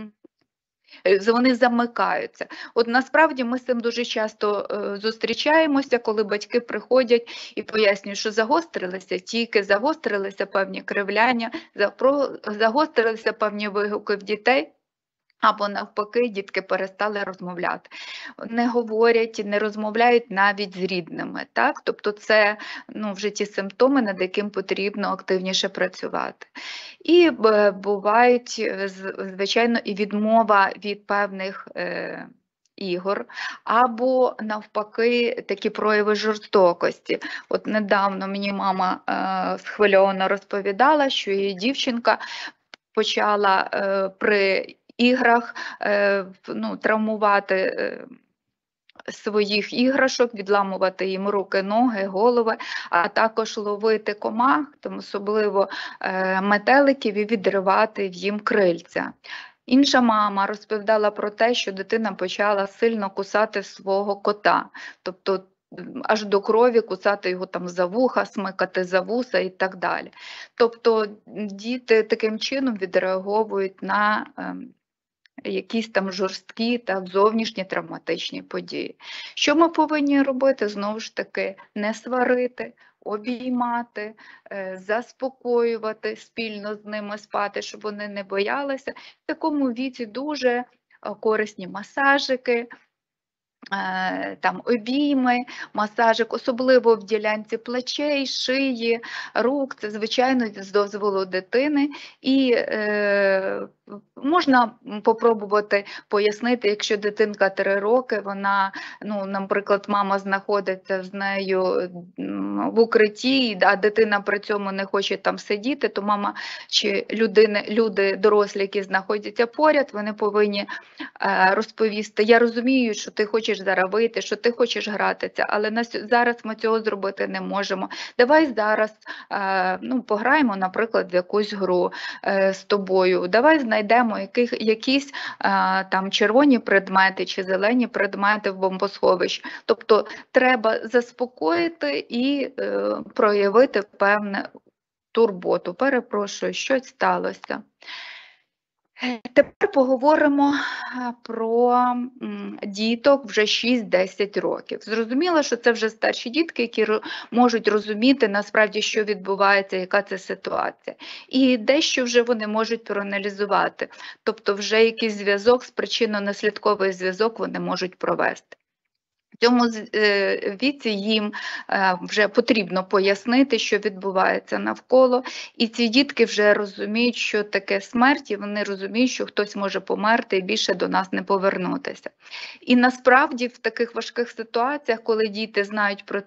вони замикаються. От насправді ми з цим дуже часто е, зустрічаємося, коли батьки приходять і пояснюють, що загострилися, тільки загострилися певні кривляння, загострилися певні вигуки в дітей, або навпаки, дітки перестали розмовляти. Не говорять, не розмовляють навіть з рідними. Так? Тобто це, ну, вже ті симптоми, над яким потрібно активніше працювати. І бувають, звичайно, і відмова від певних е, ігор, або навпаки такі прояви жорстокості. От недавно мені мама е, схвильовано розповідала, що її дівчинка почала е, при іграх е, ну, травмувати е, своїх іграшок, відламувати їм руки, ноги, голови, а також ловити комах, там особливо е, метеликів, і відривати їм крильця. Інша мама розповідала про те, що дитина почала сильно кусати свого кота, тобто аж до крові кусати його там за вуха, смикати за вуса і так далі. Тобто діти таким чином відреаговують на е, якісь там жорсткі та зовнішні травматичні події. Що ми повинні робити? Знову ж таки, не сварити, обіймати, заспокоювати, спільно з ними спати, щоб вони не боялися. В такому віці дуже корисні масажики, там обійми, масажик, особливо в ділянці плечей, шиї, рук, це, звичайно, з дозволу дитини. І е, можна попробувати пояснити, якщо дитинка три роки, вона, ну, наприклад, мама знаходиться з нею в укритті, а дитина при цьому не хоче там сидіти, то мама чи людини, люди дорослі, які знаходяться поряд, вони повинні е, розповісти: я розумію, що ти хочеш зараз вийти, що ти хочеш гратися, але на, зараз ми цього зробити не можемо. Давай зараз е, ну, пограємо, наприклад, в якусь гру е, з тобою. Давай знайдемо яких, якісь е, там червоні предмети чи зелені предмети в бомбосховищі. Тобто треба заспокоїти і е, проявити певну турботу. Перепрошую, щось сталося. Тепер поговоримо про діток вже шість-десять років. Зрозуміло, що це вже старші дітки, які можуть розуміти насправді, що відбувається, яка це ситуація. І дещо вже вони можуть проаналізувати, тобто вже якийсь зв'язок, причинно-наслідковий зв'язок вони можуть провести. В цьому віці їм вже потрібно пояснити, що відбувається навколо, і ці дітки вже розуміють, що таке смерть, і вони розуміють, що хтось може померти і більше до нас не повернутися. І насправді в таких важких ситуаціях, коли діти знають про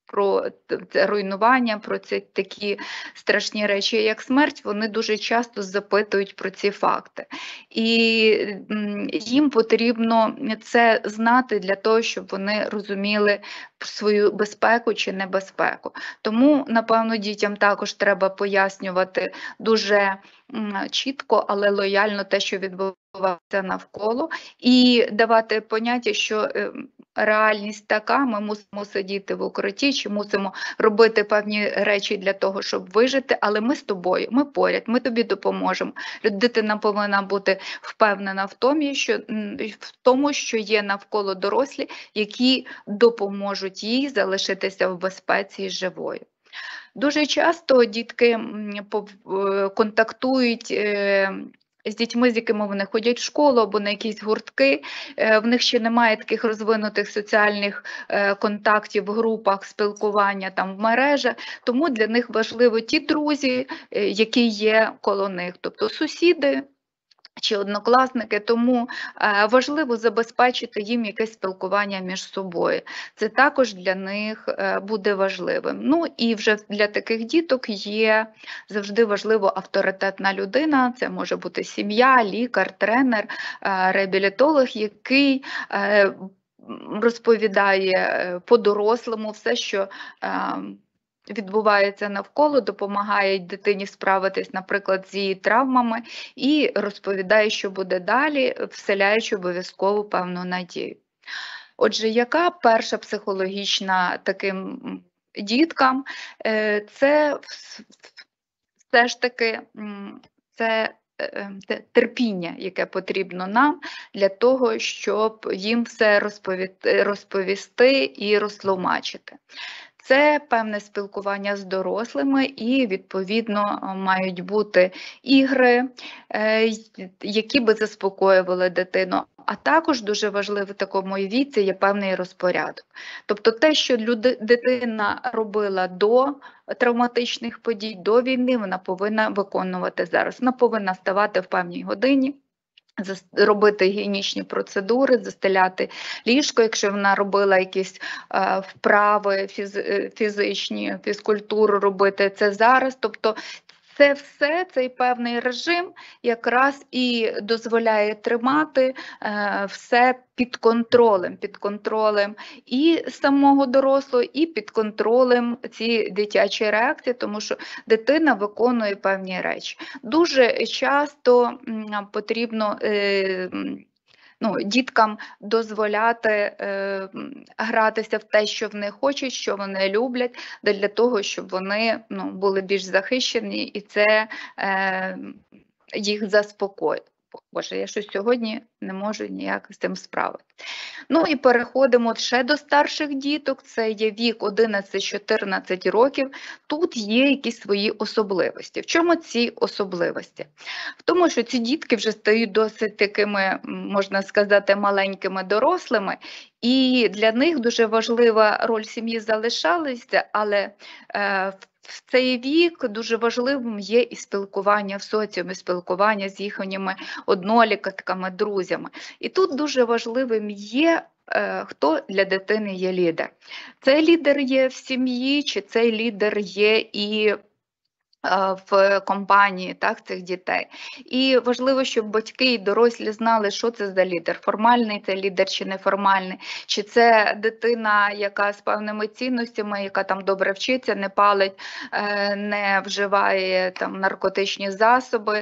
про це руйнування, про ці такі страшні речі, як смерть, вони дуже часто запитують про ці факти. І їм потрібно це знати для того, щоб вони розуміли свою безпеку чи небезпеку. Тому, напевно, дітям також треба пояснювати дуже чітко, але лояльно те, що відбувається навколо, і давати поняття, що реальність така, ми мусимо сидіти в укритті, чи мусимо робити певні речі для того, щоб вижити, але ми з тобою, ми поряд, ми тобі допоможемо. Дитина повинна бути впевнена в тому, що, в тому, що є навколо дорослі, які допоможуть їй залишитися в безпеці живою. Дуже часто дітки контактують з дітьми, з якими вони ходять в школу або на якісь гуртки, в них ще немає таких розвинутих соціальних контактів в групах, спілкування там в мережах, тому для них важливо ті друзі, які є коло них, тобто сусіди чи однокласники, тому важливо забезпечити їм якесь спілкування між собою. Це також для них буде важливим. Ну і вже для таких діток є завжди важливо авторитетна людина, це може бути сім'я, лікар, тренер, реабілітолог, який розповідає по-дорослому все, що відбувається навколо, допомагає дитині справитись, наприклад, з її травмами і розповідає, що буде далі, вселяючи обов'язково певну надію. Отже, яка перша психологічна таким діткам? Це все ж таки це терпіння, яке потрібно нам для того, щоб їм все розповісти і розтлумачити. Це певне спілкування з дорослими і, відповідно, мають бути ігри, які би заспокоювали дитину. А також дуже важливо в такому віці є певний розпорядок. Тобто те, що люди, дитина робила до травматичних подій, до війни, вона повинна виконувати зараз. Вона повинна вставати в певній годині, робити гігієнічні процедури, застеляти ліжко, якщо вона робила якісь е, вправи фіз, фізичні, фізкультуру робити це зараз. Тобто це все, цей певний режим якраз і дозволяє тримати е, все під контролем, під контролем і самого дорослого, і під контролем ці дитячі реакції, тому що дитина виконує певні речі. Дуже часто м, потрібно е, ну, діткам дозволяти е, гратися в те, що вони хочуть, що вони люблять, для того, щоб вони ну, були більш захищені, і це е, їх заспокоїть. Боже, я щось сьогодні не можу ніяк з цим справити. Ну і переходимо ще до старших діток, це є вік одинадцять-чотирнадцять років. Тут є якісь свої особливості. В чому ці особливості? В тому, що ці дітки вже стають досить такими, можна сказати, маленькими дорослими, і для них дуже важлива роль сім'ї залишалася, але е, в цей вік дуже важливим є і спілкування в соціумі, спілкування з їхніми однолітками, друзями. І тут дуже важливим є, е, хто для дитини є лідер. Цей лідер є в сім'ї, чи цей лідер є і в компанії, так, цих дітей. І важливо, щоб батьки і дорослі знали, що це за лідер. Формальний це лідер чи неформальний. Чи це дитина, яка з певними цінностями, яка там добре вчиться, не палить, не вживає там наркотичні засоби.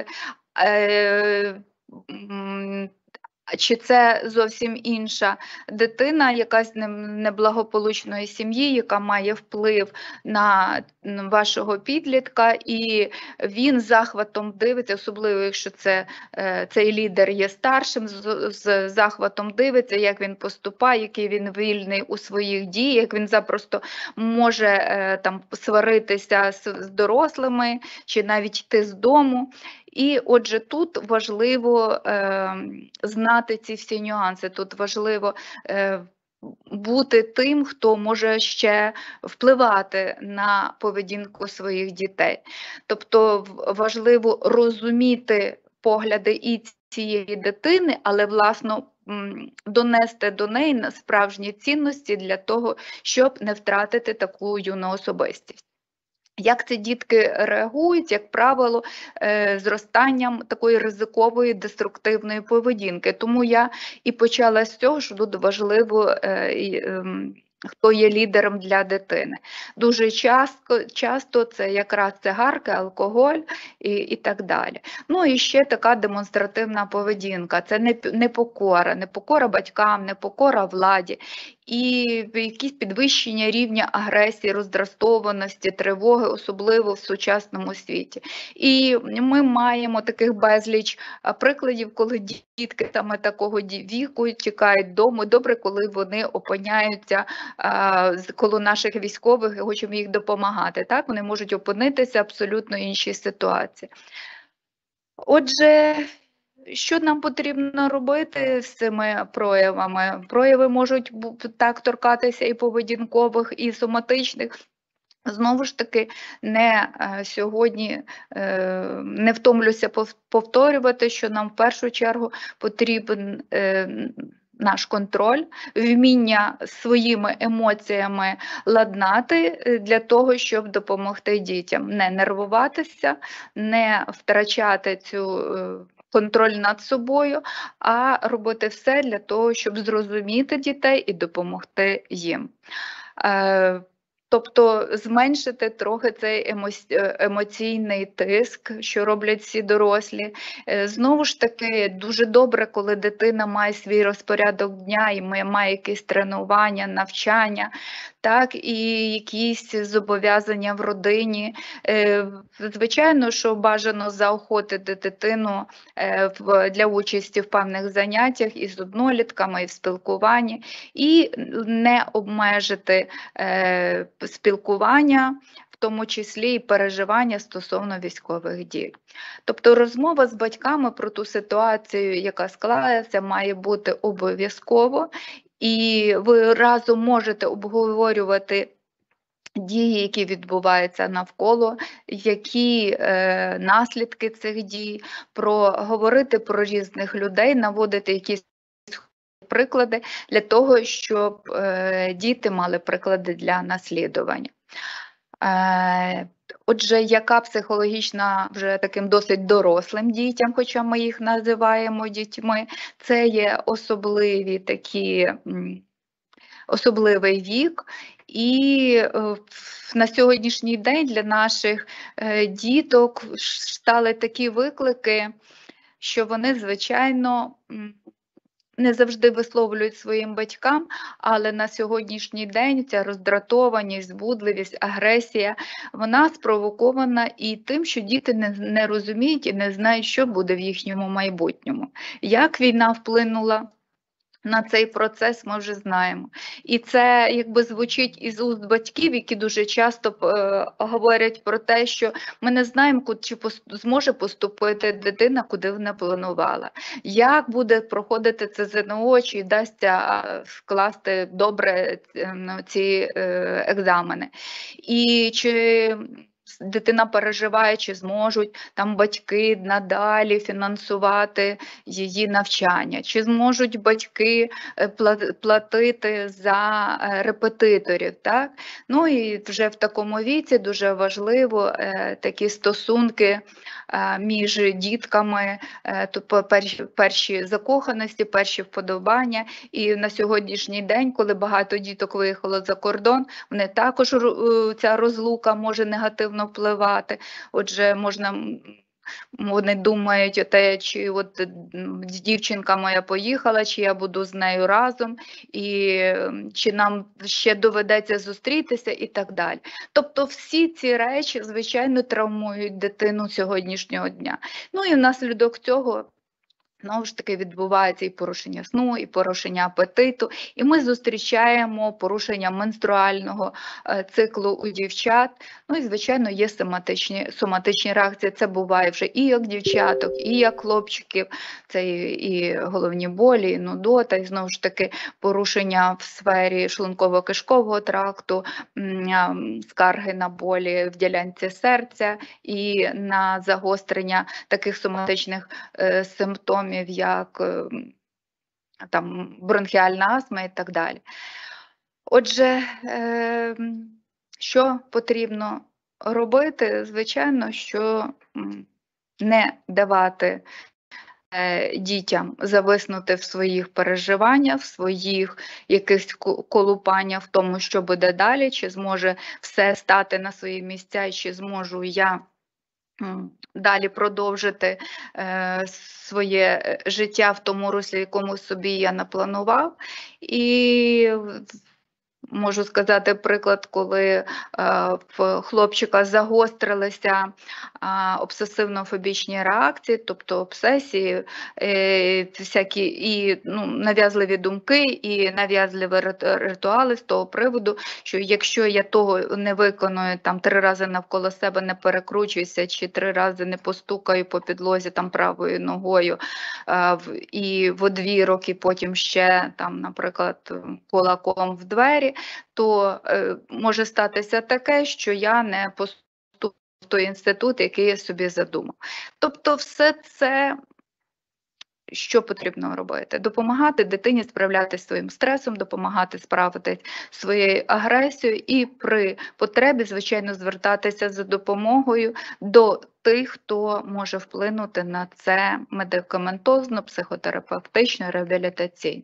Чи це зовсім інша дитина, якась неблагополучної сім'ї, яка має вплив на вашого підлітка, і він з захватом дивиться, особливо якщо це, цей лідер є старшим, з захватом дивиться, як він поступає, який він вільний у своїх діях, як він запросто може там сваритися з дорослими, чи навіть йти з дому. І отже, тут важливо е, знати ці всі нюанси, тут важливо е, бути тим, хто може ще впливати на поведінку своїх дітей. Тобто важливо розуміти погляди і цієї дитини, але, власно, донести до неї справжні цінності для того, щоб не втратити таку юну особистість. Як ці дітки реагують, як правило, зростанням такої ризикової деструктивної поведінки. Тому я і почала з цього, що тут важливо, хто є лідером для дитини. Дуже часто, часто це якраз цигарки, алкоголь і, і так далі. Ну і ще така демонстративна поведінка. Це непокора, непокора батькам, непокора владі. І якісь підвищення рівня агресії, роздратованості, тривоги, особливо в сучасному світі. І ми маємо таких безліч прикладів, коли дітки саме такого віку тікають дому. Добре, коли вони опиняються коло наших військових і хочемо їх допомагати. Так? Вони можуть опинитися в абсолютно іншій ситуації. Отже, що нам потрібно робити з цими проявами? Прояви можуть так торкатися і поведінкових, і соматичних. Знову ж таки, не сьогодні не втомлюся повторювати, що нам в першу чергу потрібен наш контроль, вміння своїми емоціями ладнати для того, щоб допомогти дітям. Не нервуватися, не втрачати цю контроль над собою, а робити все для того, щоб зрозуміти дітей і допомогти їм. Тобто зменшити трохи цей емоційний тиск, що роблять всі дорослі. Знову ж таки, дуже добре, коли дитина має свій розпорядок дня і має якісь тренування, навчання, так, і якісь зобов'язання в родині. Звичайно, що бажано заохотити дитину для участі в певних заняттях і з однолітками, і в спілкуванні, і не обмежити спілкування, в тому числі і переживання стосовно військових дій. Тобто розмова з батьками про ту ситуацію, яка склалася, має бути обов'язково, і ви разом можете обговорювати дії, які відбуваються навколо, які е, наслідки цих дій, про, говорити про різних людей, наводити якісь приклади для того, щоб е, діти мали приклади для наслідування. Е, отже, яка психологічна вже таким досить дорослим дітям, хоча ми їх називаємо дітьми, це є особливі такі, особливий вік. І е, на сьогоднішній день для наших е, діток стали такі виклики, що вони, звичайно, не завжди висловлюють своїм батькам, але на сьогоднішній день ця роздратованість, збудливість, агресія, вона спровокована і тим, що діти не, не розуміють і не знають, що буде в їхньому майбутньому. Як війна вплинула на цей процес, ми вже знаємо. І це якби звучить із уст батьків, які дуже часто е, говорять про те, що ми не знаємо, чи пост, зможе поступити дитина, куди вона планувала. Як буде проходити це ЗНО, чи вдасться скласти добре ці е, екзамени. І чи дитина переживає, чи зможуть там батьки надалі фінансувати її навчання, чи зможуть батьки платити за репетиторів. Так? Ну і вже в такому віці дуже важливо е, такі стосунки е, між дітками, е, тобто перші, перші закоханості, перші вподобання. І на сьогоднішній день, коли багато діток виїхало за кордон, вони також, ця розлука може негативно впливати. Отже, можна, вони думають, те, чи от дівчинка моя поїхала, чи я буду з нею разом, і чи нам ще доведеться зустрітися і так далі. Тобто всі ці речі, звичайно, травмують дитину сьогоднішнього дня. Ну і внаслідок цього Знову ж таки, відбувається і порушення сну, і порушення апетиту, і ми зустрічаємо порушення менструального е, циклу у дівчат. Ну і, звичайно, є соматичні, соматичні реакції. Це буває вже і як дівчаток, і як хлопчиків. Це і, і головні болі, і нудота, і, знову ж таки, порушення в сфері шлунково-кишкового тракту, м, скарги на болі в ділянці серця і на загострення таких соматичних е, симптомів, як е, там, бронхіальна астма і так далі. Отже, е, що потрібно робити? Звичайно, що м, не давати е, дітям зависнути в своїх переживаннях, в своїх якихось ко- колупаннях в тому, що буде далі, чи зможе все стати на свої місця, і чи зможу я м, далі продовжити е, своє е, життя в тому руслі, якому собі я напланував. І в- можу сказати приклад, коли е, в хлопчика загострилися а, обсесивно-фобічні реакції, тобто обсесії, е, всякі і ну, нав'язливі думки, і нав'язливі рит- ритуали з того приводу, що якщо я того не виконую там три рази навколо себе, не перекручуюся, чи три рази не постукаю по підлозі там правою ногою, е, в- і в одвірок, і потім ще там, наприклад, кулаком в двері, то е, може статися таке, що я не поступлю в той інститут, який я собі задумав. Тобто все це, що потрібно робити? Допомагати дитині справлятися зі своїм стресом, допомагати справитися зі своєю агресією і при потребі, звичайно, звертатися за допомогою до тих, хто може вплинути на це медикаментозно, психотерапевтично, реабілітаційно.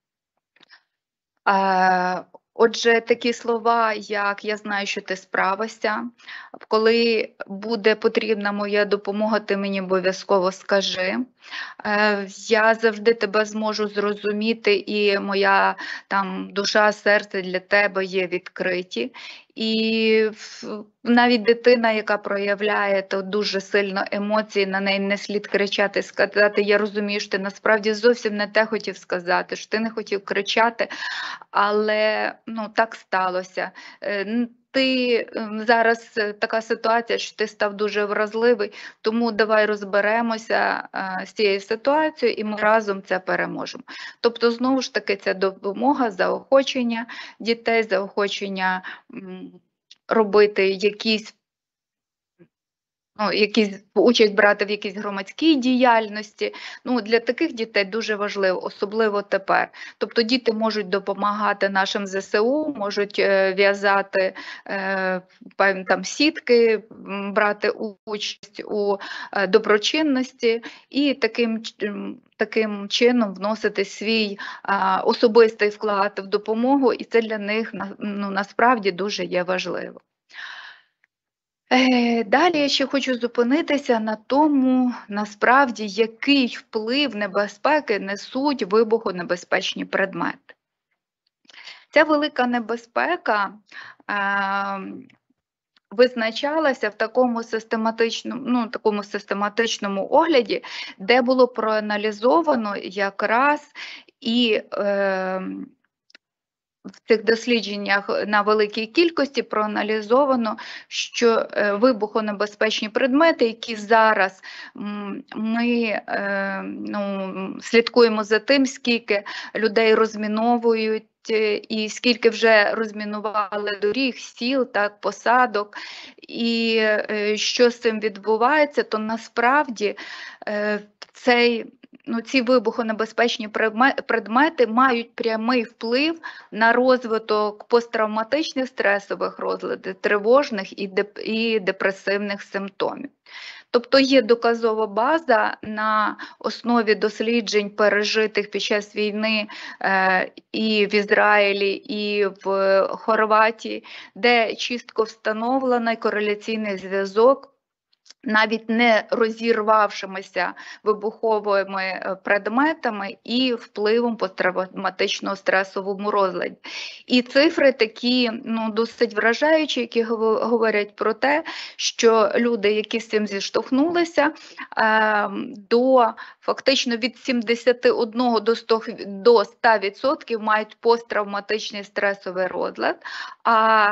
Е, Отже, такі слова, як «я знаю, що ти справишся», коли буде потрібна моя допомога, ти мені обов'язково скажи. Е, Я завжди тебе зможу зрозуміти, і моя там душа, серце для тебе є відкриті. І в- навіть дитина, яка проявляє то дуже сильно емоції, на неї не слід кричати, сказати: я розумію, що ти насправді зовсім не те хотів сказати, що ти не хотів кричати, але ну, так сталося. Е, н- Ти ем, зараз е, така ситуація, що ти став дуже вразливий, тому давай розберемося е, з цією ситуацією, і ми разом це переможемо. Тобто, знову ж таки, це допомога, заохочення дітей, заохочення м, робити якісь ну, якісь участь брати в якійсь громадській діяльності. Ну, для таких дітей дуже важливо, особливо тепер. Тобто діти можуть допомагати нашим зе се у, можуть е, в'язати е, певні там сітки, м, брати участь у е, доброчинності і таким, ч- м, таким чином вносити свій е, особистий вклад в допомогу, і це для них на- ну, насправді дуже є важливо. Е, Далі я ще хочу зупинитися на тому, насправді, який вплив небезпеки несуть вибухонебезпечні предмети. Ця велика небезпека е, визначалася в такому систематичному, ну, такому систематичному огляді, де було проаналізовано якраз і е, в цих дослідженнях на великій кількості проаналізовано, що е, вибухонебезпечні предмети, які зараз м, ми е, ну, слідкуємо за тим, скільки людей розміновують, е, і скільки вже розмінували доріг, сіл, так, посадок, і е, що з цим відбувається, то насправді е, цей Ну, ці вибухонебезпечні предмети мають прямий вплив на розвиток посттравматичних стресових розладів, тривожних і, деп і депресивних симптомів. Тобто є доказова база на основі досліджень, пережитих під час війни е, і в Ізраїлі, і в Хорватії, де чітко встановлений кореляційний зв'язок навіть не розірвавшимися вибуховими предметами і впливом посттравматичного стресовому розладі. І цифри такі, ну, досить вражаючі, які говорять про те, що люди, які з цим зіштовхнулися, до фактично від сімдесяти одного до ста відсотків мають посттравматичний стресовий розлад, а,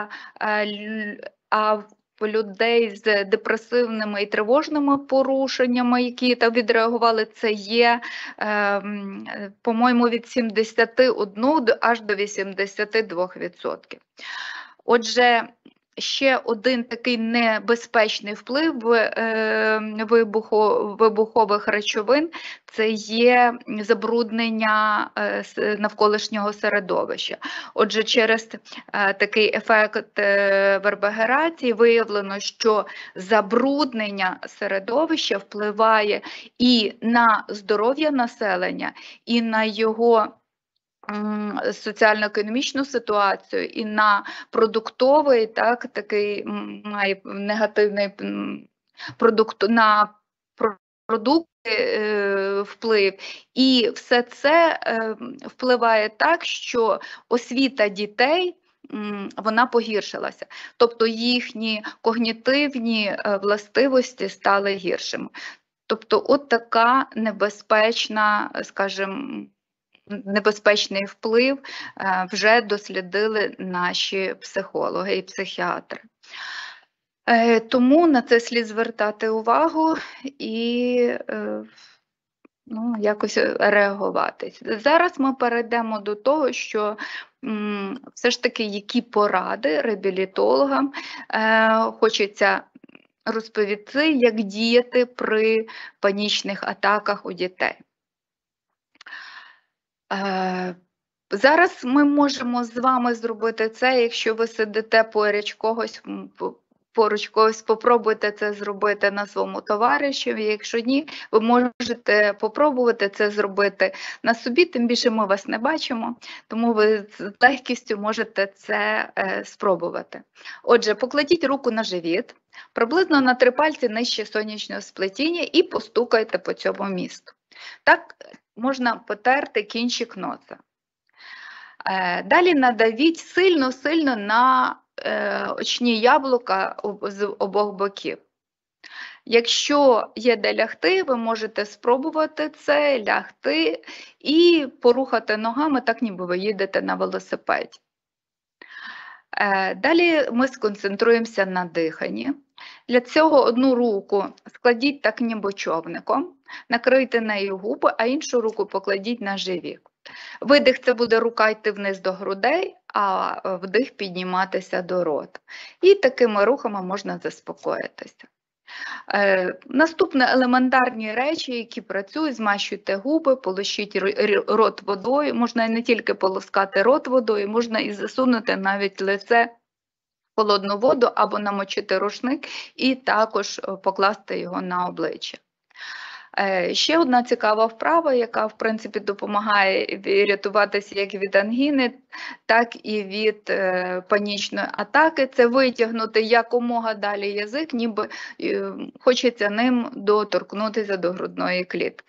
а людей з депресивними і тривожними порушеннями, які там відреагували, це є, е, по-моєму, від сімдесяти одного аж до вісімдесяти двох відсотків. Отже, ще один такий небезпечний вплив е, вибуху, вибухових речовин – це є забруднення е, навколишнього середовища. Отже, через е, такий ефект е, вербегерації виявлено, що забруднення середовища впливає і на здоров'я населення, і на його соціально-економічну ситуацію, і на продуктовий, так, такий має негативний продукт, на продукти е, вплив. І все це е, впливає так, що освіта дітей вона погіршилася. Тобто їхні когнітивні властивості стали гіршими. Тобто от така небезпечна, скажімо, небезпечний вплив вже дослідили наші психологи і психіатри. Тому на це слід звертати увагу і ну, якось реагувати. Зараз ми перейдемо до того, що м, все ж таки які поради реабілітологам е, хочеться розповісти, як діяти при панічних атаках у дітей. Зараз ми можемо з вами зробити це, якщо ви сидите поруч когось, поруч когось, попробуйте це зробити на своєму товаришеві. Якщо ні, ви можете попробувати це зробити на собі, тим більше ми вас не бачимо, тому ви з легкістю можете це е, спробувати. Отже, покладіть руку на живіт, приблизно на три пальці нижче сонячного сплетіння і постукайте по цьому місту. Так можна потерти кінчик носа. Е, далі надавіть сильно-сильно на е, очні яблука з обох боків. Якщо є де лягти, ви можете спробувати це, лягти і порухати ногами, так ніби ви їдете на велосипеді. Е, далі ми сконцентруємося на диханні. Для цього одну руку складіть так ніби човником, накрийте нею губи, а іншу руку покладіть на живіт. Видих – це буде рука йти вниз до грудей, а вдих – підніматися до рота. І такими рухами можна заспокоїтися. Е, наступне – елементарні речі, які працюють: змащуйте губи, полощіть рот водою, можна не тільки полоскати рот водою, можна і засунути навіть лице в холодну воду або намочити рушник і також покласти його на обличчя. Ще одна цікава вправа, яка, в принципі, допомагає рятуватися як від ангіни, так і від е, панічної атаки, це витягнути якомога далі язик, ніби е, хочеться ним доторкнутися до грудної клітки.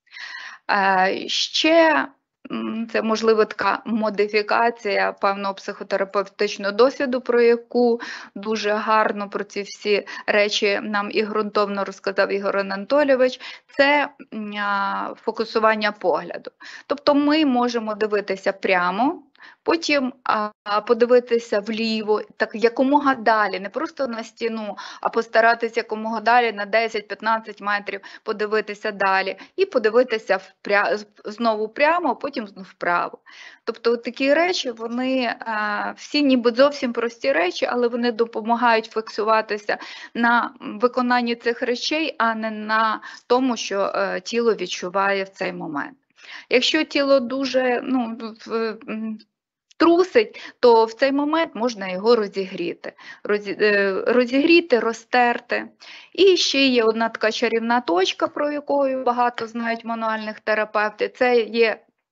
Е, ще це, можливо, така модифікація певного психотерапевтичного досвіду, про яку дуже гарно про ці всі речі нам і ґрунтовно розказав Ігор Анатолійович, це фокусування погляду. Тобто ми можемо дивитися прямо, потім а, подивитися вліво, так якомога далі, не просто на стіну, а постаратися якомога далі на десять-п'ятнадцять метрів подивитися далі і подивитися впря... знову прямо, а потім вправо. Тобто такі речі, вони а, всі ніби зовсім прості речі, але вони допомагають фіксуватися на виконанні цих речей, а не на тому, що а, тіло відчуває в цей момент. Якщо тіло дуже, ну, в, трусить, то в цей момент можна його розігріти. Розігріти, розтерти. І ще є одна така чарівна точка, про яку багато знають мануальних терапевтів. Це є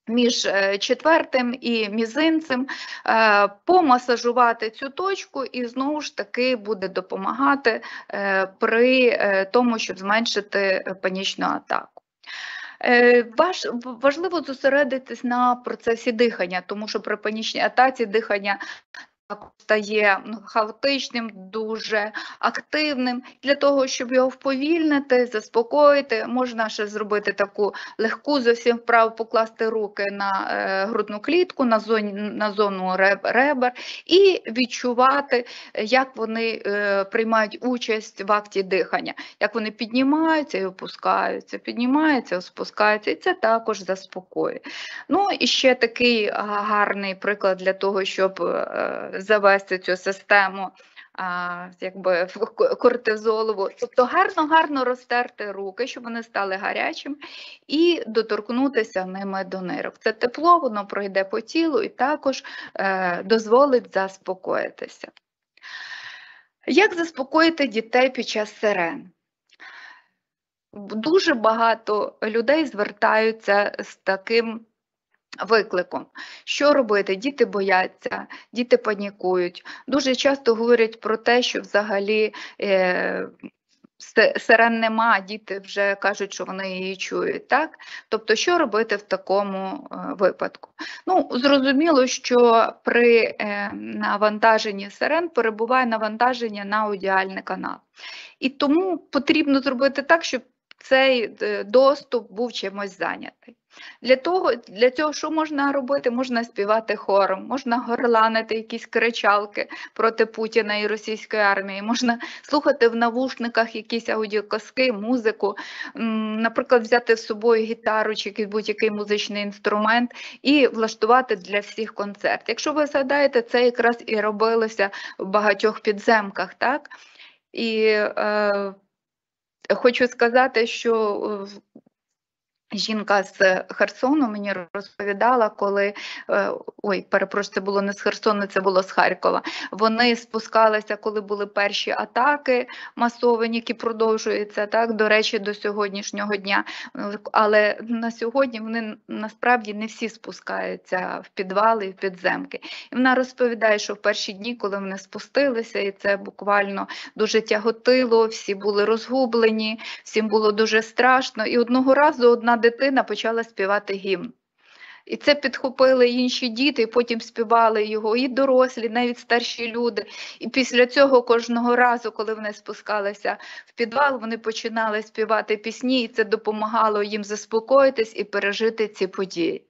між четвертим і мізинцем, помасажувати цю точку і знову ж таки буде допомагати при тому, щоб зменшити панічну атаку. Важ, важливо зосередитись на процесі дихання, тому що при панічній атаці дихання стає хаотичним, дуже активним. Для того, щоб його вповільнити, заспокоїти, можна ще зробити таку легку зовсім вправу, покласти руки на е, грудну клітку, на, зоні, на зону ребер і відчувати, як вони е, приймають участь в акті дихання, як вони піднімаються і опускаються, піднімаються, опускаються, і це також заспокоює. Ну і ще такий гарний приклад для того, щоб е, завести цю систему а, якби кортизолову. Тобто гарно-гарно розтерти руки, щоб вони стали гарячими, і доторкнутися ними до нирок. Це тепло, воно пройде по тілу і також е, дозволить заспокоїтися. Як заспокоїти дітей під час сирен? Дуже багато людей звертаються з таким викликом. Що робити? Діти бояться, діти панікують. Дуже часто говорять про те, що взагалі е, сирен нема, а діти вже кажуть, що вони її чують. Так? Тобто, що робити в такому е, випадку? Ну, зрозуміло, що при е, навантаженні сирен перебуває навантаження на аудіальний канал. І тому потрібно зробити так, щоб цей доступ був чимось зайнятий. Для того, для цього що можна робити? Можна співати хором, можна горланити якісь кричалки проти Путіна і російської армії, можна слухати в навушниках якісь аудіоказки, музику, наприклад, взяти з собою гітару чи будь-який музичний інструмент і влаштувати для всіх концерт. Якщо ви згадаєте, це якраз і робилося в багатьох підземках, так? І е, хочу сказати, що жінка з Херсону мені розповідала, коли, ой, перепрошую, це було не з Херсону, це було з Харкова. Вони спускалися, коли були перші атаки масовані, які продовжуються, так, до речі, до сьогоднішнього дня. Але на сьогодні вони насправді не всі спускаються в підвали і в підземки. І вона розповідає, що в перші дні, коли вони спустилися, і це буквально дуже тяготило, всі були розгублені, всім було дуже страшно. І одного разу одна дитина почала співати гімн. І це підхопили інші діти, і потім співали його і дорослі, навіть старші люди. І після цього кожного разу, коли вони спускалися в підвал, вони починали співати пісні, і це допомагало їм заспокоїтись і пережити ці події.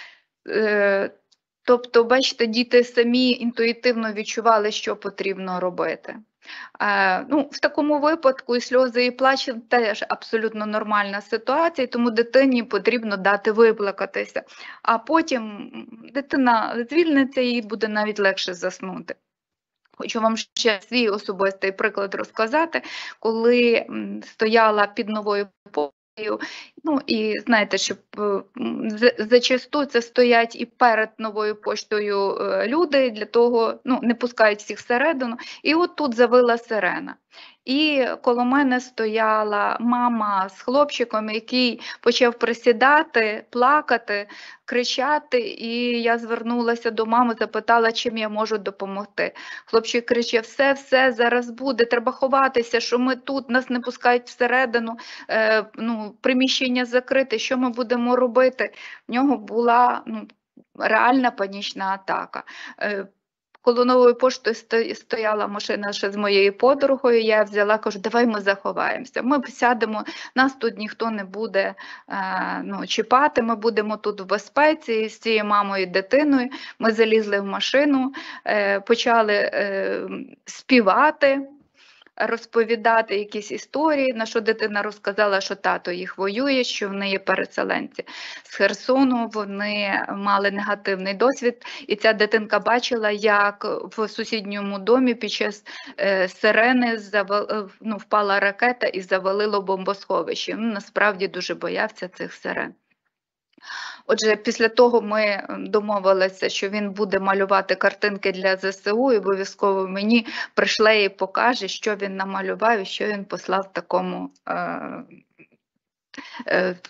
Тобто, бачите, діти самі інтуїтивно відчували, що потрібно робити. Е, ну, в такому випадку і сльози, і плач теж абсолютно нормальна ситуація, тому дитині потрібно дати виплакатися, а потім дитина звільниться і їй буде навіть легше заснути. Хочу вам ще свій особистий приклад розказати, коли стояла під Новою поштою. Ну і знаєте, що зачасту це стоять і перед Новою поштою люди, для того, ну, не пускають всіх всередину. І от тут завила сирена. І коло мене стояла мама з хлопчиком, який почав присідати, плакати, кричати, і я звернулася до мами, запитала, чим я можу допомогти. Хлопчик кричав: все, все, зараз буде, треба ховатися, що ми тут, нас не пускають всередину, е, ну, приміщення закрите, що ми будемо робити? В нього була, ну, реальна панічна атака. Е, Коло Нової пошти стояла машина ще з моєю подругою, я взяла, кажу, давай ми заховаємося, ми сядемо, нас тут ніхто не буде е, ну, чіпати, ми будемо тут в безпеці з цією мамою і дитиною. Ми залізли в машину, е, почали е, співати, розповідати якісь історії, на що дитина розказала, що тато їх воює, що вони є переселенці з Херсону, вони мали негативний досвід, і ця дитинка бачила, як в сусідньому домі під час е, сирени завал, ну, впала ракета і завалило бомбосховище. Ну, насправді дуже боявся цих сирен. Отже, після того ми домовилися, що він буде малювати картинки для зе се у, і обов'язково мені прийшле і покаже, що він намалював і що він послав в такому е, е,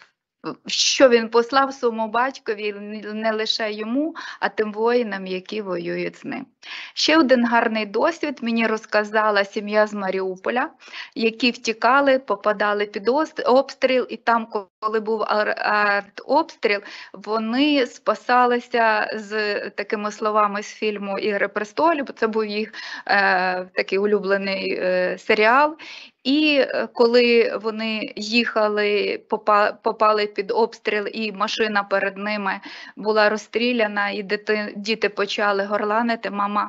що він послав своєму батькові, не лише йому, а тим воїнам, які воюють з ним. Ще один гарний досвід мені розказала сім'я з Маріуполя, які втікали, попадали під обстріл, і там, коли був артобстріл, вони спасалися з такими словами з фільму «Ігри престолів», бо це був їх е, такий улюблений е, серіал. І коли вони їхали, попали під обстріл, і машина перед ними була розстріляна, і діти, діти почали горланити, мама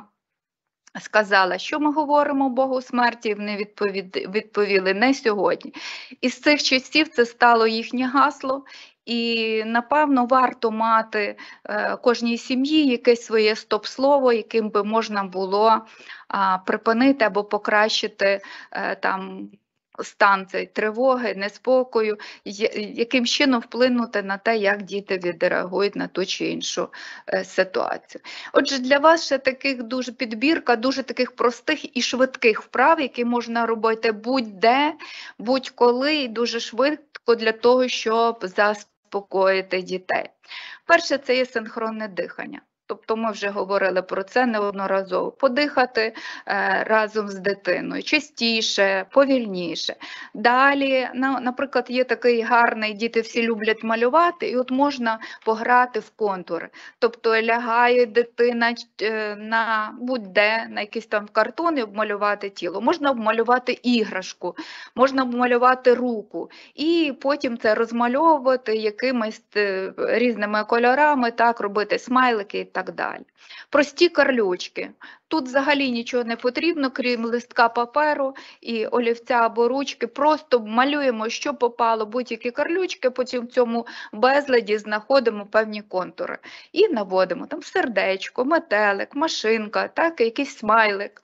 сказала, що ми говоримо Богу смерті, і вони відповіли, не сьогодні. І з цих часів це стало їхнє гасло. І, напевно, варто мати е, кожній сім'ї якесь своє стоп-слово, яким би можна було а, припинити або покращити е, там, стан цієї тривоги, неспокою, яким чином вплинути на те, як діти відреагують на ту чи іншу е, ситуацію. Отже, для вас ще таких дуже підбірка, дуже таких простих і швидких вправ, які можна робити будь-де, будь-коли і дуже швидко для того, щоб заспокоїти дітей. Перше, це є синхронне дихання. Тобто ми вже говорили про це неодноразово. Подихати е, разом з дитиною, частіше, повільніше. Далі, на, наприклад, є такий гарний, діти всі люблять малювати, і от можна пограти в контури. Тобто лягає дитина е, на будь-де, на якийсь там картон і обмалювати тіло. Можна обмалювати іграшку, можна обмалювати руку. І потім це розмальовувати якимись е, різними кольорами, так, робити смайлики і так далі. Прості карлючки. Тут взагалі нічого не потрібно, крім листка паперу і олівця або ручки. Просто малюємо, що попало, будь-які карлючки, потім в цьому безладі знаходимо певні контури. І наводимо там сердечко, метелик, машинка, так, якийсь смайлик.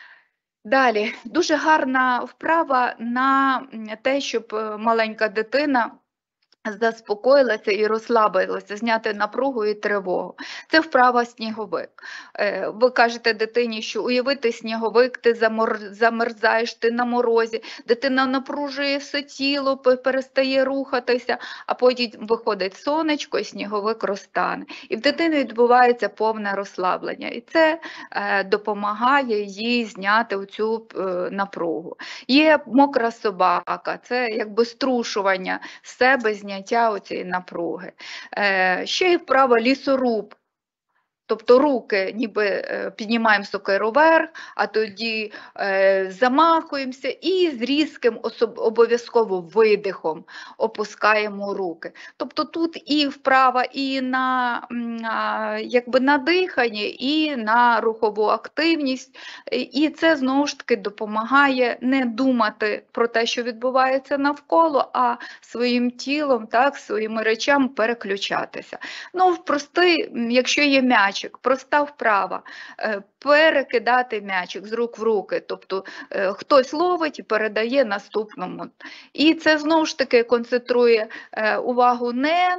Далі, дуже гарна вправа на те, щоб маленька дитина заспокоїлася і розслабилася, зняти напругу і тривогу. Це вправа сніговик. Ви кажете дитині, що уявити сніговик, ти замор... замерзаєш, ти на морозі, дитина напружує все тіло, перестає рухатися, а потім виходить сонечко і сніговик розтане. І в дитини відбувається повне розслаблення. І це е, допомагає їй зняти оцю е, напругу. Є мокра собака, це якби струшування себе, зняття оцієї напруги. Е, ще й вправа лісоруб. Тобто руки ніби е, піднімаємо сокиру вверх, а тоді е, замахуємося і з різким обов'язково видихом опускаємо руки. Тобто тут і вправа і на, на, якби на дихання, і на рухову активність. І це знову ж таки допомагає не думати про те, що відбувається навколо, а своїм тілом, так, своїми речами переключатися. Ну, простий, якщо є м'яч, проста вправа, перекидати м'ячик з рук в руки, тобто хтось ловить і передає наступному. І це знову ж таки концентрує увагу не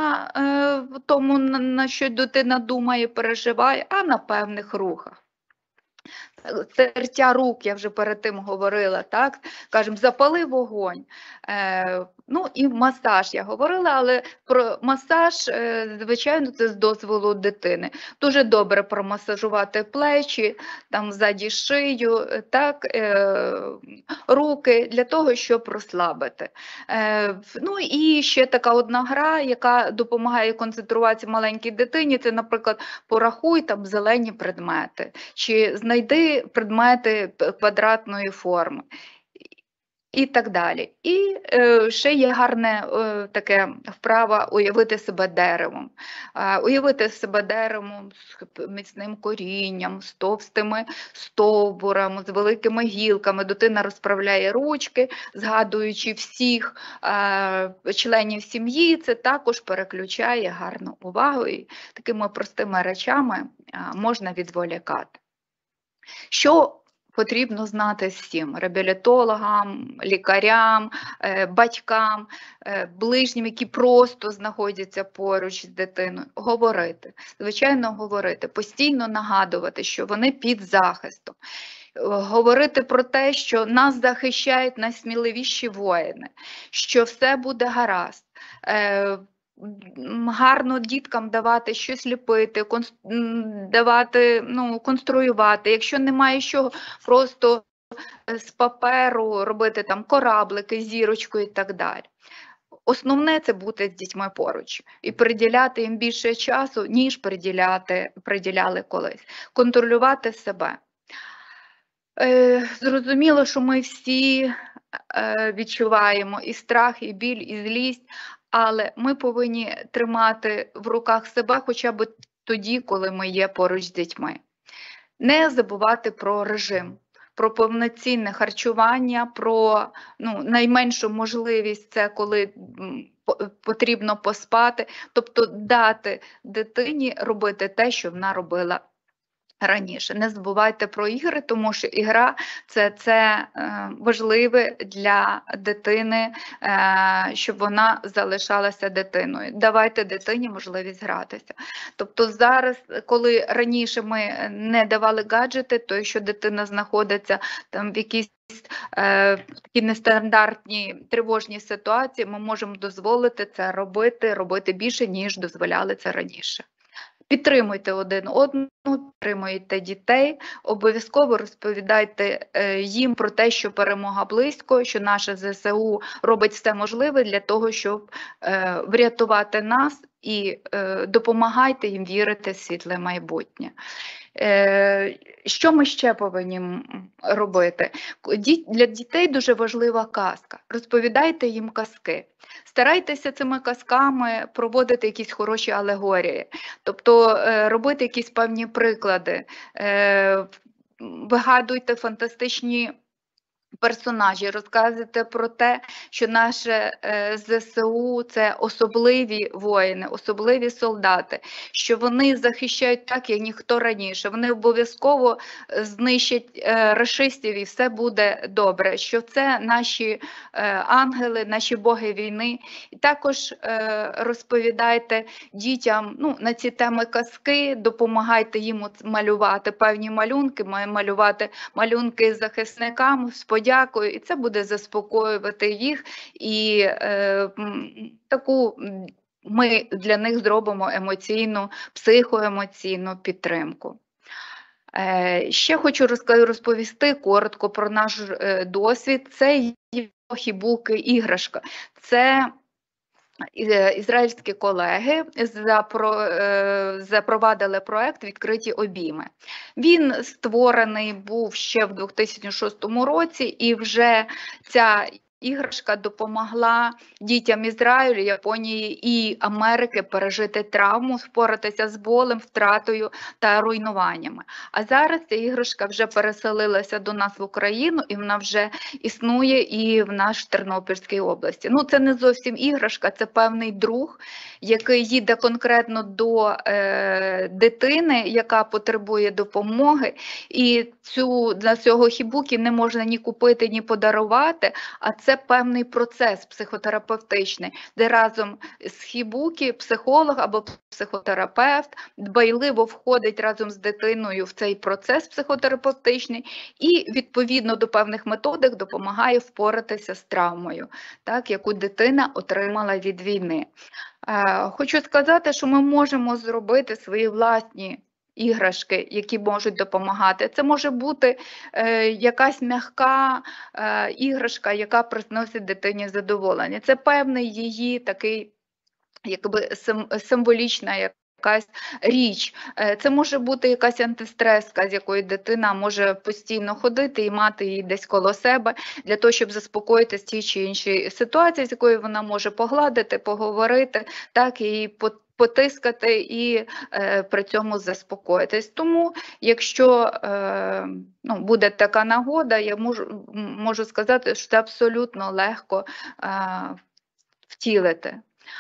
на тому, на що дитина думає, переживає, а на певних рухах. Тертя рук, я вже перед тим говорила, так, кажемо, запали вогонь. Е, ну і масаж я говорила, але про масаж, е, звичайно, це з дозволу дитини. Дуже добре промасажувати плечі, там ззаді шию, так, е, руки, для того, щоб розслабити. Е, ну і ще така одна гра, яка допомагає концентруватися маленькій дитині, це, наприклад, порахуй там зелені предмети, чи знайди предмети квадратної форми і так далі. І е, ще є гарне е, таке вправа уявити себе деревом. Е, уявити себе деревом з міцним корінням, з товстими стовбурами, з великими гілками. Дитина розправляє ручки, згадуючи всіх е, членів сім'ї, це також переключає гарну увагу і такими простими речами е, можна відволікати. Що потрібно знати всім – реабілітологам, лікарям, батькам, ближнім, які просто знаходяться поруч з дитиною? Говорити, звичайно говорити, постійно нагадувати, що вони під захистом. Говорити про те, що нас захищають найсміливіші воїни, що все буде гаразд. е, гарно діткам давати щось ліпити, конс... давати, ну, конструювати. Якщо немає що, просто з паперу робити там кораблики, зірочку і так далі. Основне – це бути з дітьми поруч і приділяти їм більше часу, ніж приділяти, приділяли колись. Контролювати себе. Е, зрозуміло, що ми всі е, відчуваємо і страх, і біль, і злість, але ми повинні тримати в руках себе хоча б тоді, коли ми є поруч з дітьми. Не забувати про режим, про повноцінне харчування, про, ну, найменшу можливість – це коли потрібно поспати, тобто дати дитині робити те, що вона робила раніше. Не забувайте про ігри, тому що ігра це, це е, важливе для дитини, е, щоб вона залишалася дитиною. Давайте дитині можливість гратися. Тобто зараз, коли раніше ми не давали гаджети, то якщо дитина знаходиться там в якійсь е, такі нестандартні тривожні ситуації, ми можемо дозволити це робити, робити більше, ніж дозволяли це раніше. Підтримуйте один одного, підтримуйте дітей, обов'язково розповідайте їм про те, що перемога близько, що наше зе се у робить все можливе для того, щоб врятувати нас, і допомагайте їм вірити в світле майбутнє. Що ми ще повинні робити? Для дітей дуже важлива казка. Розповідайте їм казки. Старайтеся цими казками проводити якісь хороші алегорії, тобто робити якісь певні приклади, вигадуйте фантастичні персонажі, розказуйте про те, що наше зе се у – це особливі воїни, особливі солдати, що вони захищають так, як ніхто раніше. Вони обов'язково знищать рашистів і все буде добре, що це наші ангели, наші боги війни. І також розповідайте дітям, ну, на ці теми казки, допомагайте їм малювати певні малюнки, малювати малюнки захисникам, дякую, і це буде заспокоювати їх, і е, таку ми для них зробимо емоційну, психоемоційну підтримку. Е, ще хочу розповісти коротко про наш е, досвід. Це хібуки іграшка. Це ізраїльські колеги запровадили проект «Відкриті обійми». Він створений був ще в дві тисячі шостому році, і вже ця іграшка допомогла дітям Ізраїлю, Японії і Америки пережити травму, впоратися з болем, втратою та руйнуваннями. А зараз ця іграшка вже переселилася до нас в Україну, і вона вже існує і в нашій Тернопільській області. Ну, це не зовсім іграшка, це певний друг, який їде конкретно до е, дитини, яка потребує допомоги. І цю, для цього хібуки не можна ні купити, ні подарувати, а це Це певний процес психотерапевтичний, де разом з хібуки психолог або психотерапевт дбайливо входить разом з дитиною в цей процес психотерапевтичний і відповідно до певних методик допомагає впоратися з травмою, так, яку дитина отримала від війни. Хочу сказати, що ми можемо зробити свої власні іграшки, які можуть допомагати. Це може бути е, якась м'яка е, іграшка, яка приносить дитині задоволення. Це певний її такий, якби символічна якась річ. Це може бути якась антистреска, з якою дитина може постійно ходити і мати її десь коло себе, для того, щоб заспокоїти з тій чи іншій ситуації, з якою вона може погладити, поговорити, так, і потискати і е, при цьому заспокоїтись. Тому, якщо е, ну, буде така нагода, я можу, можу сказати, що це абсолютно легко е, втілити.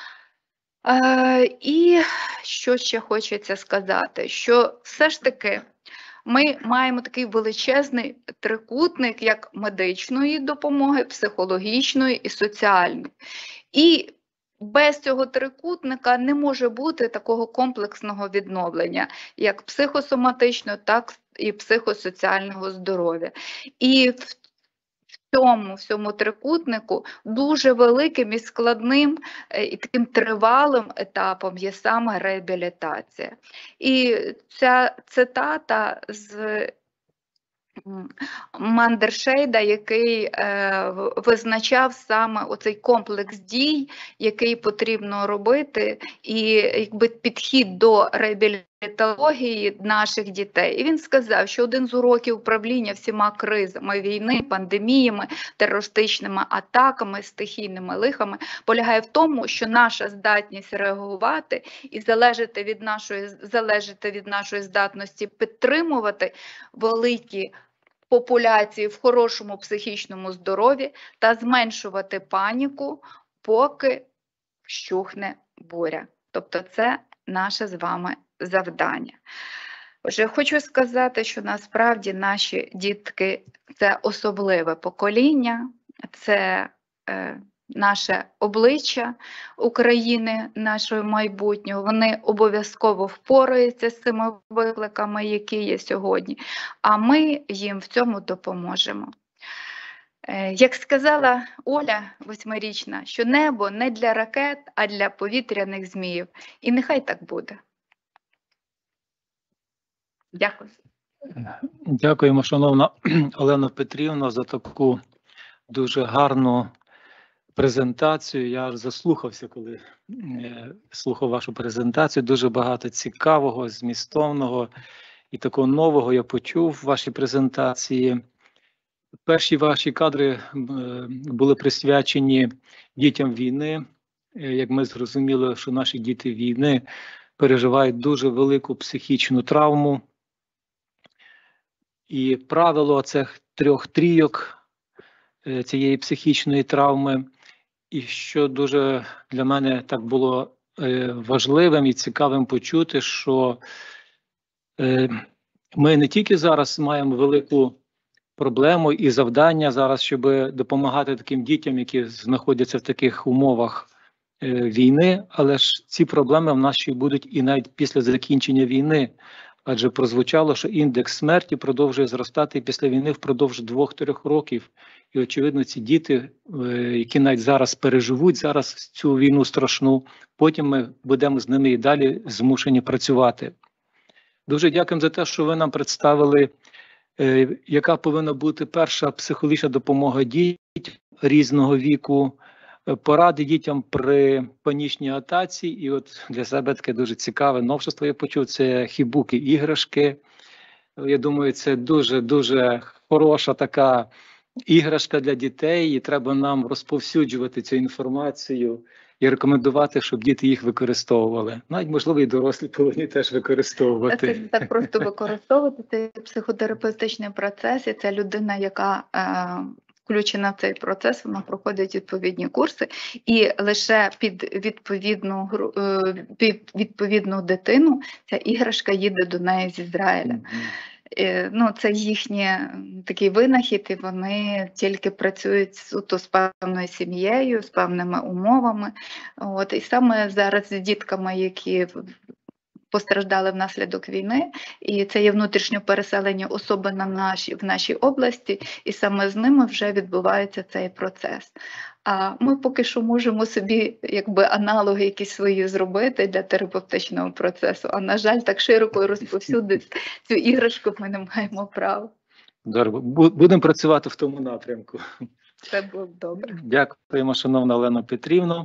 Е, і що ще хочеться сказати, що все ж таки ми маємо такий величезний трикутник, як медичної допомоги, психологічної і соціальної. І без цього трикутника не може бути такого комплексного відновлення, як психосоматичного, так і психосоціального здоров'я. І в цьому всьому трикутнику дуже великим і складним і таким тривалим етапом є саме реабілітація. І ця цитата з Мандершейда, який е, визначав саме оцей комплекс дій, який потрібно робити, і якби підхід до реабілітології наших дітей. І він сказав, що один з уроків управління всіма кризами війни, пандеміями, терористичними атаками, стихійними лихами полягає в тому, що наша здатність реагувати і залежати від нашої, залежати від нашої здатності підтримувати великі популяції в хорошому психічному здоров'ї та зменшувати паніку, поки вщухне буря. Тобто це наше з вами завдання. Отже, хочу сказати, що насправді наші дітки – це особливе покоління, це е, наше обличчя України, нашого майбутнього. Вони обов'язково впораються з цими викликами, які є сьогодні, а ми їм в цьому допоможемо. Як сказала Оля восьмирічна, що небо не для ракет, а для повітряних зміїв. І нехай так буде. Дякую. Дякуємо, шановна Олена Петрівна, за таку дуже гарну презентацію. Я заслухався, коли е, слухав вашу презентацію. Дуже багато цікавого, змістовного і такого нового я почув в вашій презентації. Перші ваші кадри е, були присвячені дітям війни. Е, як ми зрозуміли, що наші діти війни переживають дуже велику психічну травму. І правило цих трьох трійок е, цієї психічної травми, і що дуже для мене так було е, важливим і цікавим почути, що е, ми не тільки зараз маємо велику проблему і завдання зараз, щоб допомагати таким дітям, які знаходяться в таких умовах е, війни, але ж ці проблеми в нас ще будуть і навіть після закінчення війни. Адже прозвучало, що індекс смерті продовжує зростати після війни впродовж двох-трьох років. І, очевидно, ці діти, які навіть зараз переживуть зараз цю війну страшну, потім ми будемо з ними і далі змушені працювати. Дуже дякуємо за те, що ви нам представили, яка повинна бути перша психологічна допомога дітям різного віку, поради дітям при панічній атаці. І от для себе таке дуже цікаве новшество я почув, це хібуки-іграшки. Я думаю, це дуже-дуже хороша така іграшка для дітей, і треба нам розповсюджувати цю інформацію і рекомендувати, щоб діти їх використовували. Навіть, можливо, і дорослі повинні теж використовувати. Це не так просто використовувати, це психотерапевтичний процес, і це людина, яка е, включена в цей процес, вона проходить відповідні курси, і лише під відповідну, е, під відповідну дитину ця іграшка їде до неї з Ізраїля. Mm-hmm. Ну, це їхній такий винахід, і вони тільки працюють суто з певною сім'єю, з певними умовами. От, і саме зараз з дітками, які постраждали внаслідок війни, і це є внутрішньо переселені особи на наші, в нашій області, і саме з ними вже відбувається цей процес. А ми поки що можемо собі якби аналоги якісь свої зробити для терапевтичного процесу, а на жаль, так широко розповсюдити цю іграшку ми не маємо права. Добре, будемо працювати в тому напрямку. Це було б добре. Дякуємо, шановна Олена Петрівна.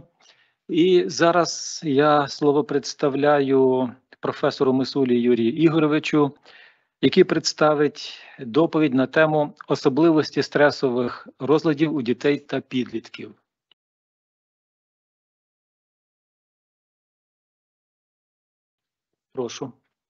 І зараз я слово представляю професору Мисулі Юрію Ігоровичу, який представить доповідь на тему особливості стресових розладів у дітей та підлітків. Прошу.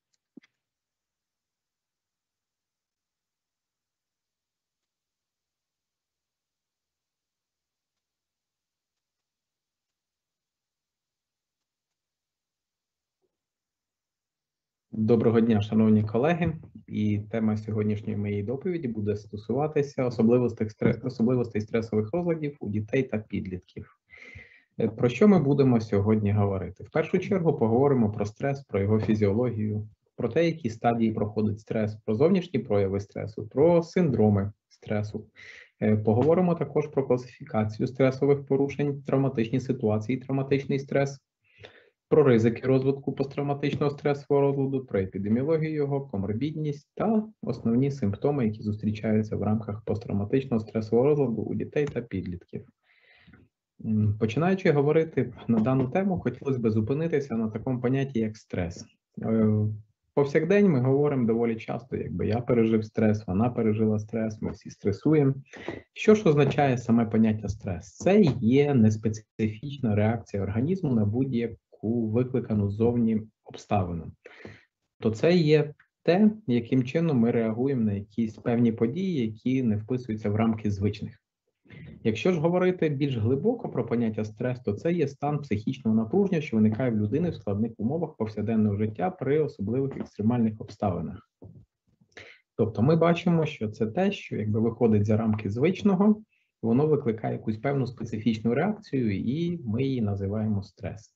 Доброго дня, шановні колеги, і тема сьогоднішньої моєї доповіді буде стосуватися особливостей, особливостей стресових розладів у дітей та підлітків. Про що ми будемо сьогодні говорити? В першу чергу поговоримо про стрес, про його фізіологію, про те, які стадії проходить стрес, про зовнішні прояви стресу, про синдроми стресу. Поговоримо також про класифікацію стресових порушень, травматичні ситуації, травматичний стрес, про ризики розвитку посттравматичного стресового розладу, про епідеміологію його, коморбідність та основні симптоми, які зустрічаються в рамках посттравматичного стресового розладу у дітей та підлітків. Починаючи говорити на дану тему, хотілося б зупинитися на такому понятті, як стрес. Повсякдень ми говоримо доволі часто, якби я пережив стрес, вона пережила стрес, ми всі стресуємо. Що ж означає саме поняття стрес? Це є неспецифічна реакція організму на будь-яку викликану зовні обставину. То це є те, яким чином ми реагуємо на якісь певні події, які не вписуються в рамки звичних. Якщо ж говорити більш глибоко про поняття стрес, то це є стан психічного напруження, що виникає в людини в складних умовах повсякденного життя при особливих екстремальних обставинах. Тобто ми бачимо, що це те, що якби виходить за рамки звичного, воно викликає якусь певну специфічну реакцію, і ми її називаємо стрес.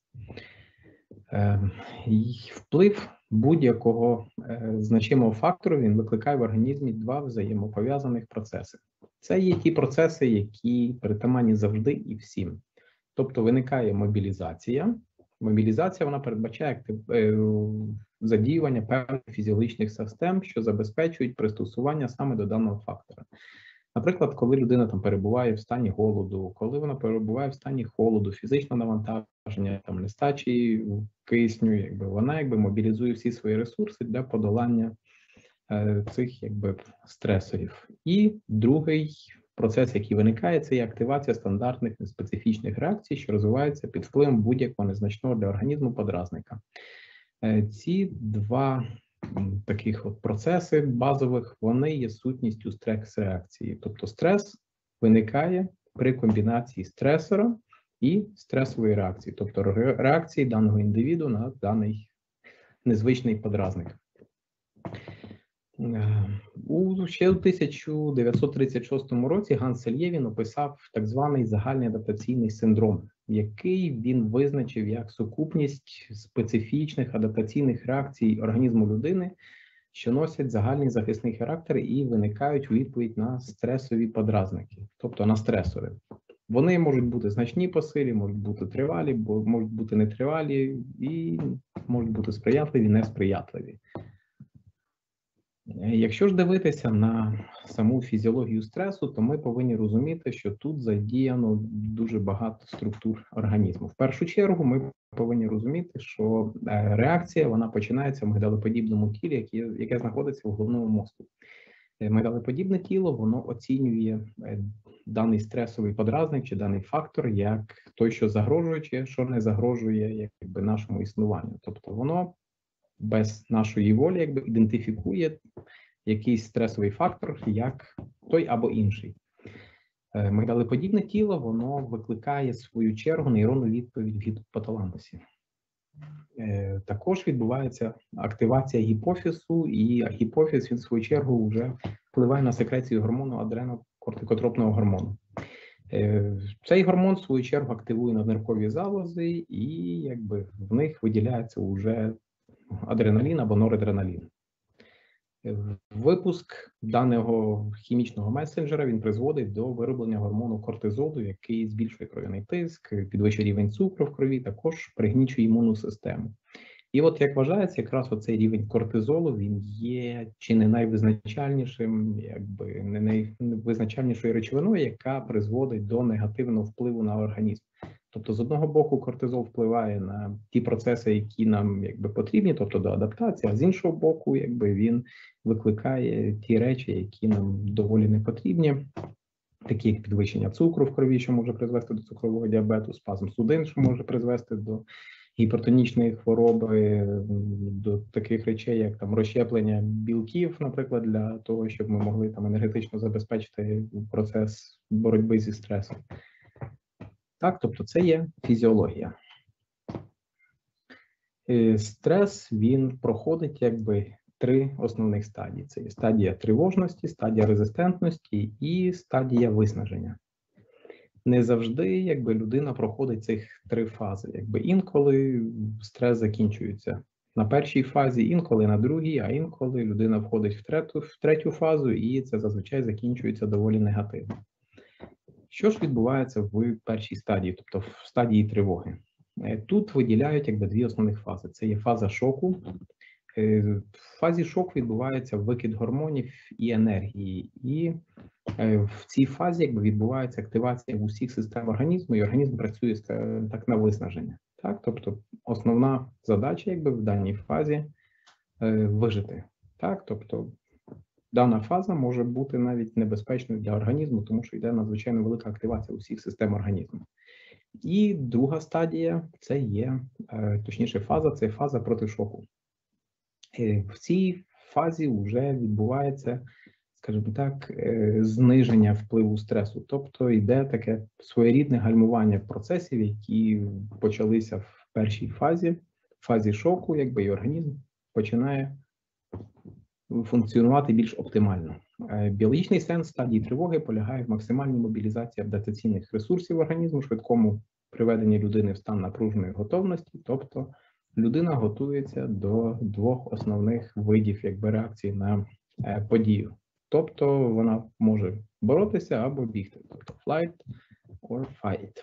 Е, вплив будь-якого е, значимого фактору, він викликає в організмі два взаємопов'язаних процеси. Це є ті процеси, які притаманні завжди і всім. Тобто виникає мобілізація. Мобілізація, вона передбачає задіювання певних фізіологічних систем, що забезпечують пристосування саме до даного фактора. Наприклад, коли людина там перебуває в стані голоду, коли вона перебуває в стані холоду, фізичного навантаження, там нестачі кисню, якби вона якби мобілізує всі свої ресурси для подолання цих якби стресорів. І другий процес, який виникає, це є активація стандартних неспецифічних реакцій, що розвиваються під впливом будь-якого незначного для організму подразника. Ці два таких от процеси базових, вони є сутністю стрес-реакції. Тобто стрес виникає при комбінації стресора і стресової реакції, тобто реакції даного індивіду на даний незвичний подразник. У ще у тисяча дев'ятсот тридцять шостому році Ганс Сельє описав так званий загальний адаптаційний синдром, який він визначив як сукупність специфічних адаптаційних реакцій організму людини, що носять загальний захисний характер і виникають у відповідь на стресові подразники, тобто на стресори. Вони можуть бути значні по силі, можуть бути тривалі, можуть бути нетривалі і можуть бути сприятливі, несприятливі. Якщо ж дивитися на саму фізіологію стресу, то ми повинні розуміти, що тут задіяно дуже багато структур організму. В першу чергу ми повинні розуміти, що реакція вона починається в мигдалеподібному тілі, яке, яке знаходиться в головному мозку. Мигдалеподібне тіло, воно оцінює даний стресовий подразник чи даний фактор як той, що загрожує, чи що не загрожує якби нашому існуванню. Тобто воно без нашої волі якби ідентифікує якийсь стресовий фактор як той або інший. Мигдалеподібне тіло, воно викликає в свою чергу нейронну відповідь в гіпоталамусі. Також відбувається активація гіпофізу, і гіпофіз, він в свою чергу вже впливає на секрецію гормону адренокортикотропного гормону. Цей гормон, в свою чергу, активує надниркові залози, і якби в них виділяється вже адреналін або норадреналін. Випуск даного хімічного месенджера, він призводить до вироблення гормону кортизолу, який збільшує кров'яний тиск, підвищує рівень цукру в крові, також пригнічує імунну систему. І от як вважається, якраз оцей рівень кортизолу, він є чи не найвизначальнішим, якби не найвизначальнішою речовиною, яка призводить до негативного впливу на організм. Тобто, з одного боку, кортизол впливає на ті процеси, які нам якби потрібні, тобто до адаптації, а з іншого боку, якби він викликає ті речі, які нам доволі не потрібні, такі як підвищення цукру в крові, що може призвести до цукрового діабету, спазм судин, що може призвести до гіпертонічної хвороби, до таких речей, як там розщеплення білків, наприклад, для того, щоб ми могли там енергетично забезпечити процес боротьби зі стресом. Так, тобто це є фізіологія. Стрес, він проходить якби три основних стадії. Це є стадія тривожності, стадія резистентності і стадія виснаження. Не завжди якби людина проходить цих три фази. Якби інколи стрес закінчується на першій фазі, інколи на другій, а інколи людина входить в третю, в третю фазу, і це зазвичай закінчується доволі негативно. Що ж відбувається в першій стадії, тобто в стадії тривоги? Тут виділяють якби дві основних фази. Це є фаза шоку. В фазі шоку відбувається викид гормонів і енергії. І в цій фазі якби відбувається активація усіх систем організму, і організм працює так на виснаження. Так? Тобто основна задача якби в даній фазі вижити. Так? Тобто дана фаза може бути навіть небезпечною для організму, тому що йде надзвичайно велика активація усіх систем організму. І друга стадія – це є, точніше фаза, це фаза протишоку. В цій фазі вже відбувається, скажімо так, зниження впливу стресу. Тобто йде таке своєрідне гальмування процесів, які почалися в першій фазі, в фазі шоку, якби і організм починає функціонувати більш оптимально. Біологічний сенс стадії тривоги полягає в максимальній мобілізації адаптаційних ресурсів організму, швидкому приведенні людини в стан напруженої готовності, тобто людина готується до двох основних видів якби, реакції на подію. Тобто вона може боротися або бігти, тобто flight or fight.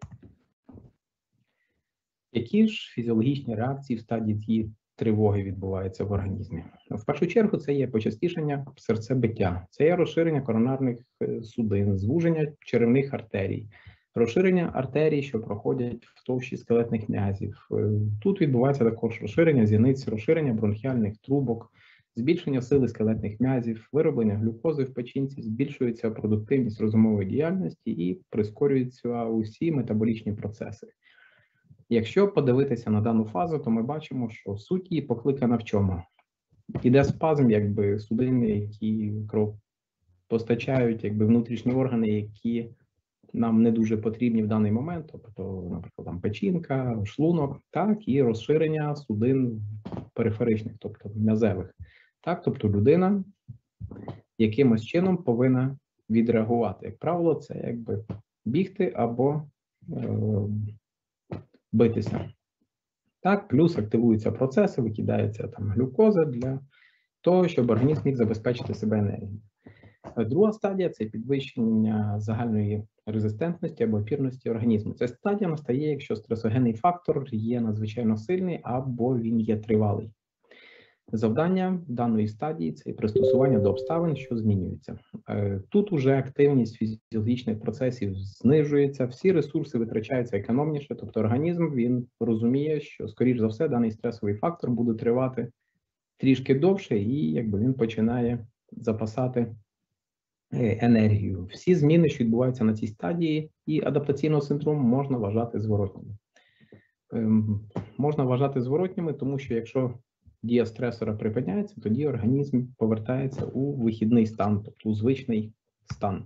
Які ж фізіологічні реакції в стадії тривоги відбуваються в організмі? В першу чергу це є почастішення серцебиття, це є розширення коронарних судин, звуження черевних артерій, розширення артерій, що проходять в товщі скелетних м'язів. Тут відбувається також розширення зіниць, розширення бронхіальних трубок, збільшення сили скелетних м'язів, вироблення глюкози в печінці, збільшується продуктивність розумової діяльності і прискорюються усі метаболічні процеси. Якщо подивитися на дану фазу, то ми бачимо, що суть її покликана в чому? Іде спазм, якби судини, які кров постачають, якби внутрішні органи, які нам не дуже потрібні в даний момент, тобто, наприклад, там печінка, шлунок, так, і розширення судин периферичних, тобто м'язевих. Так, тобто людина якимось чином повинна відреагувати. Як правило, це якби бігти або е, битися. Так, плюс активуються процеси, викидається там глюкоза для того, щоб організм міг забезпечити себе енергією. Друга стадія – це підвищення загальної резистентності або опірності організму. Ця стадія настає, якщо стресогенний фактор є надзвичайно сильний або він є тривалий. Завдання даної стадії – це пристосування до обставин, що змінюються. Тут уже активність фізіологічних процесів знижується, всі ресурси витрачаються економніше, тобто організм він розуміє, що, скоріш за все, даний стресовий фактор буде тривати трішки довше і якби він починає запасати енергію. Всі зміни, що відбуваються на цій стадії, і адаптаційного синдрому можна вважати зворотніми. Ем, можна вважати зворотніми, тому що якщо дія стресора припиняється, тоді організм повертається у вихідний стан, тобто у звичний стан.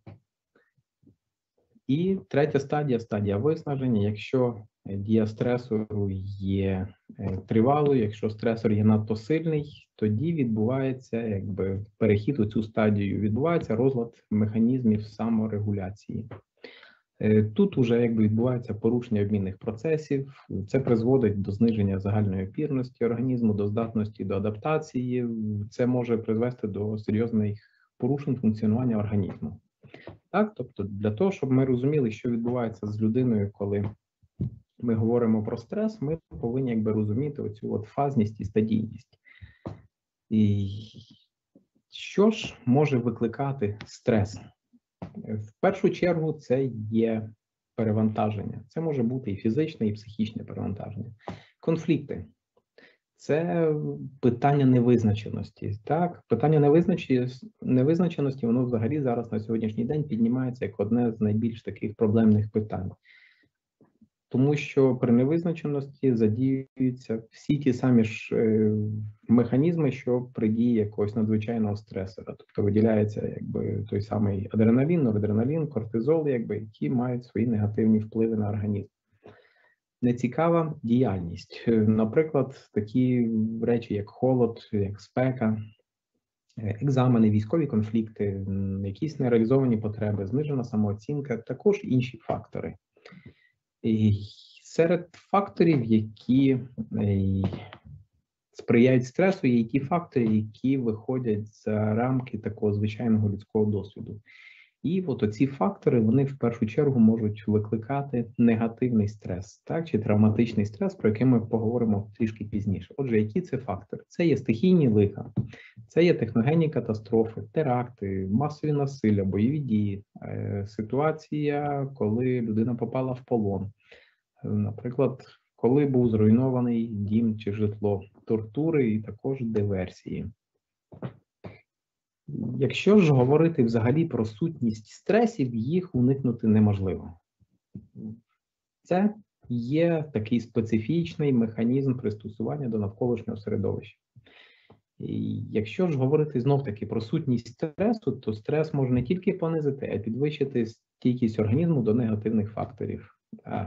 І третя стадія – стадія виснаження. Якщо дія стресору є тривалою, якщо стресор є надто сильний, тоді відбувається якби перехід у цю стадію, відбувається розлад механізмів саморегуляції. Тут уже якби відбувається порушення обмінних процесів, це призводить до зниження загальної опірності організму, до здатності до адаптації, це може призвести до серйозних порушень функціонування організму. Так, тобто для того, щоб ми розуміли, що відбувається з людиною, коли ми говоримо про стрес, ми повинні якби розуміти оцю от фазність і стадійність. І що ж може викликати стрес? В першу чергу це є перевантаження. Це може бути і фізичне, і психічне перевантаження. Конфлікти. Це питання невизначеності. Так, питання невизначеності, невизначеності, воно взагалі зараз на сьогоднішній день піднімається як одне з найбільш таких проблемних питань. Тому що при невизначеності задіюються всі ті самі ж е, механізми, що при дії якогось надзвичайного стресора. Тобто виділяється якби той самий адреналін, норадреналін, кортизол, якби, які мають свої негативні впливи на організм. Нецікава діяльність. Наприклад, такі речі, як холод, як спека, екзамени, військові конфлікти, якісь нереалізовані потреби, знижена самооцінка, також інші фактори. І серед факторів, які сприяють стресу, є ті фактори, які виходять за рамки такого звичайного людського досвіду. І от оці фактори, вони в першу чергу можуть викликати негативний стрес, так, чи травматичний стрес, про який ми поговоримо трішки пізніше. Отже, які це фактори? Це є стихійні лиха, це є техногенні катастрофи, теракти, масові насилля, бойові дії, е, ситуація, коли людина попала в полон, е, наприклад, коли був зруйнований дім чи житло, тортури і також диверсії. Якщо ж говорити взагалі про сутність стресів, їх уникнути неможливо. Це є такий специфічний механізм пристосування до навколишнього середовища. І якщо ж говорити знов-таки про сутність стресу, то стрес може не тільки понизити, а підвищити стійкість організму до негативних факторів.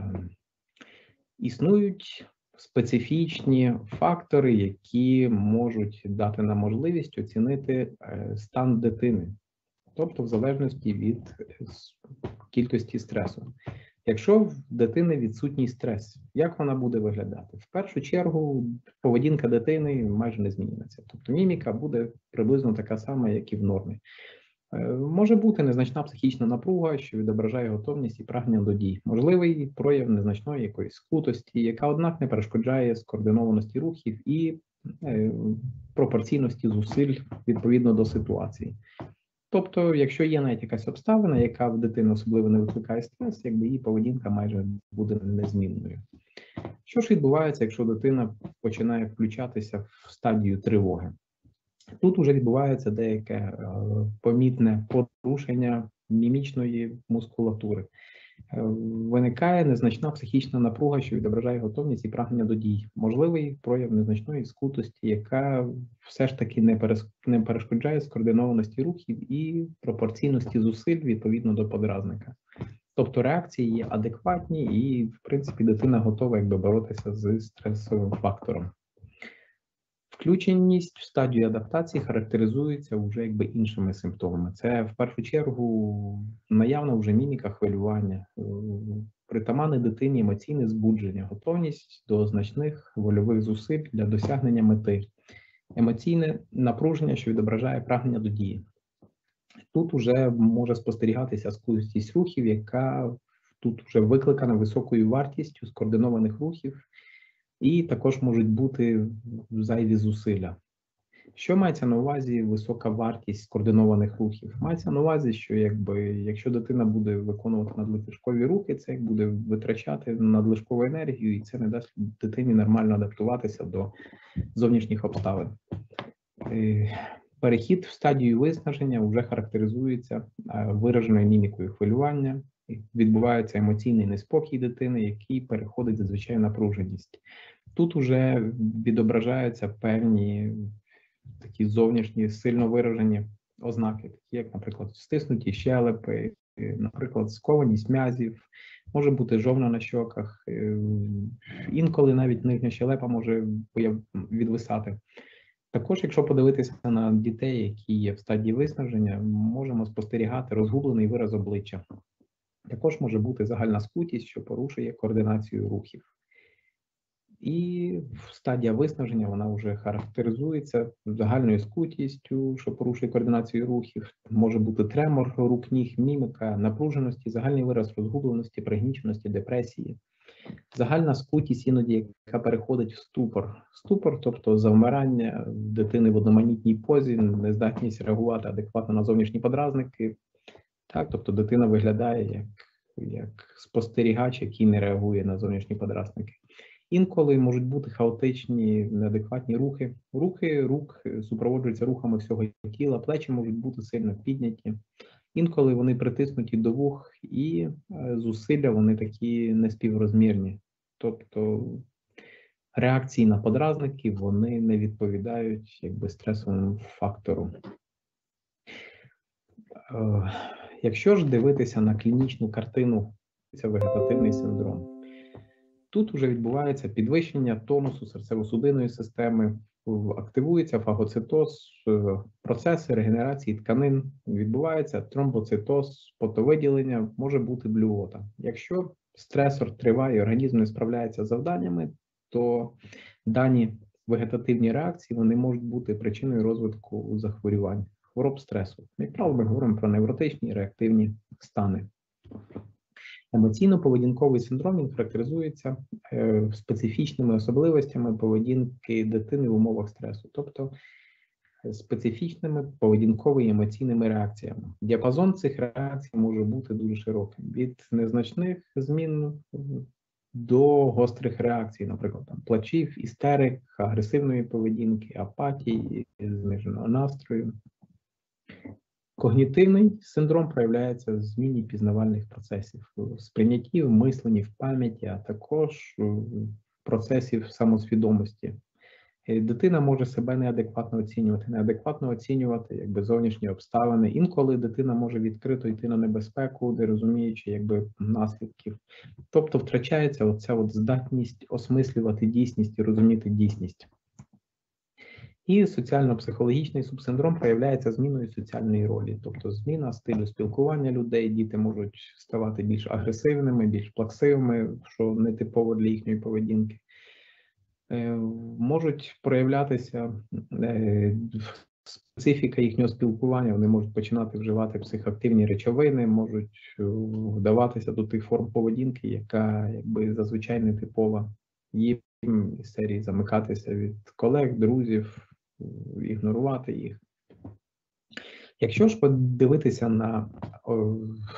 Існують специфічні фактори, які можуть дати нам можливість оцінити стан дитини, тобто в залежності від кількості стресу. Якщо в дитини відсутній стрес, як вона буде виглядати? В першу чергу поведінка дитини майже не зміниться, тобто міміка буде приблизно така сама, як і в нормі. Може бути незначна психічна напруга, що відображає готовність і прагнення до дій. Можливий прояв незначної якоїсь скутості, яка, однак, не перешкоджає скоординованості рухів і е, пропорційності зусиль відповідно до ситуації. Тобто, якщо є навіть якась обставина, яка в дитини особливо не викликає стрес, якби її поведінка майже буде незмінною. Що ж відбувається, якщо дитина починає включатися в стадію тривоги? Тут вже відбувається деяке е, помітне порушення мімічної мускулатури. Е, виникає незначна психічна напруга, що відображає готовність і прагнення до дій. Можливий прояв незначної скутості, яка все ж таки не, перес, не перешкоджає скоординованості рухів і пропорційності зусиль відповідно до подразника. Тобто реакції є адекватні і, в принципі, дитина готова якби боротися з стресовим фактором. Включеність в стадію адаптації характеризується вже якби іншими симптомами. Це в першу чергу наявна вже міміка хвилювання, притаманне дитині емоційне збудження, готовність до значних вольових зусиль для досягнення мети, емоційне напруження, що відображає прагнення до дії. Тут вже може спостерігатися скутість рухів, яка тут вже викликана високою вартістю скоординованих рухів, і також можуть бути зайві зусилля. Що мається на увазі висока вартість скоординованих рухів? Мається на увазі, що якби, якщо дитина буде виконувати надлишкові рухи, це як буде витрачати надлишкову енергію, і це не дасть дитині нормально адаптуватися до зовнішніх обставин. Перехід в стадію виснаження вже характеризується вираженою мімікою хвилювання, відбувається емоційний неспокій дитини, який переходить зазвичай в напруженість. Тут уже відображаються певні такі зовнішні сильно виражені ознаки, такі як, наприклад, стиснуті щелепи, наприклад, скованість м'язів, може бути жовна на щоках, інколи навіть нижня щелепа може відвисати. Також, якщо подивитися на дітей, які є в стадії виснаження, можемо спостерігати розгублений вираз обличчя. Також може бути загальна скутість, що порушує координацію рухів. І стадія виснаження, вона вже характеризується загальною скутістю, що порушує координацію рухів. Може бути тремор рук, ніг, міміка, напруженості, загальний вираз розгубленості, пригніченості, депресії. Загальна скутість іноді, яка переходить в ступор. Ступор, тобто завмирання дитини в одноманітній позі, нездатність реагувати адекватно на зовнішні подразники. Так, тобто дитина виглядає як, як спостерігач, який не реагує на зовнішні подразники. Інколи можуть бути хаотичні, неадекватні рухи. Рухи рук супроводжуються рухами всього тіла, плечі можуть бути сильно підняті. Інколи вони притиснуті до вух, і зусилля вони такі неспіврозмірні. Тобто реакції на подразники, вони не відповідають якби стресовому фактору. Якщо ж дивитися на клінічну картину, це вегетативний синдром. Тут вже відбувається підвищення тонусу серцево-судинної системи, активується фагоцитоз, процеси регенерації тканин, відбувається тромбоцитоз, потовиділення, може бути блювота. Якщо стресор триває, організм не справляється з завданнями, то дані вегетативні реакції вони можуть бути причиною розвитку захворювань. хвороб стресу. Як правило, ми говоримо про невротичні і реактивні стани. Емоційно-поведінковий синдром він характеризується е, специфічними особливостями поведінки дитини в умовах стресу, тобто специфічними поведінковими і емоційними реакціями. Діапазон цих реакцій може бути дуже широким, від незначних змін до гострих реакцій, наприклад, там, плачів, істерик, агресивної поведінки, апатії, зниженого настрою. Когнітивний синдром проявляється в зміні пізнавальних процесів, в сприйнятті, в мисленні, в пам'яті, а також в процесів самосвідомості. Дитина може себе неадекватно оцінювати, неадекватно оцінювати якби, зовнішні обставини. Інколи дитина може відкрито йти на небезпеку, не розуміючи якби, наслідків. Тобто втрачається оця от здатність осмислювати дійсність і розуміти дійсність. І соціально-психологічний субсиндром проявляється зміною соціальної ролі, тобто зміна стилю спілкування людей, діти можуть ставати більш агресивними, більш плаксивими, що нетипово для їхньої поведінки. Можуть проявлятися специфіка їхнього спілкування, вони можуть починати вживати психоактивні речовини, можуть вдаватися до тих форм поведінки, яка якби зазвичай не типова їм, із серії замикатися від колег, друзів, ігнорувати їх. Якщо ж подивитися на о,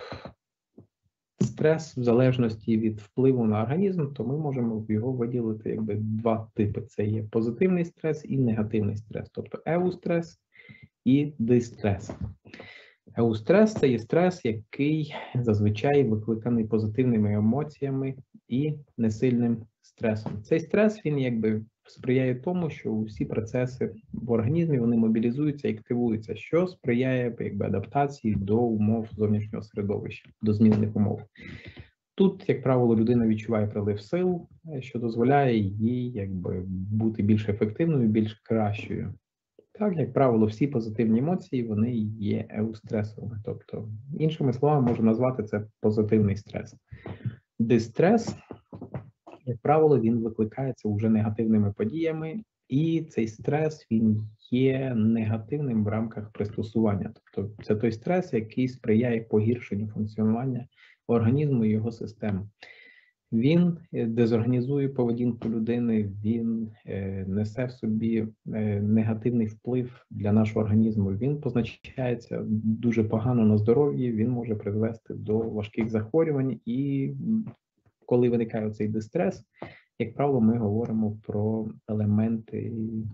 стрес в залежності від впливу на організм, то ми можемо його виділити якби два типи. Це є позитивний стрес і негативний стрес, тобто еустрес і дистрес. Еустрес – це є стрес, який зазвичай викликаний позитивними емоціями і несильним стресом. Цей стрес, він якби сприяє тому, що всі процеси в організмі, вони мобілізуються і активуються, що сприяє якби адаптації до умов зовнішнього середовища, до змінених умов. Тут, як правило, людина відчуває прилив сил, що дозволяє їй якби бути більш ефективною, більш кращою. Так, як правило, всі позитивні емоції, вони є еустресовими. Тобто, іншими словами, можна назвати це позитивний стрес. Дистрес, як правило, він викликається вже негативними подіями, і цей стрес, він є негативним в рамках пристосування. Тобто, це той стрес, який сприяє погіршенню функціонування організму і його системи. Він дезорганізує поведінку людини, він е, несе в собі е, негативний вплив для нашого організму. Він позначається дуже погано на здоров'ї, він може призвести до важких захворювань. І коли виникає цей дистрес, як правило, ми говоримо про елементи,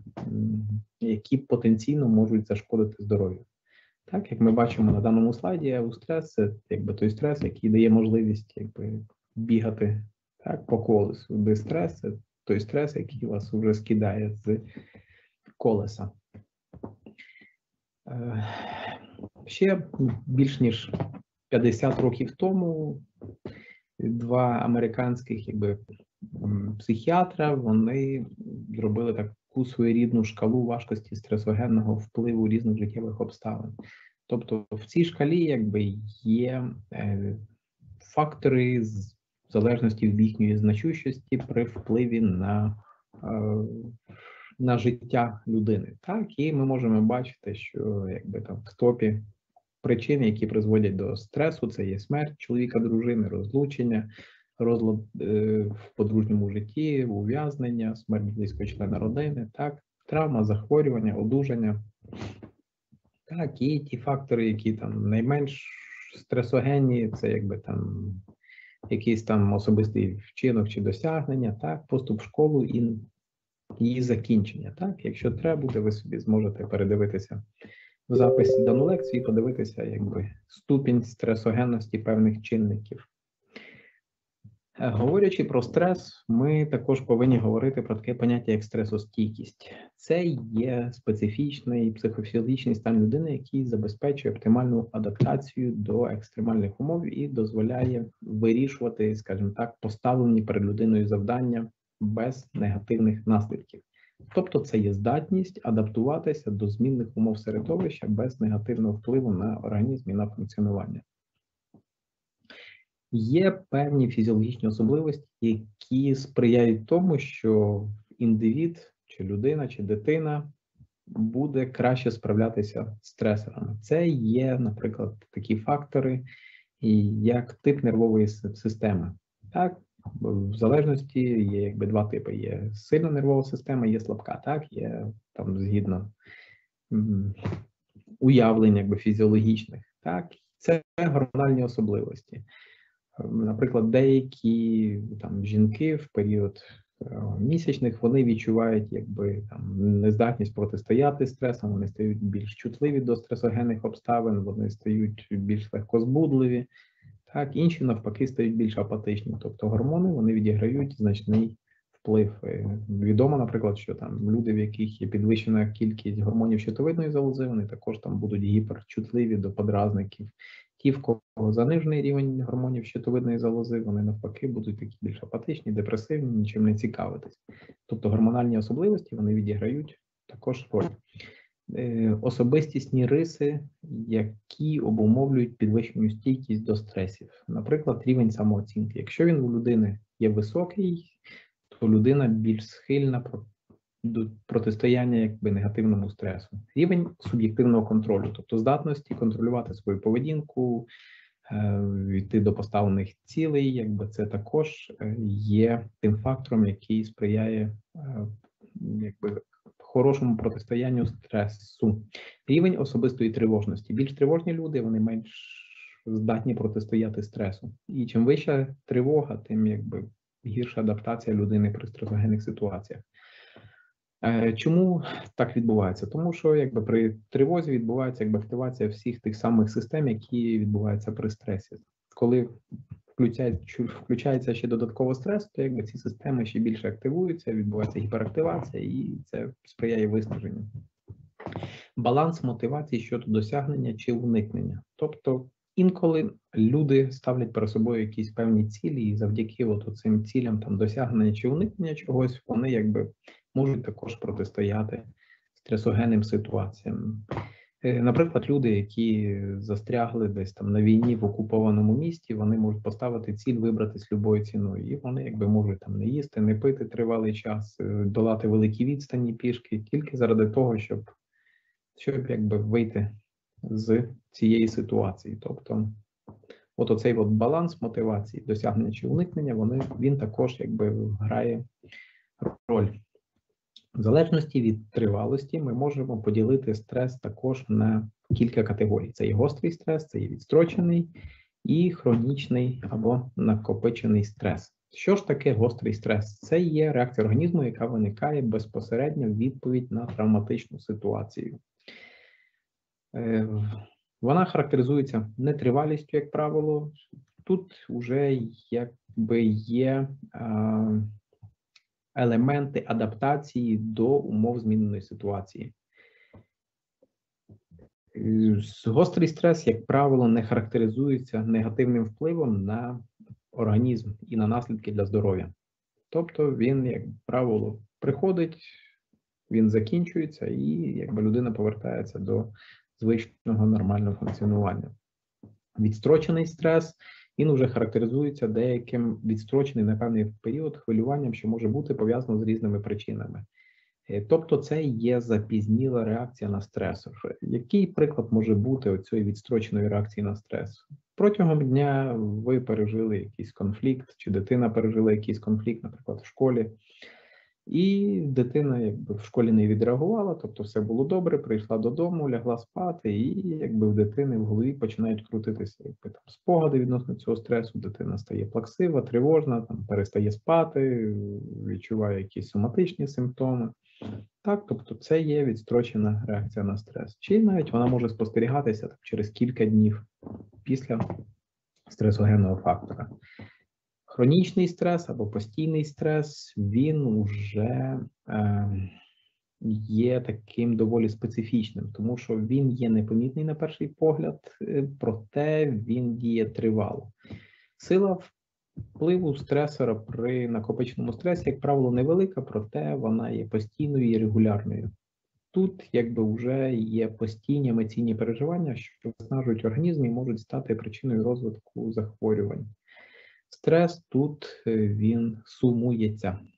які потенційно можуть зашкодити здоров'ю. Так, як ми бачимо на даному слайді, еустрес – це якби той стрес, який дає можливість якби бігати так, по колесу. Дистрес – це той стрес, який вас вже скидає з колеса. Е, ще більш ніж п'ятдесят років тому два американських якби, психіатра, вони зробили таку своєрідну шкалу важкості стресогенного впливу різних життєвих обставин. Тобто в цій шкалі якби, є е, фактори з в залежності від їхньої значущості при впливі на, е, на життя людини. Так, і ми можемо бачити, що якби там в топі причин, які призводять до стресу, це є смерть чоловіка, дружини, розлучення, розлад е, в подружньому житті, ув'язнення, смерть близького члена родини, так, травма, захворювання, одужання. Так, і ті фактори, які там найменш стресогенні, це якби там якийсь там особистий вчинок чи досягнення, так, поступ в школу і її закінчення. Так, якщо треба буде, ви собі зможете передивитися в записі дану лекцію і подивитися, якби ступінь стресогенності певних чинників. Говорячи про стрес, ми також повинні говорити про таке поняття, як стресостійкість. Це є специфічний психофізіологічний стан людини, який забезпечує оптимальну адаптацію до екстремальних умов і дозволяє вирішувати, скажімо так, поставлені перед людиною завдання без негативних наслідків. Тобто це є здатність адаптуватися до змінних умов середовища без негативного впливу на організм і на функціонування. Є певні фізіологічні особливості, які сприяють тому, що індивід, чи людина, чи дитина буде краще справлятися з стресорами. Це є, наприклад, такі фактори, як тип нервової системи. Так, в залежності є якби два типи. Є сильна нервова система, є слабка. Так, є там згідно м, уявлень якби фізіологічних. Так, це гормональні особливості. Наприклад, деякі там жінки в період місячних, вони відчувають якби там нездатність протистояти стресам, вони стають більш чутливі до стресогенних обставин, вони стають більш легкозбудливі. Так, інші навпаки стають більш апатичні. Тобто гормони, вони відіграють значний вплив. Відомо, наприклад, що там люди, в яких є підвищена кількість гормонів щитовидної залози, вони також там будуть гіперчутливі до подразників. Ті, в кого занижений рівень гормонів щитовидної залози, вони навпаки будуть такі більш апатичні, депресивні, нічим не цікавитись. Тобто гормональні особливості, вони відіграють також роль. Е, особистісні риси, які обумовлюють підвищену стійкість до стресів. Наприклад, рівень самооцінки. Якщо він у людини є високий, то людина більш схильна до протистояння якби негативному стресу. Рівень суб'єктивного контролю, тобто здатності контролювати свою поведінку, йти до поставлених цілей, якби це також є тим фактором, який сприяє якби хорошому протистоянню стресу. Рівень особистої тривожності. Більш тривожні люди, вони менш здатні протистояти стресу. І чим вища тривога, тим якби гірша адаптація людини при стресогенних ситуаціях. Чому так відбувається? Тому що якби при тривозі відбувається якби активація всіх тих самих систем, які відбуваються при стресі. Коли включається, включається ще додатково стрес, то якби ці системи ще більше активуються, відбувається гіперактивація і це сприяє виснаженню. Баланс мотивації щодо досягнення чи уникнення. Тобто інколи люди ставлять перед собою якісь певні цілі і завдяки от цим цілям там досягнення чи уникнення чогось, вони якби можуть також протистояти стресогенним ситуаціям. Наприклад, люди, які застрягли десь там на війні в окупованому місті, вони можуть поставити ціль вибратись любою ціною. І вони якби можуть там не їсти, не пити тривалий час, долати великі відстані пішки, тільки заради того, щоб, щоб якби вийти з цієї ситуації. Тобто, от оцей от баланс мотивації, досягнення чи уникнення, вони, він також якби грає роль. В залежності від тривалості ми можемо поділити стрес також на кілька категорій. Це є гострий стрес, це є відстрочений і хронічний або накопичений стрес. Що ж таке гострий стрес? Це є реакція організму, яка виникає безпосередньо в відповідь на травматичну ситуацію. Вона характеризується нетривалістю, як правило. Тут вже якби є елементи адаптації до умов зміненої ситуації. Гострий стрес, як правило, не характеризується негативним впливом на організм і на наслідки для здоров'я. Тобто він, як правило, приходить, він закінчується і якби людина повертається до звичного нормального функціонування. Відстрочений стрес, він вже характеризується деяким відстрочений на певний період хвилюванням, що може бути пов'язано з різними причинами. Тобто це є запізніла реакція на стрес. Який приклад може бути оцієї відстроченої реакції на стрес? Протягом дня ви пережили якийсь конфлікт, чи дитина пережила якийсь конфлікт, наприклад, в школі, і дитина якби в школі не відреагувала, тобто все було добре, прийшла додому, лягла спати, і якби в дитини в голові починають крутитися якби, там, спогади відносно цього стресу, дитина стає плаксива, тривожна, там, перестає спати, відчуває якісь соматичні симптоми. Так, тобто це є відстрочена реакція на стрес. Чи навіть вона може спостерігатися так, через кілька днів після стресогенного фактора. Хронічний стрес або постійний стрес, він вже е, є таким доволі специфічним, тому що він є непомітний на перший погляд, проте він діє тривало. Сила впливу стресора при накопиченому стресі, як правило, невелика, проте вона є постійною і регулярною. Тут якби вже є постійні емоційні переживання, що виснажують організм і можуть стати причиною розвитку захворювань. Стрес тут він сумується.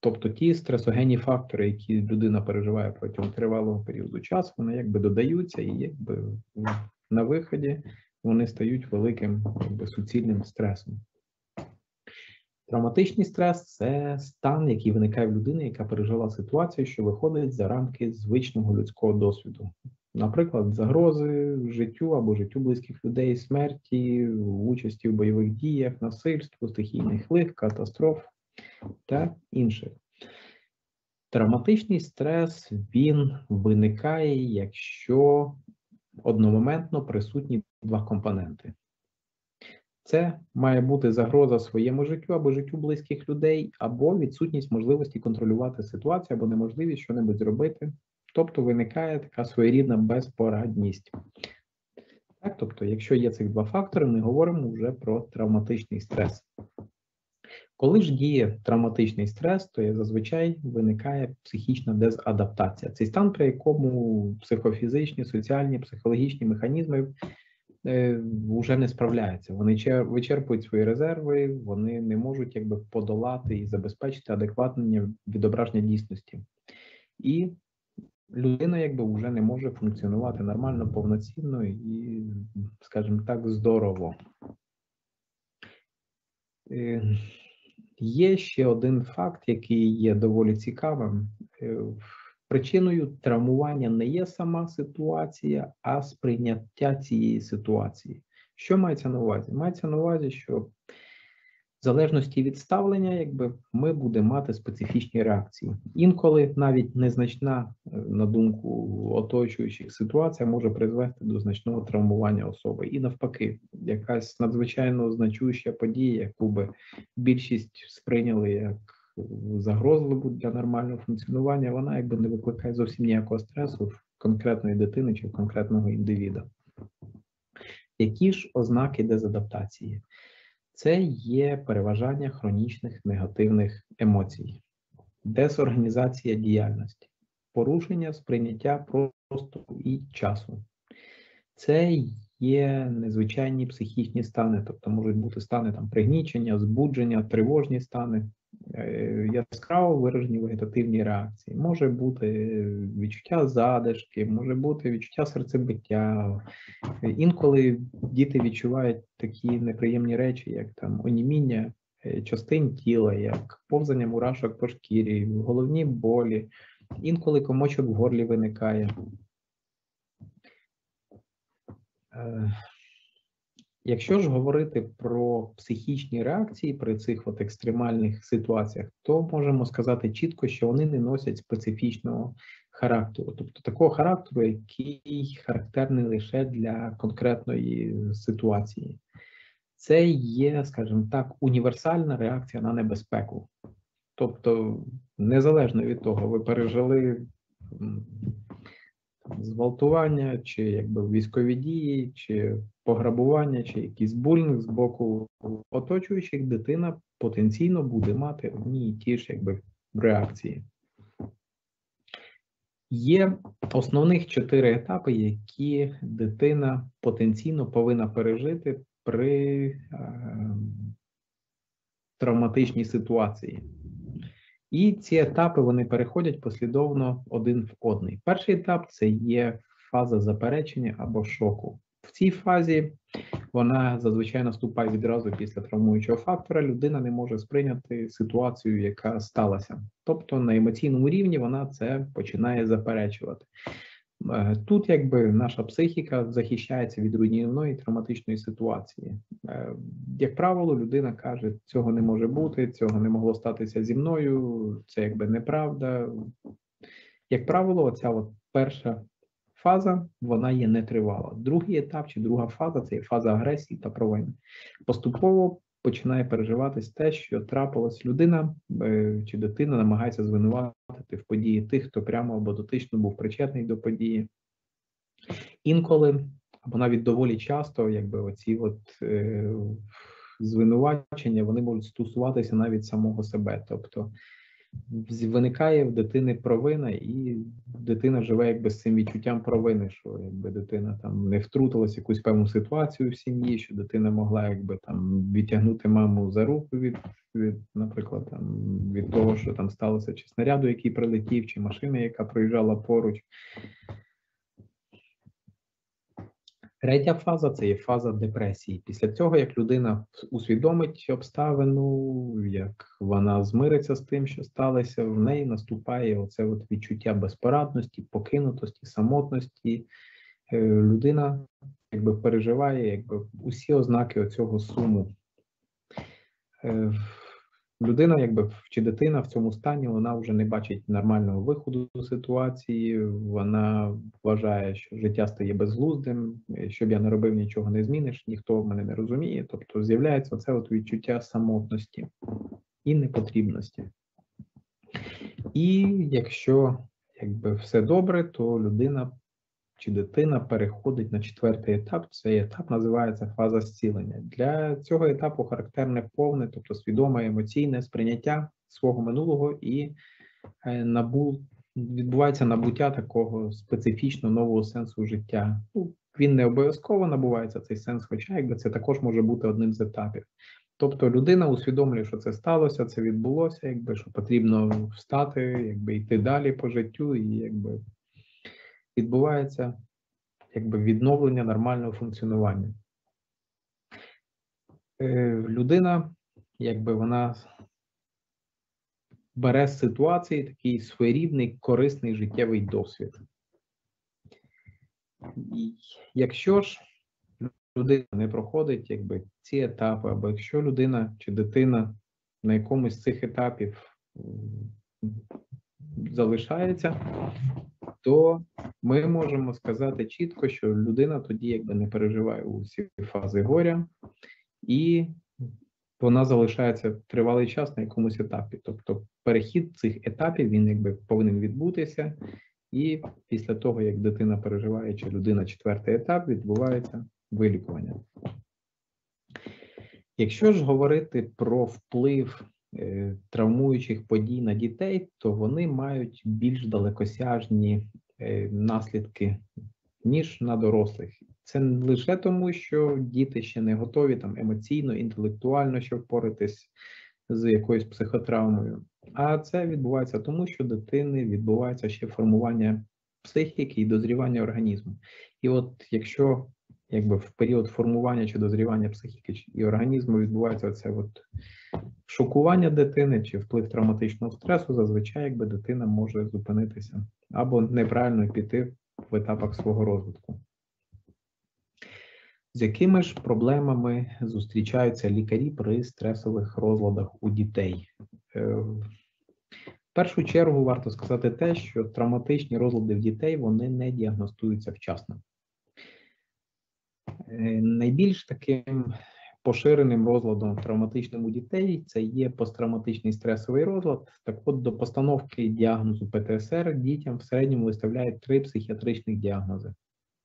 Тобто ті стресогенні фактори, які людина переживає протягом тривалого періоду часу, вони якби додаються і якби на виході вони стають великим якби, суцільним стресом. Травматичний стрес – це стан, який виникає в людини, яка пережила ситуацію, що виходить за рамки звичного людського досвіду. Наприклад, загрози життю або життю близьких людей, смерті, участі в бойових діях, насильству, стихійних лих, катастроф та інших. Травматичний стрес, він виникає, якщо одномоментно присутні два компоненти. Це має бути загроза своєму життю або життю близьких людей, або відсутність можливості контролювати ситуацію, або неможливість щось зробити. Тобто виникає така своєрідна безпорадність. Так, тобто, якщо є цих два фактори, ми говоримо вже про травматичний стрес. Коли ж діє травматичний стрес, то зазвичай виникає психічна дезадаптація. Цей стан, при якому психофізичні, соціальні, психологічні механізми е, вже не справляються. Вони вичерпують свої резерви, вони не можуть якби подолати і забезпечити адекватне відображення дійсності. І людина якби вже не може функціонувати нормально, повноцінно і, скажімо так, здорово. Е, Є ще один факт, який є доволі цікавим. Причиною травмування не є сама ситуація, а сприйняття цієї ситуації. Що мається на увазі? Мається на увазі, що в залежності від ставлення, якби, ми будемо мати специфічні реакції. Інколи навіть незначна, на думку оточуючих, ситуація може призвести до значного травмування особи. І навпаки, якась надзвичайно значуща подія, яку би більшість сприйняли як загрозливу для нормального функціонування, вона якби не викликає зовсім ніякого стресу в конкретної дитини чи в конкретного індивіда. Які ж ознаки дезадаптації? Це є переважання хронічних негативних емоцій, дезорганізація діяльності, порушення сприйняття простору і часу. Це є незвичайні психічні стани, тобто можуть бути стани там, пригнічення, збудження, тривожні стани, яскраво виражені вегетативні реакції. Може бути відчуття задишки, може бути відчуття серцебиття. Інколи діти відчувають такі неприємні речі, як там оніміння частин тіла, як повзання мурашок по шкірі, головні болі. Інколи комочок в горлі виникає. Якщо ж говорити про психічні реакції при цих от екстремальних ситуаціях, то можемо сказати чітко, що вони не носять специфічного характеру. Тобто такого характеру, який характерний лише для конкретної ситуації. Це є, скажімо так, універсальна реакція на небезпеку. Тобто, незалежно від того, ви пережили зґвалтування, чи якби військові дії, чи пограбування, чи якийсь булінг з боку оточуючих, дитина потенційно буде мати одні і ті ж якби реакції. Є основних чотири етапи, які дитина потенційно повинна пережити при е, травматичній ситуації. І ці етапи, вони переходять послідовно один в один. Перший етап – це є фаза заперечення або шоку. В цій фазі вона зазвичай наступає відразу після травмуючого фактора. Людина не може сприйняти ситуацію, яка сталася. Тобто на емоційному рівні вона це починає заперечувати. Тут якби наша психіка захищається від руйнівної травматичної ситуації. Як правило, людина каже, цього не може бути, цього не могло статися зі мною, це якби неправда. Як правило, оця от перша фаза, вона є нетривала. Другий етап чи друга фаза – це є фаза агресії та провини. Поступово починає переживатись те, що трапилось. Людина чи дитина намагається звинуватити в події тих, хто прямо або дотично був причетний до події. Інколи, або навіть доволі часто, якби оці от е, звинувачення, вони можуть стосуватися навіть самого себе. Тобто виникає в дитини провина, і дитина живе якби з цим відчуттям провини, що якби дитина там не втрутилась в якусь певну ситуацію в сім'ї, що дитина могла якби там відтягнути маму за руку від, від наприклад, там від того, що там сталося, чи снаряду, який прилетів, чи машини, яка проїжджала поруч. Третя фаза – це є фаза депресії. Після цього, як людина усвідомить обставину, як вона змириться з тим, що сталося, в неї наступає оце от відчуття безпорадності, покинутості, самотності. Людина якби переживає якби усі ознаки оцього суму. Людина, якби чи дитина в цьому стані, вона вже не бачить нормального виходу з ситуації, вона вважає, що життя стає безглуздим, щоб я не робив, нічого не зміниш, ніхто мене не розуміє. Тобто з'являється оце от відчуття самотності і непотрібності. І якщо якби все добре, то людина чи дитина переходить на четвертий етап. Цей етап називається фаза зцілення. Для цього етапу характерне повне, тобто свідоме емоційне сприйняття свого минулого і набу, відбувається набуття такого специфічно нового сенсу життя. Ну, він не обов'язково набувається, цей сенс, хоча якби це також може бути одним з етапів. Тобто людина усвідомлює, що це сталося, це відбулося, якби, що потрібно встати, якби йти далі по життю, і якби відбувається якби відновлення нормального функціонування. Е, людина, якби вона бере з ситуації такий своєрідний корисний життєвий досвід. І якщо ж людина не проходить якби ці етапи, або якщо людина чи дитина на якомусь з цих етапів залишається, то ми можемо сказати чітко, що людина тоді якби не переживає усі фази горя, і вона залишається тривалий час на якомусь етапі. Тобто перехід цих етапів, він якби повинен відбутися, і після того, як дитина переживає, чи людина четвертий етап, відбувається вилікування. Якщо ж говорити про вплив е, травмуючих подій на дітей, то вони мають більш далекосяжні е, наслідки, ніж на дорослих. Це не лише тому, що діти ще не готові там емоційно, інтелектуально, щоб впоратись з якоюсь психотравмою, а це відбувається тому, що дитини відбувається ще формування психіки і дозрівання організму. І от якщо якби в період формування чи дозрівання психіки і організму відбувається оце от шокування дитини чи вплив травматичного стресу, зазвичай якби дитина може зупинитися або неправильно піти в етапах свого розвитку. З якими ж проблемами зустрічаються лікарі при стресових розладах у дітей? В першу чергу варто сказати те, що травматичні розлади в дітей, вони не діагностуються вчасно. Найбільш таким поширеним розладом травматичним у дітей це є посттравматичний стресовий розлад. Так от до постановки діагнозу Пе Те Ес Ер дітям в середньому виставляють три психіатричних діагнози.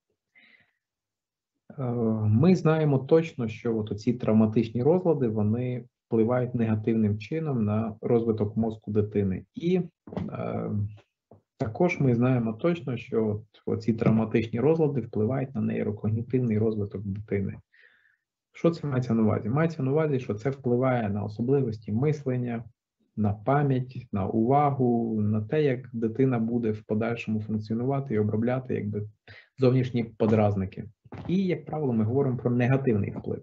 Ми знаємо точно, що от ці травматичні розлади, вони впливають негативним чином на розвиток мозку дитини. І е, також ми знаємо точно, що от ці травматичні розлади впливають на нейрокогнітивний розвиток дитини. Що це мається на увазі? Мається на увазі, що це впливає на особливості мислення, на пам'ять, на увагу, на те, як дитина буде в подальшому функціонувати і обробляти якби зовнішні подразники. І, як правило, ми говоримо про негативний вплив.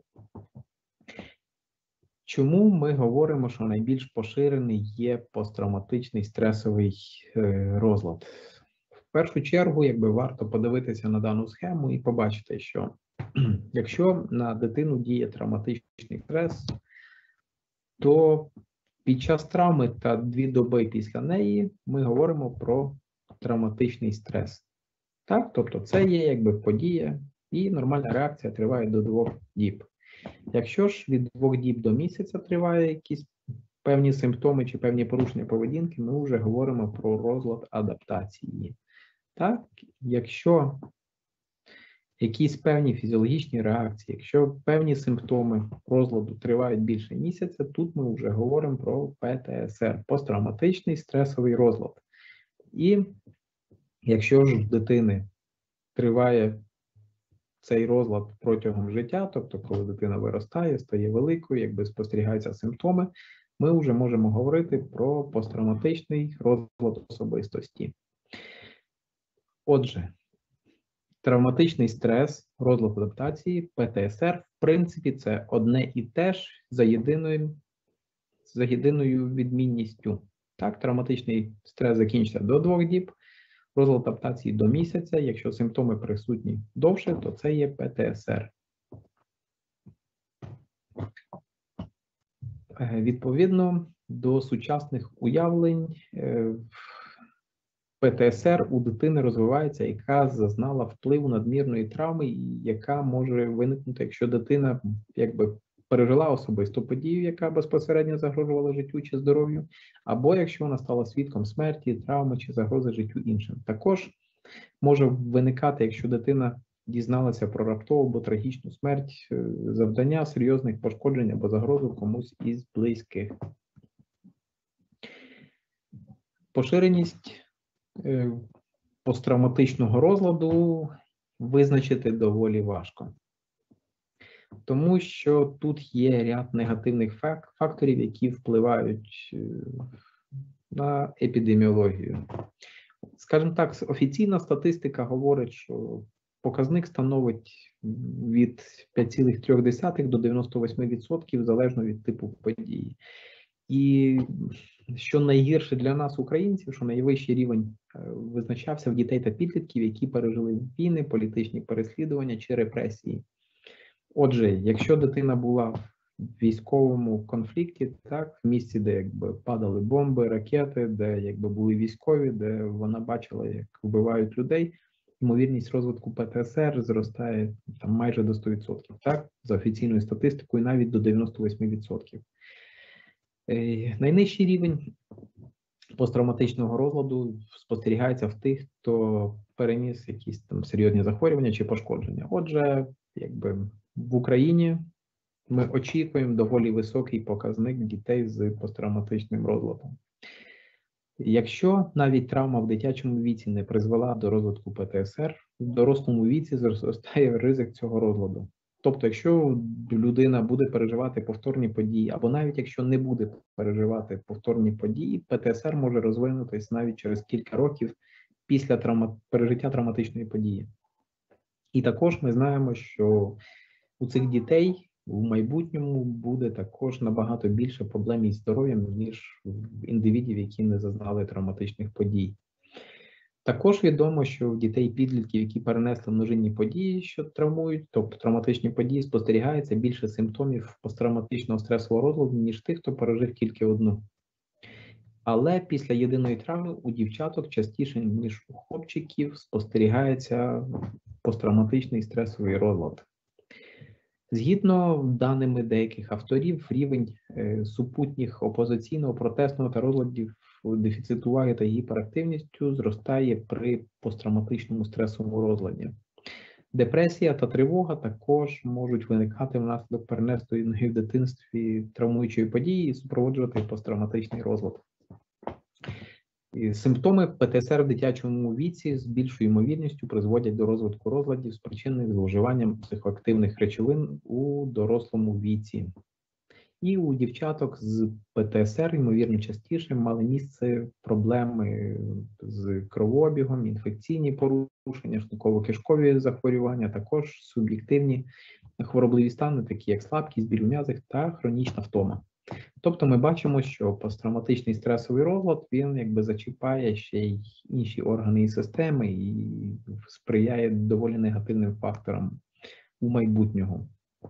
Чому ми говоримо, що найбільш поширений є посттравматичний стресовий е, розлад? В першу чергу, якби варто подивитися на дану схему і побачити, що якщо на дитину діє травматичний стрес, то під час травми та дві доби після неї ми говоримо про травматичний стрес. Так? Тобто це є якби подія, і нормальна реакція триває до двох діб. Якщо ж від двох діб до місяця триває якісь певні симптоми чи певні порушення поведінки, ми вже говоримо про розлад адаптації. Так? Якщо якісь певні фізіологічні реакції, якщо певні симптоми розладу тривають більше місяця, тут ми вже говоримо про Пе Те Ес Ер – посттравматичний стресовий розлад. І якщо ж в дитини триває цей розлад протягом життя, тобто коли дитина виростає, стає великою, якби спостерігаються симптоми, ми вже можемо говорити про посттравматичний розлад особистості. Отже, травматичний стрес, розлад адаптації, Пе Те Ес Ер, в принципі, це одне і те ж за єдиною, за єдиною відмінністю. Так, травматичний стрес закінчиться до двох діб, розлад адаптації до місяця. Якщо симптоми присутні довше, то це є Пе Те Ес Ер. Відповідно до сучасних уявлень, Пе Те Ес Ер у дитини розвивається, яка зазнала впливу надмірної травми, і яка може виникнути, якщо дитина якби пережила особисту подію, яка безпосередньо загрожувала життю чи здоров'ю, або якщо вона стала свідком смерті, травми чи загрози життю іншим. Також може виникати, якщо дитина дізналася про раптову або трагічну смерть, завдання серйозних пошкоджень або загрозу комусь із близьких. Поширеність посттравматичного розладу визначити доволі важко. Тому що тут є ряд негативних факторів, які впливають на епідеміологію. Скажімо так, офіційна статистика говорить, що показник становить від п'ять цілих три десятих до дев'яноста восьми відсотків залежно від типу події. І що найгірше для нас, українців, що найвищий рівень визначався в дітей та підлітків, які пережили війни, політичні переслідування чи репресії. Отже, якщо дитина була в військовому конфлікті, так, в місці, де якби падали бомби, ракети, де якби були військові, де вона бачила, як вбивають людей, ймовірність розвитку Пе Те Ес Ер зростає там майже до ста відсотків, так, за офіційною статистикою, навіть до дев'яноста восьми відсотків. Е, найнижчий рівень посттравматичного розладу спостерігається в тих, хто переніс якісь там серйозні захворювання чи пошкодження. Отже, якби в Україні ми очікуємо доволі високий показник дітей з посттравматичним розладом. Якщо навіть травма в дитячому віці не призвела до розвитку Пе Те Ес Ер, в дорослому віці зростає ризик цього розладу. Тобто, якщо людина буде переживати повторні події, або навіть якщо не буде переживати повторні події, Пе Те Ес Ер може розвинутись навіть через кілька років після травма... пережиття травматичної події. І також ми знаємо, що у цих дітей в майбутньому буде також набагато більше проблем із здоров'ям, ніж в індивідів, які не зазнали травматичних подій. Також відомо, що в дітей і підлітків, які перенесли множинні події, що травмують, тобто травматичні події, спостерігається більше симптомів посттравматичного стресового розладу, ніж тих, хто пережив тільки одну. Але після єдиної травми у дівчаток частіше, ніж у хлопчиків, спостерігається посттравматичний стресовий розлад. Згідно даними деяких авторів, рівень е, супутніх опозиційного, протестного та розладів дефіциту уваги та гіперактивністю зростає при посттравматичному стресовому розладі. Депресія та тривога також можуть виникати внаслідок перенесеної в дитинстві травмуючої події і супроводжувати посттравматичний розлад. І симптоми Пе Те Ес Ер в дитячому віці з більшою ймовірністю призводять до розвитку розладів, спричинених зловживанням психоактивних речовин у дорослому віці. І у дівчаток з Пе Те Ес Ер, ймовірно, частіше мали місце проблеми з кровообігом, інфекційні порушення, шлунково-кишкові захворювання, також суб'єктивні хворобливі стани, такі як слабкість, біль у м'язах та хронічна втома. Тобто ми бачимо, що посттравматичний стресовий розлад, він якби зачіпає ще й інші органи і системи і сприяє доволі негативним факторам у майбутнього.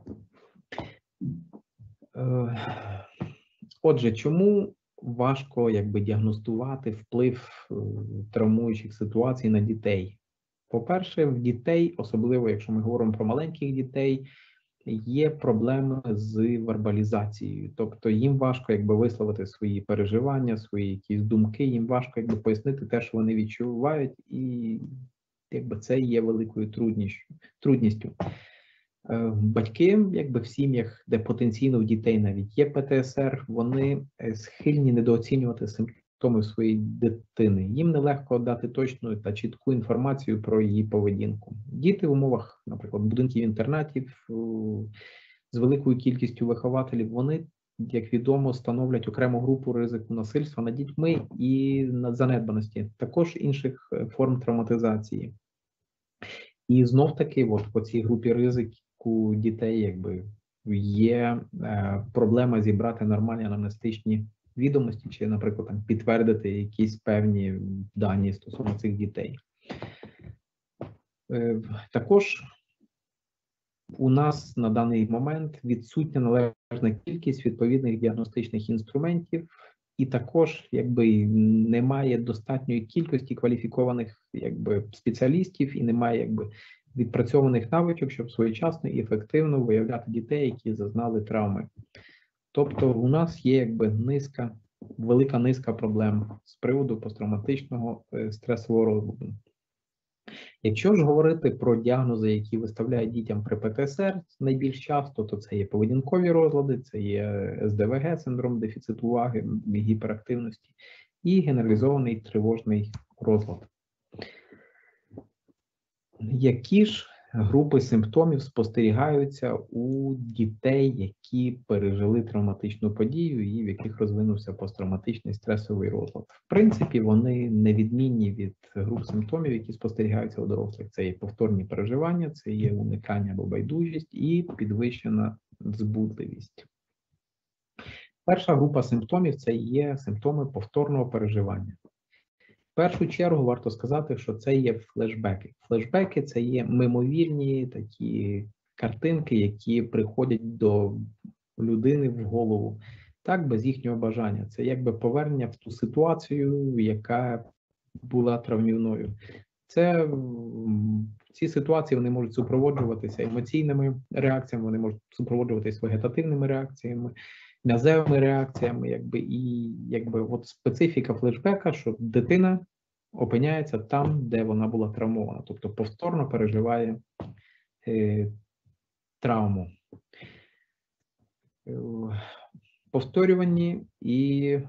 Отже, чому важко якби діагностувати вплив травмуючих ситуацій на дітей? По-перше, в дітей, особливо якщо ми говоримо про маленьких дітей, є проблеми з вербалізацією, тобто їм важко якби висловити свої переживання, свої якісь думки, їм важко якби пояснити те, що вони відчувають, і якби це є великою трудністю. трудністю. Е, Батьки, якби в сім'ях, де потенційно в дітей навіть є Пе Те Ес Ер, вони е, схильні недооцінювати симптоми своєї дитини. Їм нелегко дати точну та чітку інформацію про її поведінку. Діти в умовах, наприклад, будинків-інтернатів з великою кількістю вихователів, вони, як відомо, становлять окрему групу ризику насильства над дітьми і над занедбаності, також інших форм травматизації. І знов-таки, от по цій групі ризику дітей, якби є е, проблема зібрати нормальні анамнестичні відомості, чи, наприклад, там підтвердити якісь певні дані стосовно цих дітей. Е, також у нас на даний момент відсутня належна кількість відповідних діагностичних інструментів, і також якби немає достатньої кількості кваліфікованих якби спеціалістів і немає якби відпрацьованих навичок, щоб своєчасно і ефективно виявляти дітей, які зазнали травми. Тобто у нас є якби низка, велика низка проблем з приводу посттравматичного стресового розладу. Якщо ж говорити про діагнози, які виставляють дітям при Пе Те Ес Ер найбільш часто, то це є поведінкові розлади, це є Ес Де Ве Ге, синдром дефіциту уваги, гіперактивності, і генералізований тривожний розлад. Які ж групи симптомів спостерігаються у дітей, які пережили травматичну подію і в яких розвинувся посттравматичний стресовий розлад? В принципі, вони невідмінні від груп симптомів, які спостерігаються у дорослих. Це є повторні переживання, це є уникання або байдужість і підвищена збудливість. Перша група симптомів – це є симптоми повторного переживання. В першу чергу варто сказати, що це є флешбеки. Флешбеки – це є мимовільні такі картинки, які приходять до людини в голову, так, без їхнього бажання. Це якби повернення в ту ситуацію, яка була травмівною. Це, ці ситуації вони можуть супроводжуватися емоційними реакціями, вони можуть супроводжуватися вегетативними реакціями, м'язевими реакціями, якби, і якби от специфіка флешбека, що дитина опиняється там, де вона була травмована, тобто повторно переживає е, травму. Е, повторювані і е,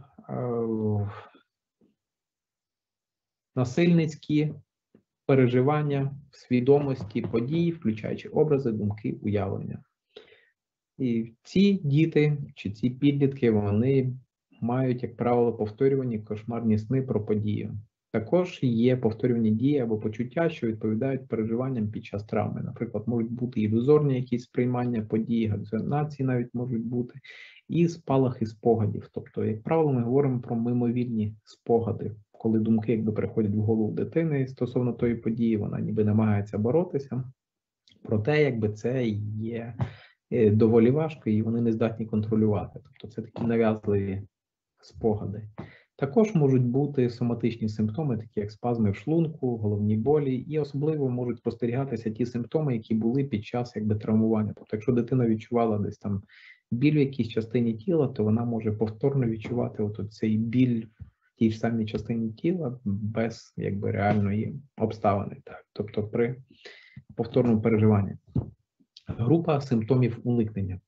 насильницькі переживання в свідомості подій, включаючи образи, думки, уявлення. І ці діти чи ці підлітки, вони мають, як правило, повторювані кошмарні сни про подію. Також є повторювані дії або почуття, що відповідають переживанням під час травми. Наприклад, можуть бути ілюзорні якісь сприймання подій, галюцинації навіть можуть бути, і спалахи спогадів. Тобто, як правило, ми говоримо про мимовільні спогади, коли думки якби приходять в голову дитини стосовно тої події, вона ніби намагається боротися, проте якби це є доволі важко, і вони не здатні контролювати. Тобто це такі нав'язливі спогади. Також можуть бути соматичні симптоми, такі як спазми в шлунку, головні болі, і особливо можуть спостерігатися ті симптоми, які були під час якби травмування. Тобто, якщо дитина відчувала десь там біль в якійсь частині тіла, то вона може повторно відчувати от цей біль в тій ж самій частині тіла без якби реальної обставини. Так? Тобто при повторному переживанні. Група симптомів уникнення.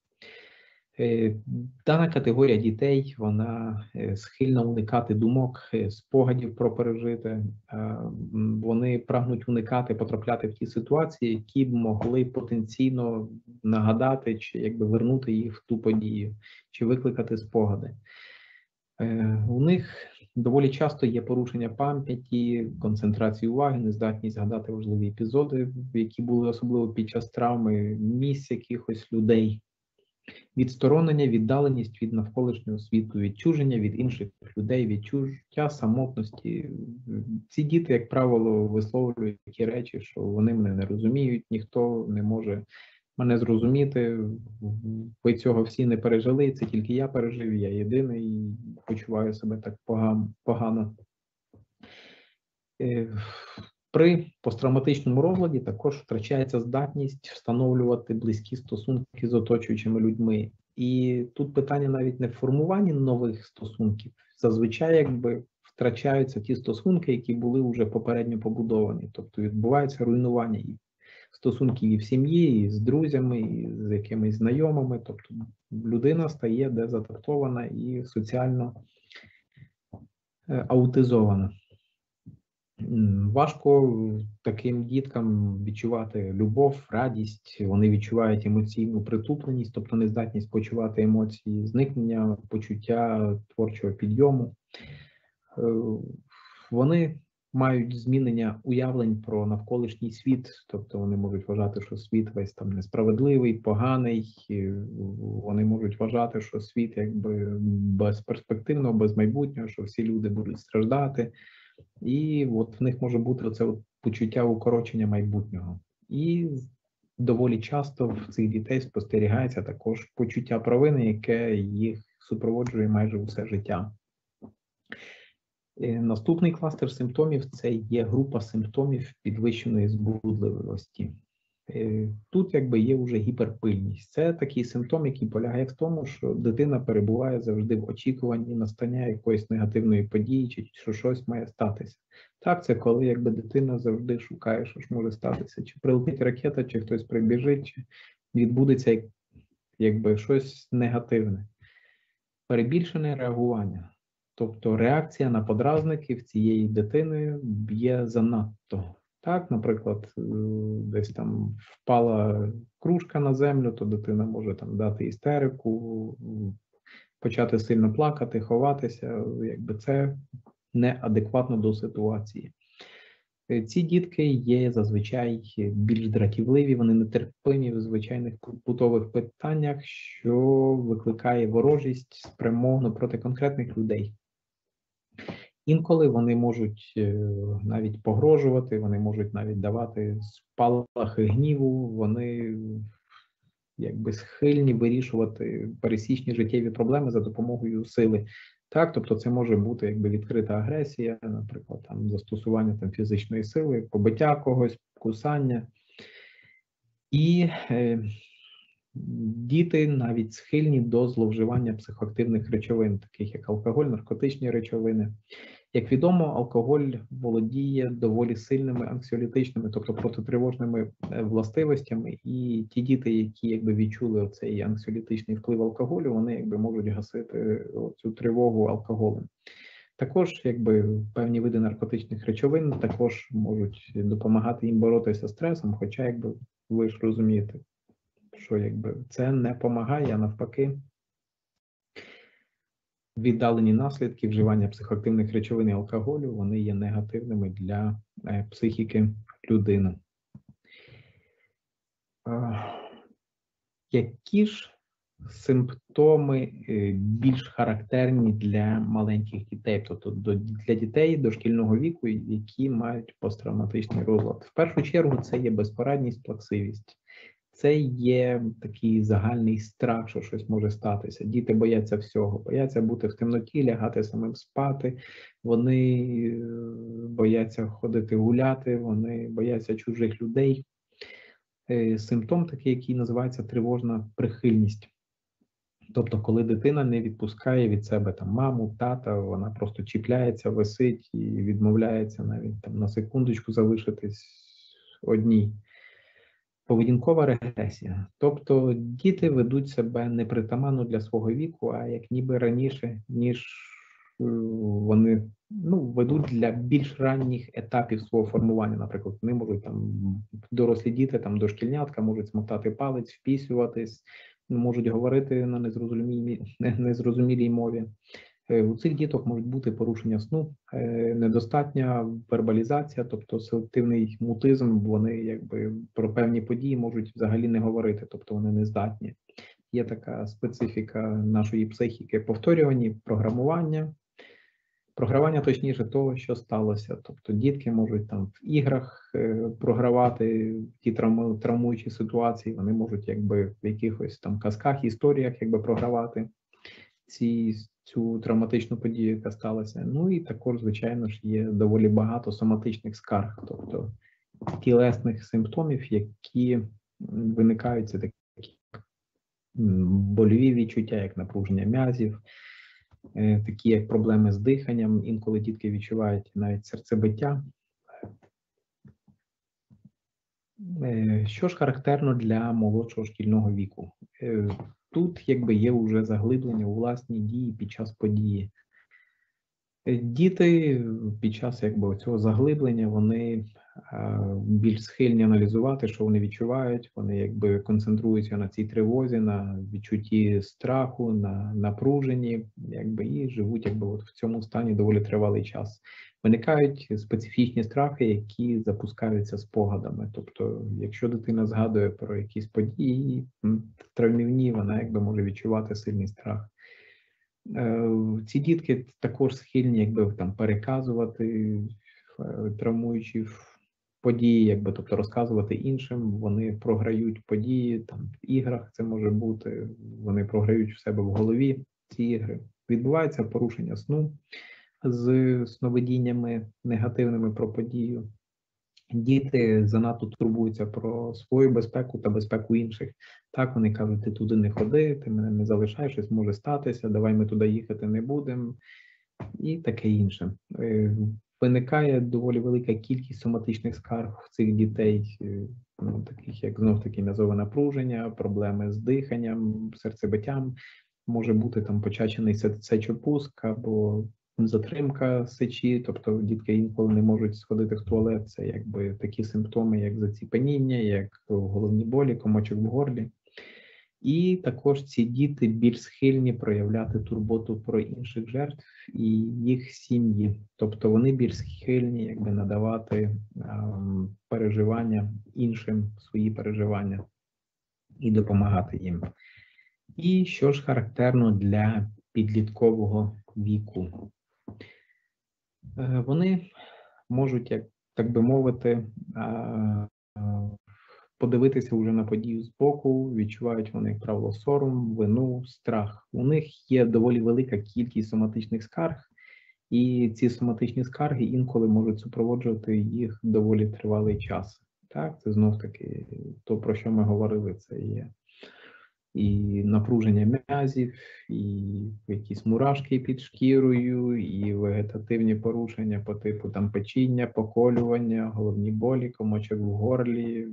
Дана категорія дітей, вона схильна уникати думок, спогадів про пережите. Вони прагнуть уникати, потрапляти в ті ситуації, які б могли потенційно нагадати, чи якби вернути їх в ту подію, чи викликати спогади. У них доволі часто є порушення пам'яті, концентрації уваги, нездатність згадати важливі епізоди, які були особливо під час травми, місць якихось людей. Відсторонення, віддаленість від навколишнього світу, відчуження від інших людей, відчуття самотності. Ці діти, як правило, висловлюють такі речі, що вони мене не розуміють, ніхто не може мене зрозуміти, ви цього всі не пережили, це тільки я пережив, я єдиний і почуваю себе так погано. При посттравматичному розладі також втрачається здатність встановлювати близькі стосунки з оточуючими людьми. І тут питання навіть не в формуванні нових стосунків. Зазвичай якби втрачаються ті стосунки, які були вже попередньо побудовані. Тобто відбувається руйнування і стосунків і в сім'ї, і з друзями, і з якимись знайомими. Тобто людина стає дезадаптована і соціально аутизована. Важко таким діткам відчувати любов, радість, вони відчувають емоційну притупленість, тобто нездатність почувати емоції, зникнення почуття творчого підйому. Вони мають змінення уявлень про навколишній світ, тобто вони можуть вважати, що світ весь там несправедливий, поганий, вони можуть вважати, що світ якби безперспективно, без майбутнього, що всі люди будуть страждати. І от в них може бути оце от почуття укорочення майбутнього. І доволі часто в цих дітей спостерігається також почуття провини, яке їх супроводжує майже все життя. Наступний кластер симптомів – це є група симптомів підвищеної збудливості. Тут якби є вже гіперпильність. Це такий симптом, який полягає в тому, що дитина перебуває завжди в очікуванні настання якоїсь негативної події, чи що щось має статися. Так, це коли якби дитина завжди шукає, що ж може статися. Чи прилетить ракета, чи хтось прибіжить, чи відбудеться якби щось негативне. Перебільшене реагування. Тобто реакція на подразники в цієї дитини є занадто. Так, наприклад, десь там впала кружка на землю, то дитина може там дати істерику, почати сильно плакати, ховатися, якби це неадекватно до ситуації. Ці дітки є зазвичай більш дратівливі, вони нетерпимі в звичайних побутових питаннях, що викликає ворожість спрямовано проти конкретних людей. Інколи вони можуть навіть погрожувати, вони можуть навіть давати спалахи гніву, вони якби схильні вирішувати пересічні життєві проблеми за допомогою сили. Так, тобто це може бути якби відкрита агресія, наприклад, там застосування там фізичної сили, побиття когось, кусання. І е, діти навіть схильні до зловживання психоактивних речовин, таких як алкоголь, наркотичні речовини. Як відомо, алкоголь володіє доволі сильними анксіолітичними, тобто протитривожними властивостями, і ті діти, які якби відчули цей анксіолітичний вплив алкоголю, вони якби можуть гасити цю тривогу алкоголем. Також якби певні види наркотичних речовин також можуть допомагати їм боротися з стресом, хоча якби ви ж розумієте, що якби це не допомагає, а навпаки віддалені наслідки вживання психоактивних речовин і алкоголю, вони є негативними для е, психіки людини. Е, які ж симптоми е, більш характерні для маленьких дітей, тобто до, для дітей дошкільного віку, які мають посттравматичний розлад? В першу чергу це є безпорадність, плаксивість. Це є такий загальний страх, що щось може статися. Діти бояться всього, бояться бути в темноті, лягати самим спати, вони бояться ходити гуляти, вони бояться чужих людей. Симптом такий, який називається тривожна прихильність. Тобто, коли дитина не відпускає від себе там маму, тата, вона просто чіпляється, висить і відмовляється навіть там на секундочку залишитись одній. Поведінкова регресія. Тобто діти ведуть себе непритаманно для свого віку, а як ніби раніше, ніж вони ну, ведуть для більш ранніх етапів свого формування. Наприклад, вони можуть там, дорослі діти, там дошкільнятка, можуть смотати палець, впісюватись, можуть говорити на незрозумілій, незрозумілій мові. У цих діток можуть бути порушення сну, недостатня вербалізація, тобто селективний мутизм, вони якби про певні події можуть взагалі не говорити, тобто вони не здатні. Є така специфіка нашої психіки: повторювані програмування, програвання точніше того, що сталося. Тобто дітки можуть там в іграх програвати ті травму, травмуючі ситуації, вони можуть якби в якихось там казках, історіях якби програвати ці цю травматичну подію, яка сталася. Ну і також, звичайно ж, є доволі багато соматичних скарг, тобто тілесних симптомів, які виникають, це такі больові відчуття, як напруження м'язів, е, такі як проблеми з диханням, інколи дітки відчувають навіть серцебиття. Е, Що ж характерно для молодшого шкільного віку? Е, Тут якби є вже заглиблення у власні дії під час події. Е, Діти під час якби цього заглиблення вони е, більш схильні аналізувати, що вони відчувають, вони якби концентруються на цій тривозі, на відчутті страху, на напруженні, якби і живуть якби от в цьому стані доволі тривалий час. Виникають специфічні страхи, які запускаються спогадами. Тобто, якщо дитина згадує про якісь події м, травмівні, вона якби може відчувати сильний страх. Е, Ці дітки також схильні якби там переказувати е, травмуючі ф- події, якби тобто розказувати іншим. Вони програють події там в іграх. Це може бути. Вони програють в себе в голові ці ігри. Відбувається порушення сну з сновидіннями негативними про подію. Діти занадто турбуються про свою безпеку та безпеку інших. Так, вони кажуть, ти туди не ходи, ти мене не залишай, щось може статися, давай ми туди їхати не будемо, і таке інше. Е, Виникає доволі велика кількість соматичних скарг в цих дітей, е, ну, таких як знов-таки м'язове напруження, проблеми з диханням, серцебиттям, може бути там почачений се- сечопуск або затримка сечі, тобто дітки інколи не можуть сходити в туалет. Це якби такі симптоми, як заціпеніння, як головні болі, комочок в горлі. І також ці діти більш схильні проявляти турботу про інших жертв і їх сім'ї. Тобто вони більш схильні якби надавати ем, переживання іншим, свої переживання і допомагати їм. І що ж характерно для підліткового віку? Е, Вони можуть, як так би мовити, а, а, подивитися вже на подію збоку, відчувають вони, як правило, сором, вину, страх. У них є доволі велика кількість соматичних скарг, і ці соматичні скарги інколи можуть супроводжувати їх доволі тривалий час. Так, це знов-таки то, про що ми говорили, це є і напруження м'язів, і якісь мурашки під шкірою, і вегетативні порушення по типу там печіння, поколювання, головні болі, комочок в горлі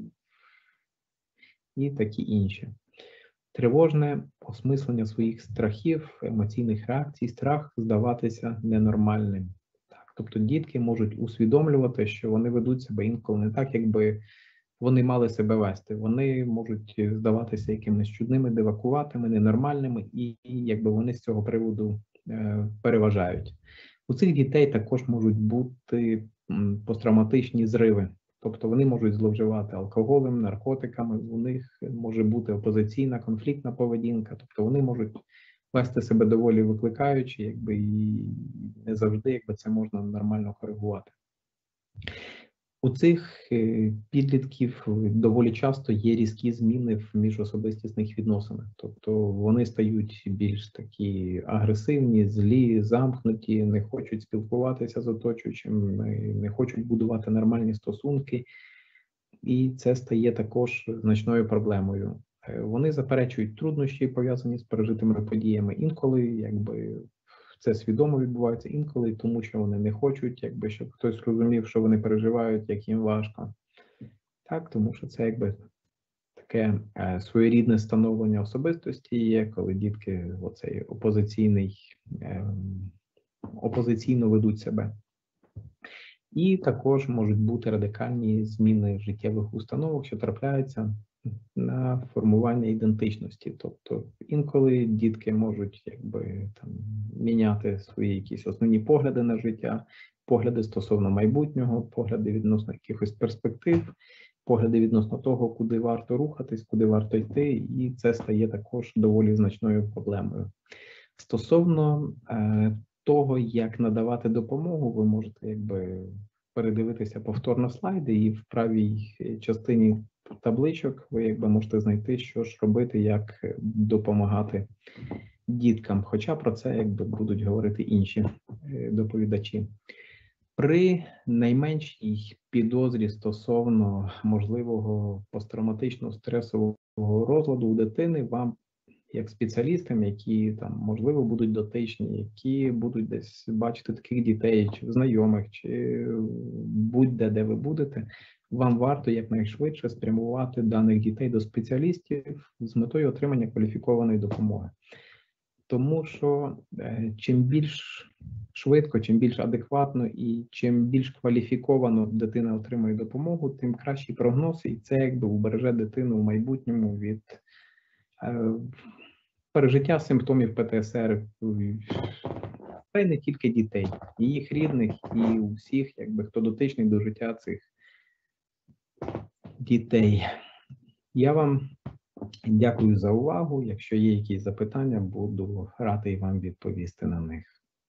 і такі інші. Тривожне осмислення своїх страхів, емоційних реакцій, страх здаватися ненормальним. Так, тобто дітки можуть усвідомлювати, що вони ведуть себе інколи не так, якби вони мали себе вести. Вони можуть здаватися якимись чудними, дивакуватими, ненормальними, і, і якби вони з цього приводу е, переважають. У цих дітей також можуть бути м, посттравматичні зриви. Тобто вони можуть зловживати алкоголем, наркотиками, у них може бути опозиційна, конфліктна поведінка, тобто вони можуть вести себе доволі викликаючи, якби і не завжди якби це можна нормально коригувати. У цих е, підлітків доволі часто є різкі зміни в міжособистісних відносинах. Тобто вони стають більш такі агресивні, злі, замкнуті, не хочуть спілкуватися з оточуючим, не хочуть будувати нормальні стосунки. І це стає також значною проблемою. Е, Вони заперечують труднощі, пов'язані з пережитими подіями. Інколи якби це свідомо відбувається, інколи тому, що вони не хочуть, якби щоб хтось розумів, що вони переживають, як їм важко. Так, тому що це якби таке е, своєрідне становлення особистості є, коли дітки оцей опозиційний, е, опозиційно ведуть себе. І також можуть бути радикальні зміни життєвих установок, що трапляються на формування ідентичності. Тобто інколи дітки можуть якби там міняти свої якісь основні погляди на життя, погляди стосовно майбутнього, погляди відносно якихось перспектив, погляди відносно того, куди варто рухатись, куди варто йти, і це стає також доволі значною проблемою. Стосовно е, того, як надавати допомогу, ви можете якби передивитися повторно слайди, і в правій частині табличок ви якби можете знайти, що ж робити, як допомагати діткам. Хоча про це якби будуть говорити інші е, доповідачі. При найменшій підозрі стосовно можливого посттравматичного стресового розладу у дитини вам як спеціалістам, які там можливо будуть дотичні, які будуть десь бачити таких дітей, чи знайомих, чи будь-де, де ви будете, вам варто якнайшвидше спрямувати даних дітей до спеціалістів з метою отримання кваліфікованої допомоги. Тому що е, чим більш швидко, чим більш адекватно і чим більш кваліфіковано дитина отримує допомогу, тим кращий прогноз, і це якби убереже дитину в майбутньому від е, пережиття симптомів Пе Те Ес Ер, та й не тільки дітей, і їх рідних, і усіх, якби хто дотичний до життя цих дітей. Я вам дякую за увагу. Якщо є якісь запитання, буду радий вам відповісти на них.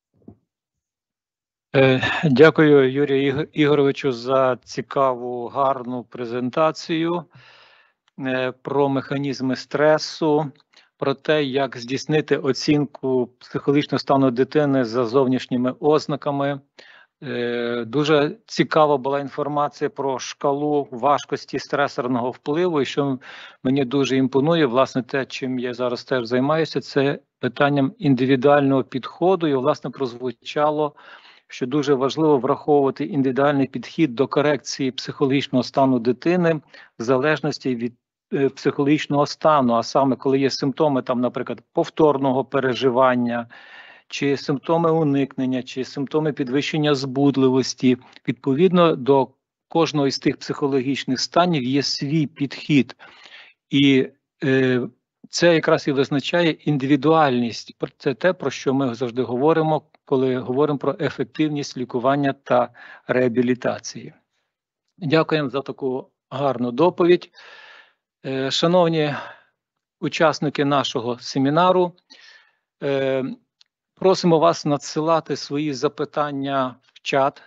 Дякую, Юрію Ігоровичу, за цікаву, гарну презентацію про механізми стресу, про те, як здійснити оцінку психологічного стану дитини за зовнішніми ознаками. Дуже цікава була інформація про шкалу важкості стресорного впливу, і що мені дуже імпонує, власне, те, чим я зараз теж займаюся, це питанням індивідуального підходу, і, власне, прозвучало, що дуже важливо враховувати індивідуальний підхід до корекції психологічного стану дитини в залежності від е, психологічного стану, а саме коли є симптоми, там, наприклад, повторного переживання, чи симптоми уникнення, чи симптоми підвищення збудливості. Відповідно до кожного із тих психологічних станів є свій підхід. І е, це якраз і визначає індивідуальність. Це те, про що ми завжди говоримо, коли говоримо про ефективність лікування та реабілітації. Дякуємо за таку гарну доповідь. Е, шановні учасники нашого семінару, е, просимо вас надсилати свої запитання в чат.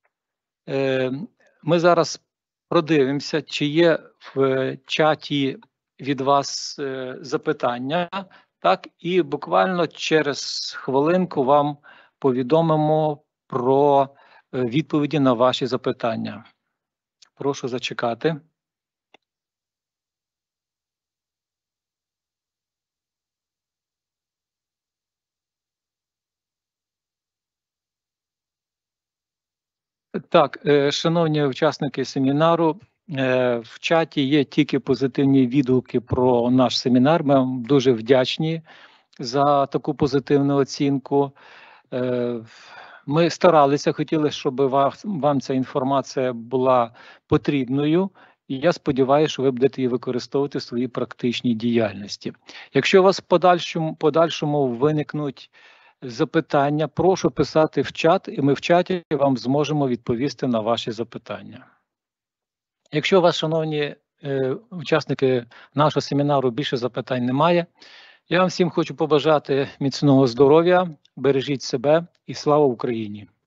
Ми зараз продивимося, чи є в чаті від вас запитання, так, і буквально через хвилинку вам повідомимо про відповіді на ваші запитання. Прошу зачекати. Так, шановні учасники семінару, в чаті є тільки позитивні відгуки про наш семінар. Ми вам дуже вдячні за таку позитивну оцінку. Ми старалися, хотіли, щоб вам ця інформація була потрібною, і я сподіваюся, що ви будете її використовувати в своїй практичній діяльності. Якщо у вас в подальшому, подальшому виникнуть запитання, прошу писати в чат, і ми в чаті вам зможемо відповісти на ваші запитання. Якщо у вас, шановні е, учасники нашого семінару, більше запитань немає, я вам всім хочу побажати міцного здоров'я, бережіть себе і слава Україні!